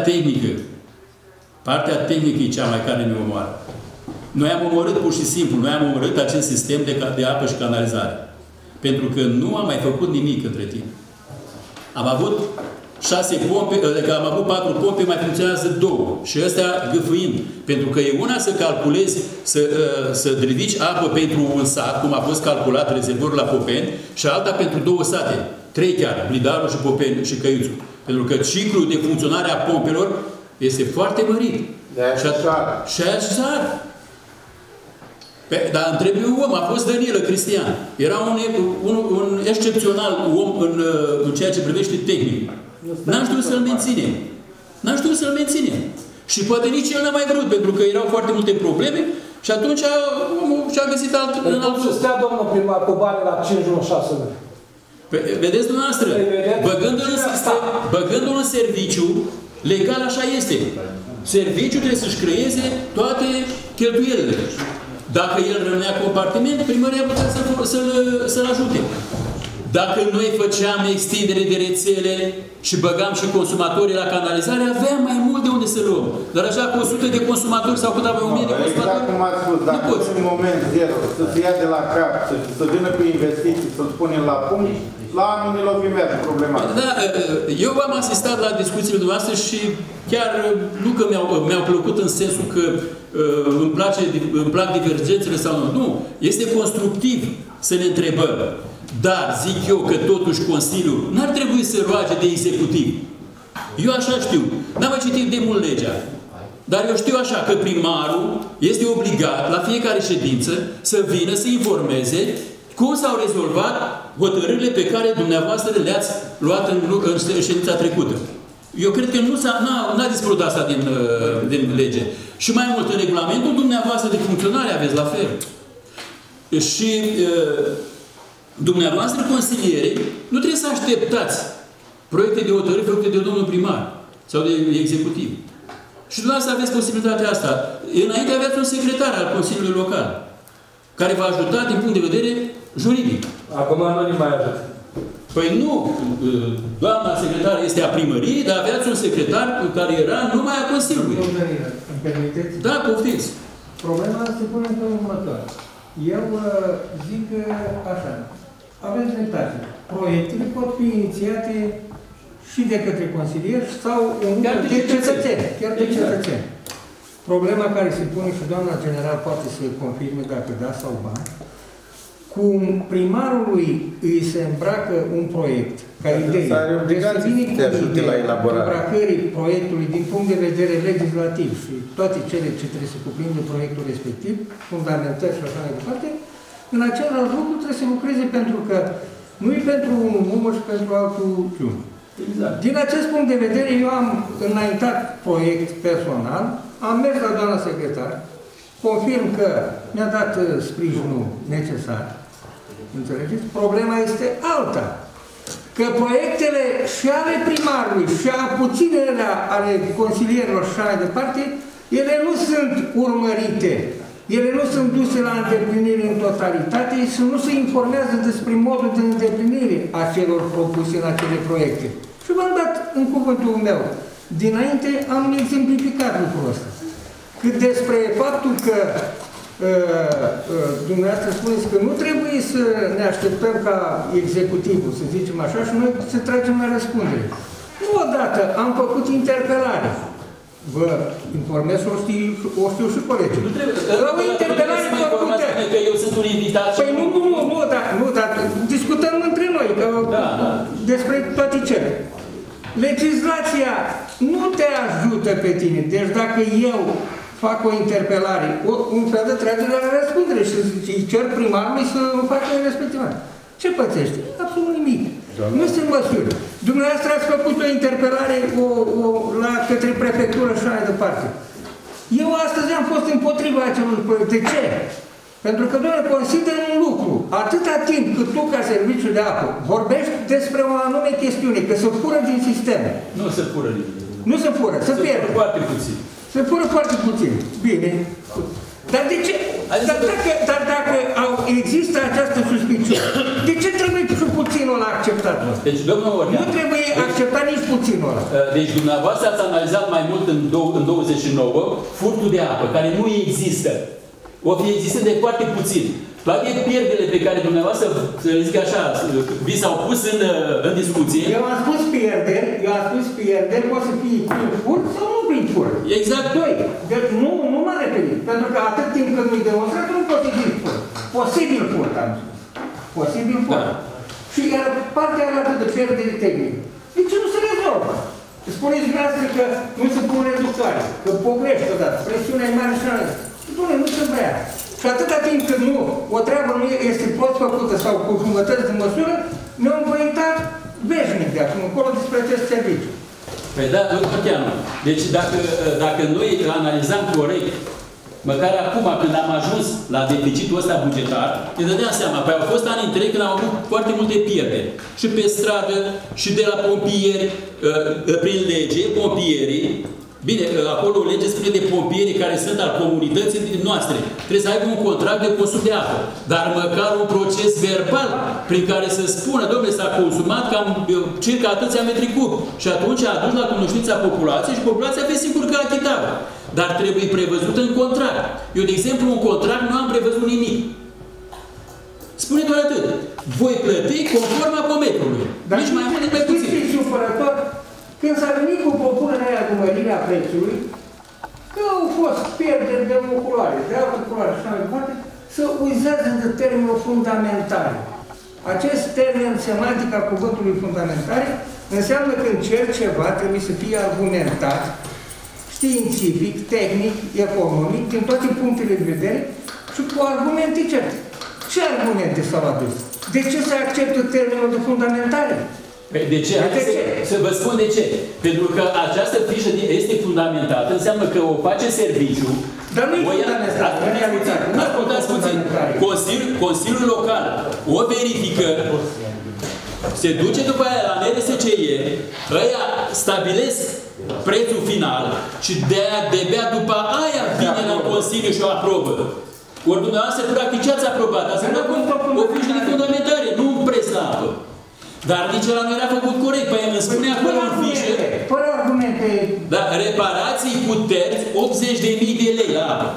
tehnică e cea mai care ne omoară. Noi am omorât pur și simplu, noi am omorât acest sistem de apă și canalizare. Pentru că nu am mai făcut nimic între timp. Am avut 6 pompe, adică am avut 4 pompe, mai funcționează 2. Și astea gâfâind. Pentru că e una să calculezi, să ridici apă pentru un sat, cum a fost calculat rezervorul la Popeni, și alta pentru 2 sate. 3 chiar, Blidarul și Popeni și Căiuțul. Pentru că ciclul de funcționare a pompelor este foarte mărit. Și aia sar. Dar îmi trebuie un om, a fost Danilă Cristian. Era un excepțional om în ceea ce privește tehnic. N-am știut să-l menținem. N-am știut să-l menținem. Și poate nici el n-a mai vrut, pentru că erau foarte multe probleme și atunci omul și-a găsit alt... Cum să stea domnul primar cu bani la 5 luni, 6 luni? Vedeți dumneavoastră, băgându-l în serviciu, legal așa este. Serviciul trebuie să-și creeze toate cheltuielile. Dacă el rămânea compartiment, primăria putea să-l ajute. Dacă noi făceam extindere de rețele și băgam și consumatorii la canalizare, aveam mai mult de unde să luăm. Dar așa cu 100 de consumatori sau cât aveam 1000 de consumatori, exact cum ați spus, dacă în moment zero să-ți ia de la cap, să vină cu investiții, să-ți punem la punct, la anul ne lovim iar problema. Da, eu am asistat la discuțiile dumneavoastră și chiar nu că mi-au plăcut în sensul că îmi plac divergențele sau nu. Nu, este constructiv să ne întrebăm. Dar zic eu că totuși Consiliul n-ar trebui să roage de executiv. Eu așa știu. N-am mai citit de mult legea. Dar eu știu așa că primarul este obligat la fiecare ședință să vină să informeze cum s-au rezolvat hotărârile pe care dumneavoastră le-ați luat în ședința trecută. Eu cred că n-a dispărut asta din lege. Și mai mult, în regulamentul dumneavoastră de funcționare aveți la fel. Și Dumneavoastră, consilierii, nu trebuie să așteptați proiecte de hotărâri făcute de domnul primar sau de executiv. Și dumneavoastră aveți posibilitatea asta. Înainte aveați un secretar al Consiliului Local, care v-a ajutat din punct de vedere juridic. Acum nu ne mai ajută. Păi nu, doamna secretară este a primăriei, dar aveați un secretar care era numai a Consiliului. Îmi permiteți? Da, poftiți. Problema se pune în felul următor. Eu zic așa, aveți dreptate. Proiectele pot fi inițiate și de către consilieri sau de cetățeni. Chiar de cetățeni. Problema care se pune și doamna general poate să confirme dacă da sau ba, cum primarului îi se îmbracă un proiect, ca idee, îmbracării proiectului din punct de vedere legislativ și toate cele ce trebuie să cuprindă proiectul respectiv, fundamentări și așa mai departe, în același lucru trebuie să lucreze pentru că nu e pentru unul număr și pentru altul ciun. Exact. Din acest punct de vedere, eu am înaintat proiect personal, am mers la doamna secretar, confirm că mi-a dat sprijinul necesar. Înțelegeți? Problema este alta. Că proiectele și ale primarului și a puținele ale consilierilor și așa mai departe, ele nu sunt urmărite. Ele nu sunt duse la îndeplinire în totalitate și nu se informează despre modul de îndeplinire a celor propuse în acele proiecte. Și v-am dat în cuvântul meu. Dinainte am exemplificat lucrul ăsta. Cât despre faptul că dumneavoastră spuneți că nu trebuie să ne așteptăm ca executivul, să zicem așa, și noi să tragem la răspundere. Nu odată am făcut interpelare. Vă informez, o știu și colegii. Nu trebuie. La o interpelare făcută. Că eu sunt un invitat. Păi nu, dar discutăm între noi despre toate cele. Legislația nu te ajută pe tine. Deci dacă eu fac o interpelare, un fel de tragere la răspundere și îi cer primarului să facă respectivă. Ce pățește? Absolut nimic. Nu sunt măsuri. Dumneavoastră ați făcut o interpelare la către prefectură și așa mai departe. Eu astăzi am fost împotriva acelor proiect. De ce? Pentru că, doamne, consider un lucru. Atâta timp cât tu, ca serviciu de apă, vorbești despre o anume chestiune, că se fură din sistem. Nu se fură din Nu se fură, se pierde. Se fură foarte puțin. Se fură foarte puțin. Bine. Dar de ce? Dar dacă există această suspiciune, de ce trebuie și puținul ăla acceptat? Deci, domnul Ornean, nu trebuie acceptat nici puținul ăla. Deci, dumneavoastră ați analizat mai mult în 29 furtul de apă, care nu există. O fi existat de foarte puțin. Toate pierderile pe care dumneavoastră, să le zic așa, vi s-au pus în discuție. Eu am spus pierderi, poate să fie prin furt sau nu prin furt. Exact. Doi. Deci nu m-a referit. Pentru că atât timp când nu-i demonstrat, nu posibil furt. Posibil furt, am spus. Posibil furt. Da. Și partea arată de pierdere tehnică. De ce nu se rezolvă? Spuneți dumneavoastră că nu se pune reducare, că pogrește odată, presiunea e mare și așa. Doamne, nu se vrea. Și atâta timp când nu, o treabă nu este prost făcută sau cu jumătăți de măsură, ne-au împăitat veșnic de acum încolo despre acest serviciu. Păi da, chiar nu. Deci dacă noi analizam corect, măcar acum când am ajuns la deficitul ăsta bugetar, ne dădeam seama, păi au fost ani întregi când am avut foarte multe pierderi. Și pe stradă, și de la pompieri, prin lege, pompierii. Bine, acolo lege spune de pompierii care sunt al comunității noastre. Trebuie să aibă un contract de consum de apă. Dar măcar un proces verbal prin care să spună, domnule, s-a consumat cam circa atâția metri cub. Și atunci a adus la cunoștința populației și populația pe sigur că achitavă. Dar trebuie prevăzut în contract. Eu, de exemplu, în contract nu am prevăzut nimic. Spune doar atât. Voi plăti conform apometrului. Nici mai mult, nici mai puțin. Când s-a venit cu propunerea aia de mărirea prețului, că au fost pierderi de o culoare, de altă culoare și așa mai departe, să uzează de termenul fundamentare. Acest termen semantic al cuvântului fundamentare înseamnă că în cer ceva trebuie să fie argumentat, științific, tehnic, economic, din toate punctele de vedere și cu argumente certe. Ce argumente s-au adus? De ce se acceptă termenul de fundamentare? De ce? Să vă spun de ce. Pentru că această fișă este fundamentată, înseamnă că o face serviciu Dar nu-i fundamental, în realitate. Ascultați puțin. Consiliul local o verifică, se duce după aia la NRSCE, ăia stabilesc prețul final și de-abia după aia vine la Consiliu și o aprobă. Ori dumneavoastră, practic, ce ați aprobat? Ați aprobat o fișă de fundamentare, nu un preț la apă. Dar nici ăla nu era făcut corect. Păi îmi spune acolo în fișă... Fără argumente... Da, reparații cu terți, 80.000 de lei la apă.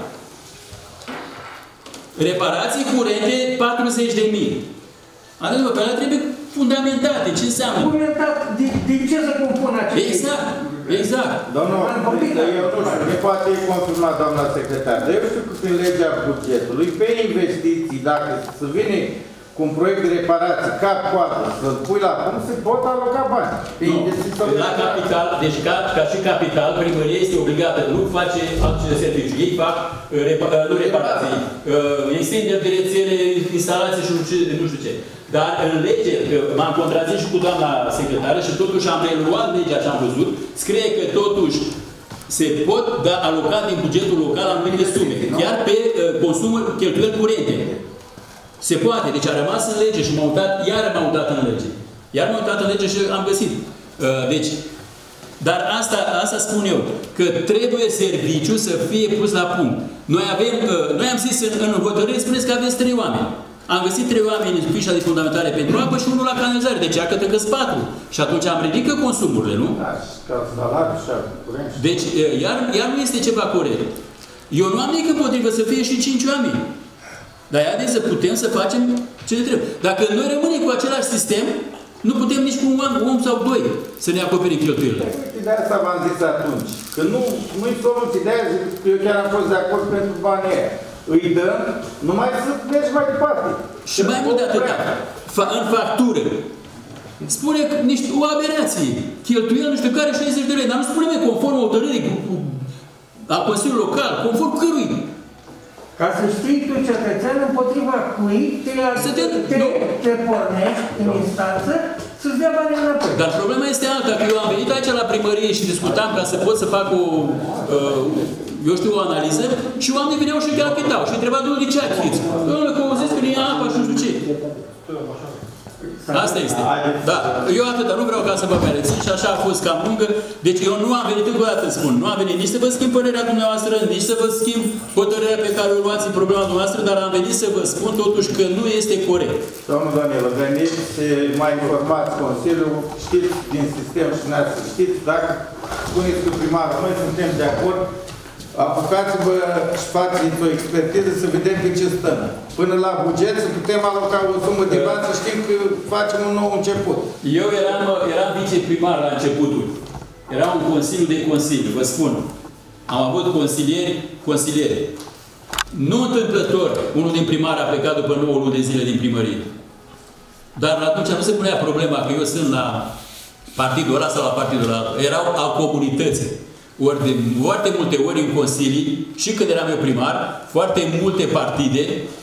Reparații curente, 40.000. Adică, pe ăla trebuie fundamentate. Ce înseamnă? Fundamentat, din ce se compune acest? Exact, exact. Domnul, eu nu știu, ne poate confirma doamna secretar. Dar eu știu că prin legea bugetului, pe investiții, dacă se vine cu un proiect de reparație, cap-coadă, să-l pui la punct, se pot aloca bani. La capital, deci ca și capital, primăria este obligată, nu face acte de serviciu. Ei fac nu reparații, extinderi de rețele, instalații și nu știu ce. Dar în lege, m-am contrazis și cu doamna secretară și totuși am reluat legea și am văzut, scrie că totuși se pot da aloca din bugetul local anumite sume, chiar pe consumul cheltuieli curente. Se poate, deci a rămas în lege și m-am uitat, iar m-am uitat în lege. Iar m-am uitat în lege și am găsit. Deci, dar asta spun eu, că trebuie serviciul să fie pus la punct. Noi am zis în hotărâre, spuneți că aveți 3 oameni. Am găsit 3 oameni în fișa de fundamentare pentru apă și unul la canalizare. Deci, iată că sunt 4. Și atunci am ridicat consumurile, nu? Deci, iar nu este ceva corect. Eu nu am nimic împotrivă să fie și 5 oameni. Dar iată să putem să facem ce ne trebuie. Dacă noi rămânem cu același sistem, nu putem nici cu un om sau 2 să ne acoperim cheltuielile. De asta v-am zis atunci, că nu-i soluție. De-aia că eu chiar am fost de acord pentru banii aia. Îi dăm, numai să mergi mai departe. Și mai mult de atât, în factură, spune o aberație. Cheltuiel nu știu care 60 de lei, dar nu spune conform hotărârii a Consiliului Local, conform cărui. Ca să știi tu, cetățean, împotriva cui te pornești în instanță să-ți dea banii înapoi. Dar problema este alta, că eu am venit aici la primărie și discutam ca să pot să fac o analiză și oamenii veneau și chiar achitau și întreba, domnule, de ce achiți? Domnule, că au zis că nu e apa și nu știu ce. Asta este. Da. Eu atâta, nu vreau ca să vă mai rețin și așa a fost cam lungă. Deci eu nu am venit, încă o dată spun, nu am venit nici să vă schimb părerea dumneavoastră, nici să vă schimb hotărârea pe care o luați în problema dumneavoastră, dar am venit să vă spun totuși că nu este corect. Domnul Danilo, veniți și mai informați Consiliul, știți din sistem și dumneavoastră știți, dacă spuneți cu primarul, noi suntem de acord, apucați-vă și faceți o expertiză să vedem pe ce stăm. Până la buget să putem aloca o sumă de bani, să știm că facem un nou început. Eu eram viceprimar la începutul. Era un consiliu de consiliu, vă spun. Am avut consilieri. Nu întâmplător, unul din primari a plecat după 9 luni de zile din primărie. Dar atunci nu se punea problema că eu sunt la partidul ăla sau la partidul ăla. Erau al comunității. Ori de foarte multe ori în consilii, și când eram eu primar, foarte multe partide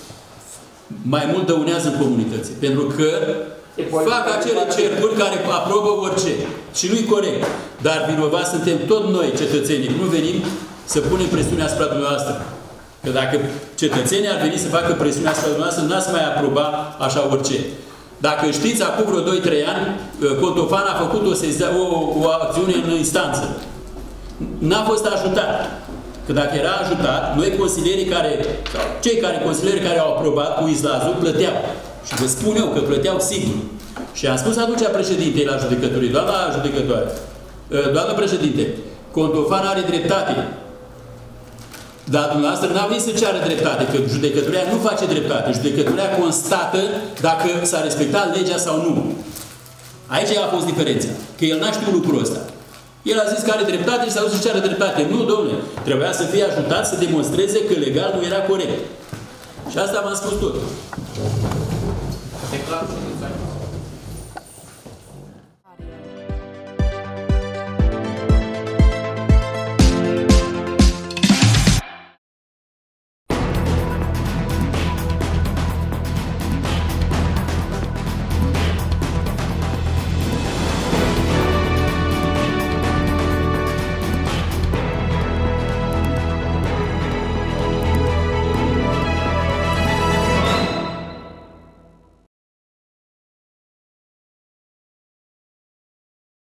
mai mult dăunează în comunități. Pentru că fac acele cercuri care aprobă orice. Și nu-i corect. Dar vinovați suntem tot noi, cetățenii. Nu venim să punem presiune asupra dumneavoastră. Că dacă cetățenii ar veni să facă presiune asupra dumneavoastră, n-ați mai aproba așa orice. Dacă știți, acum vreo 2-3 ani, Contofan a făcut o acțiune în instanță. N-a fost ajutat. Că dacă era ajutat, noi consilierii consilierii care au aprobat cu Izlazul plăteau. Și vă spun eu că plăteau sigur. Și am spus atunci președintei la judecătorie, doamna judecătoare, doamnă președinte, Contofan are dreptate. Dar dumneavoastră n-a venit să ceară dreptate, că judecătoria nu face dreptate. Judecătoria constată dacă s-a respectat legea sau nu. Aici a fost diferența. Că el n-a știut lucrul ăsta. El a zis că are dreptate și s-a dus să ceară dreptate. Nu, domnule. Trebuia să fie ajutat să demonstreze că legal nu era corect. Și asta v-am spus tot.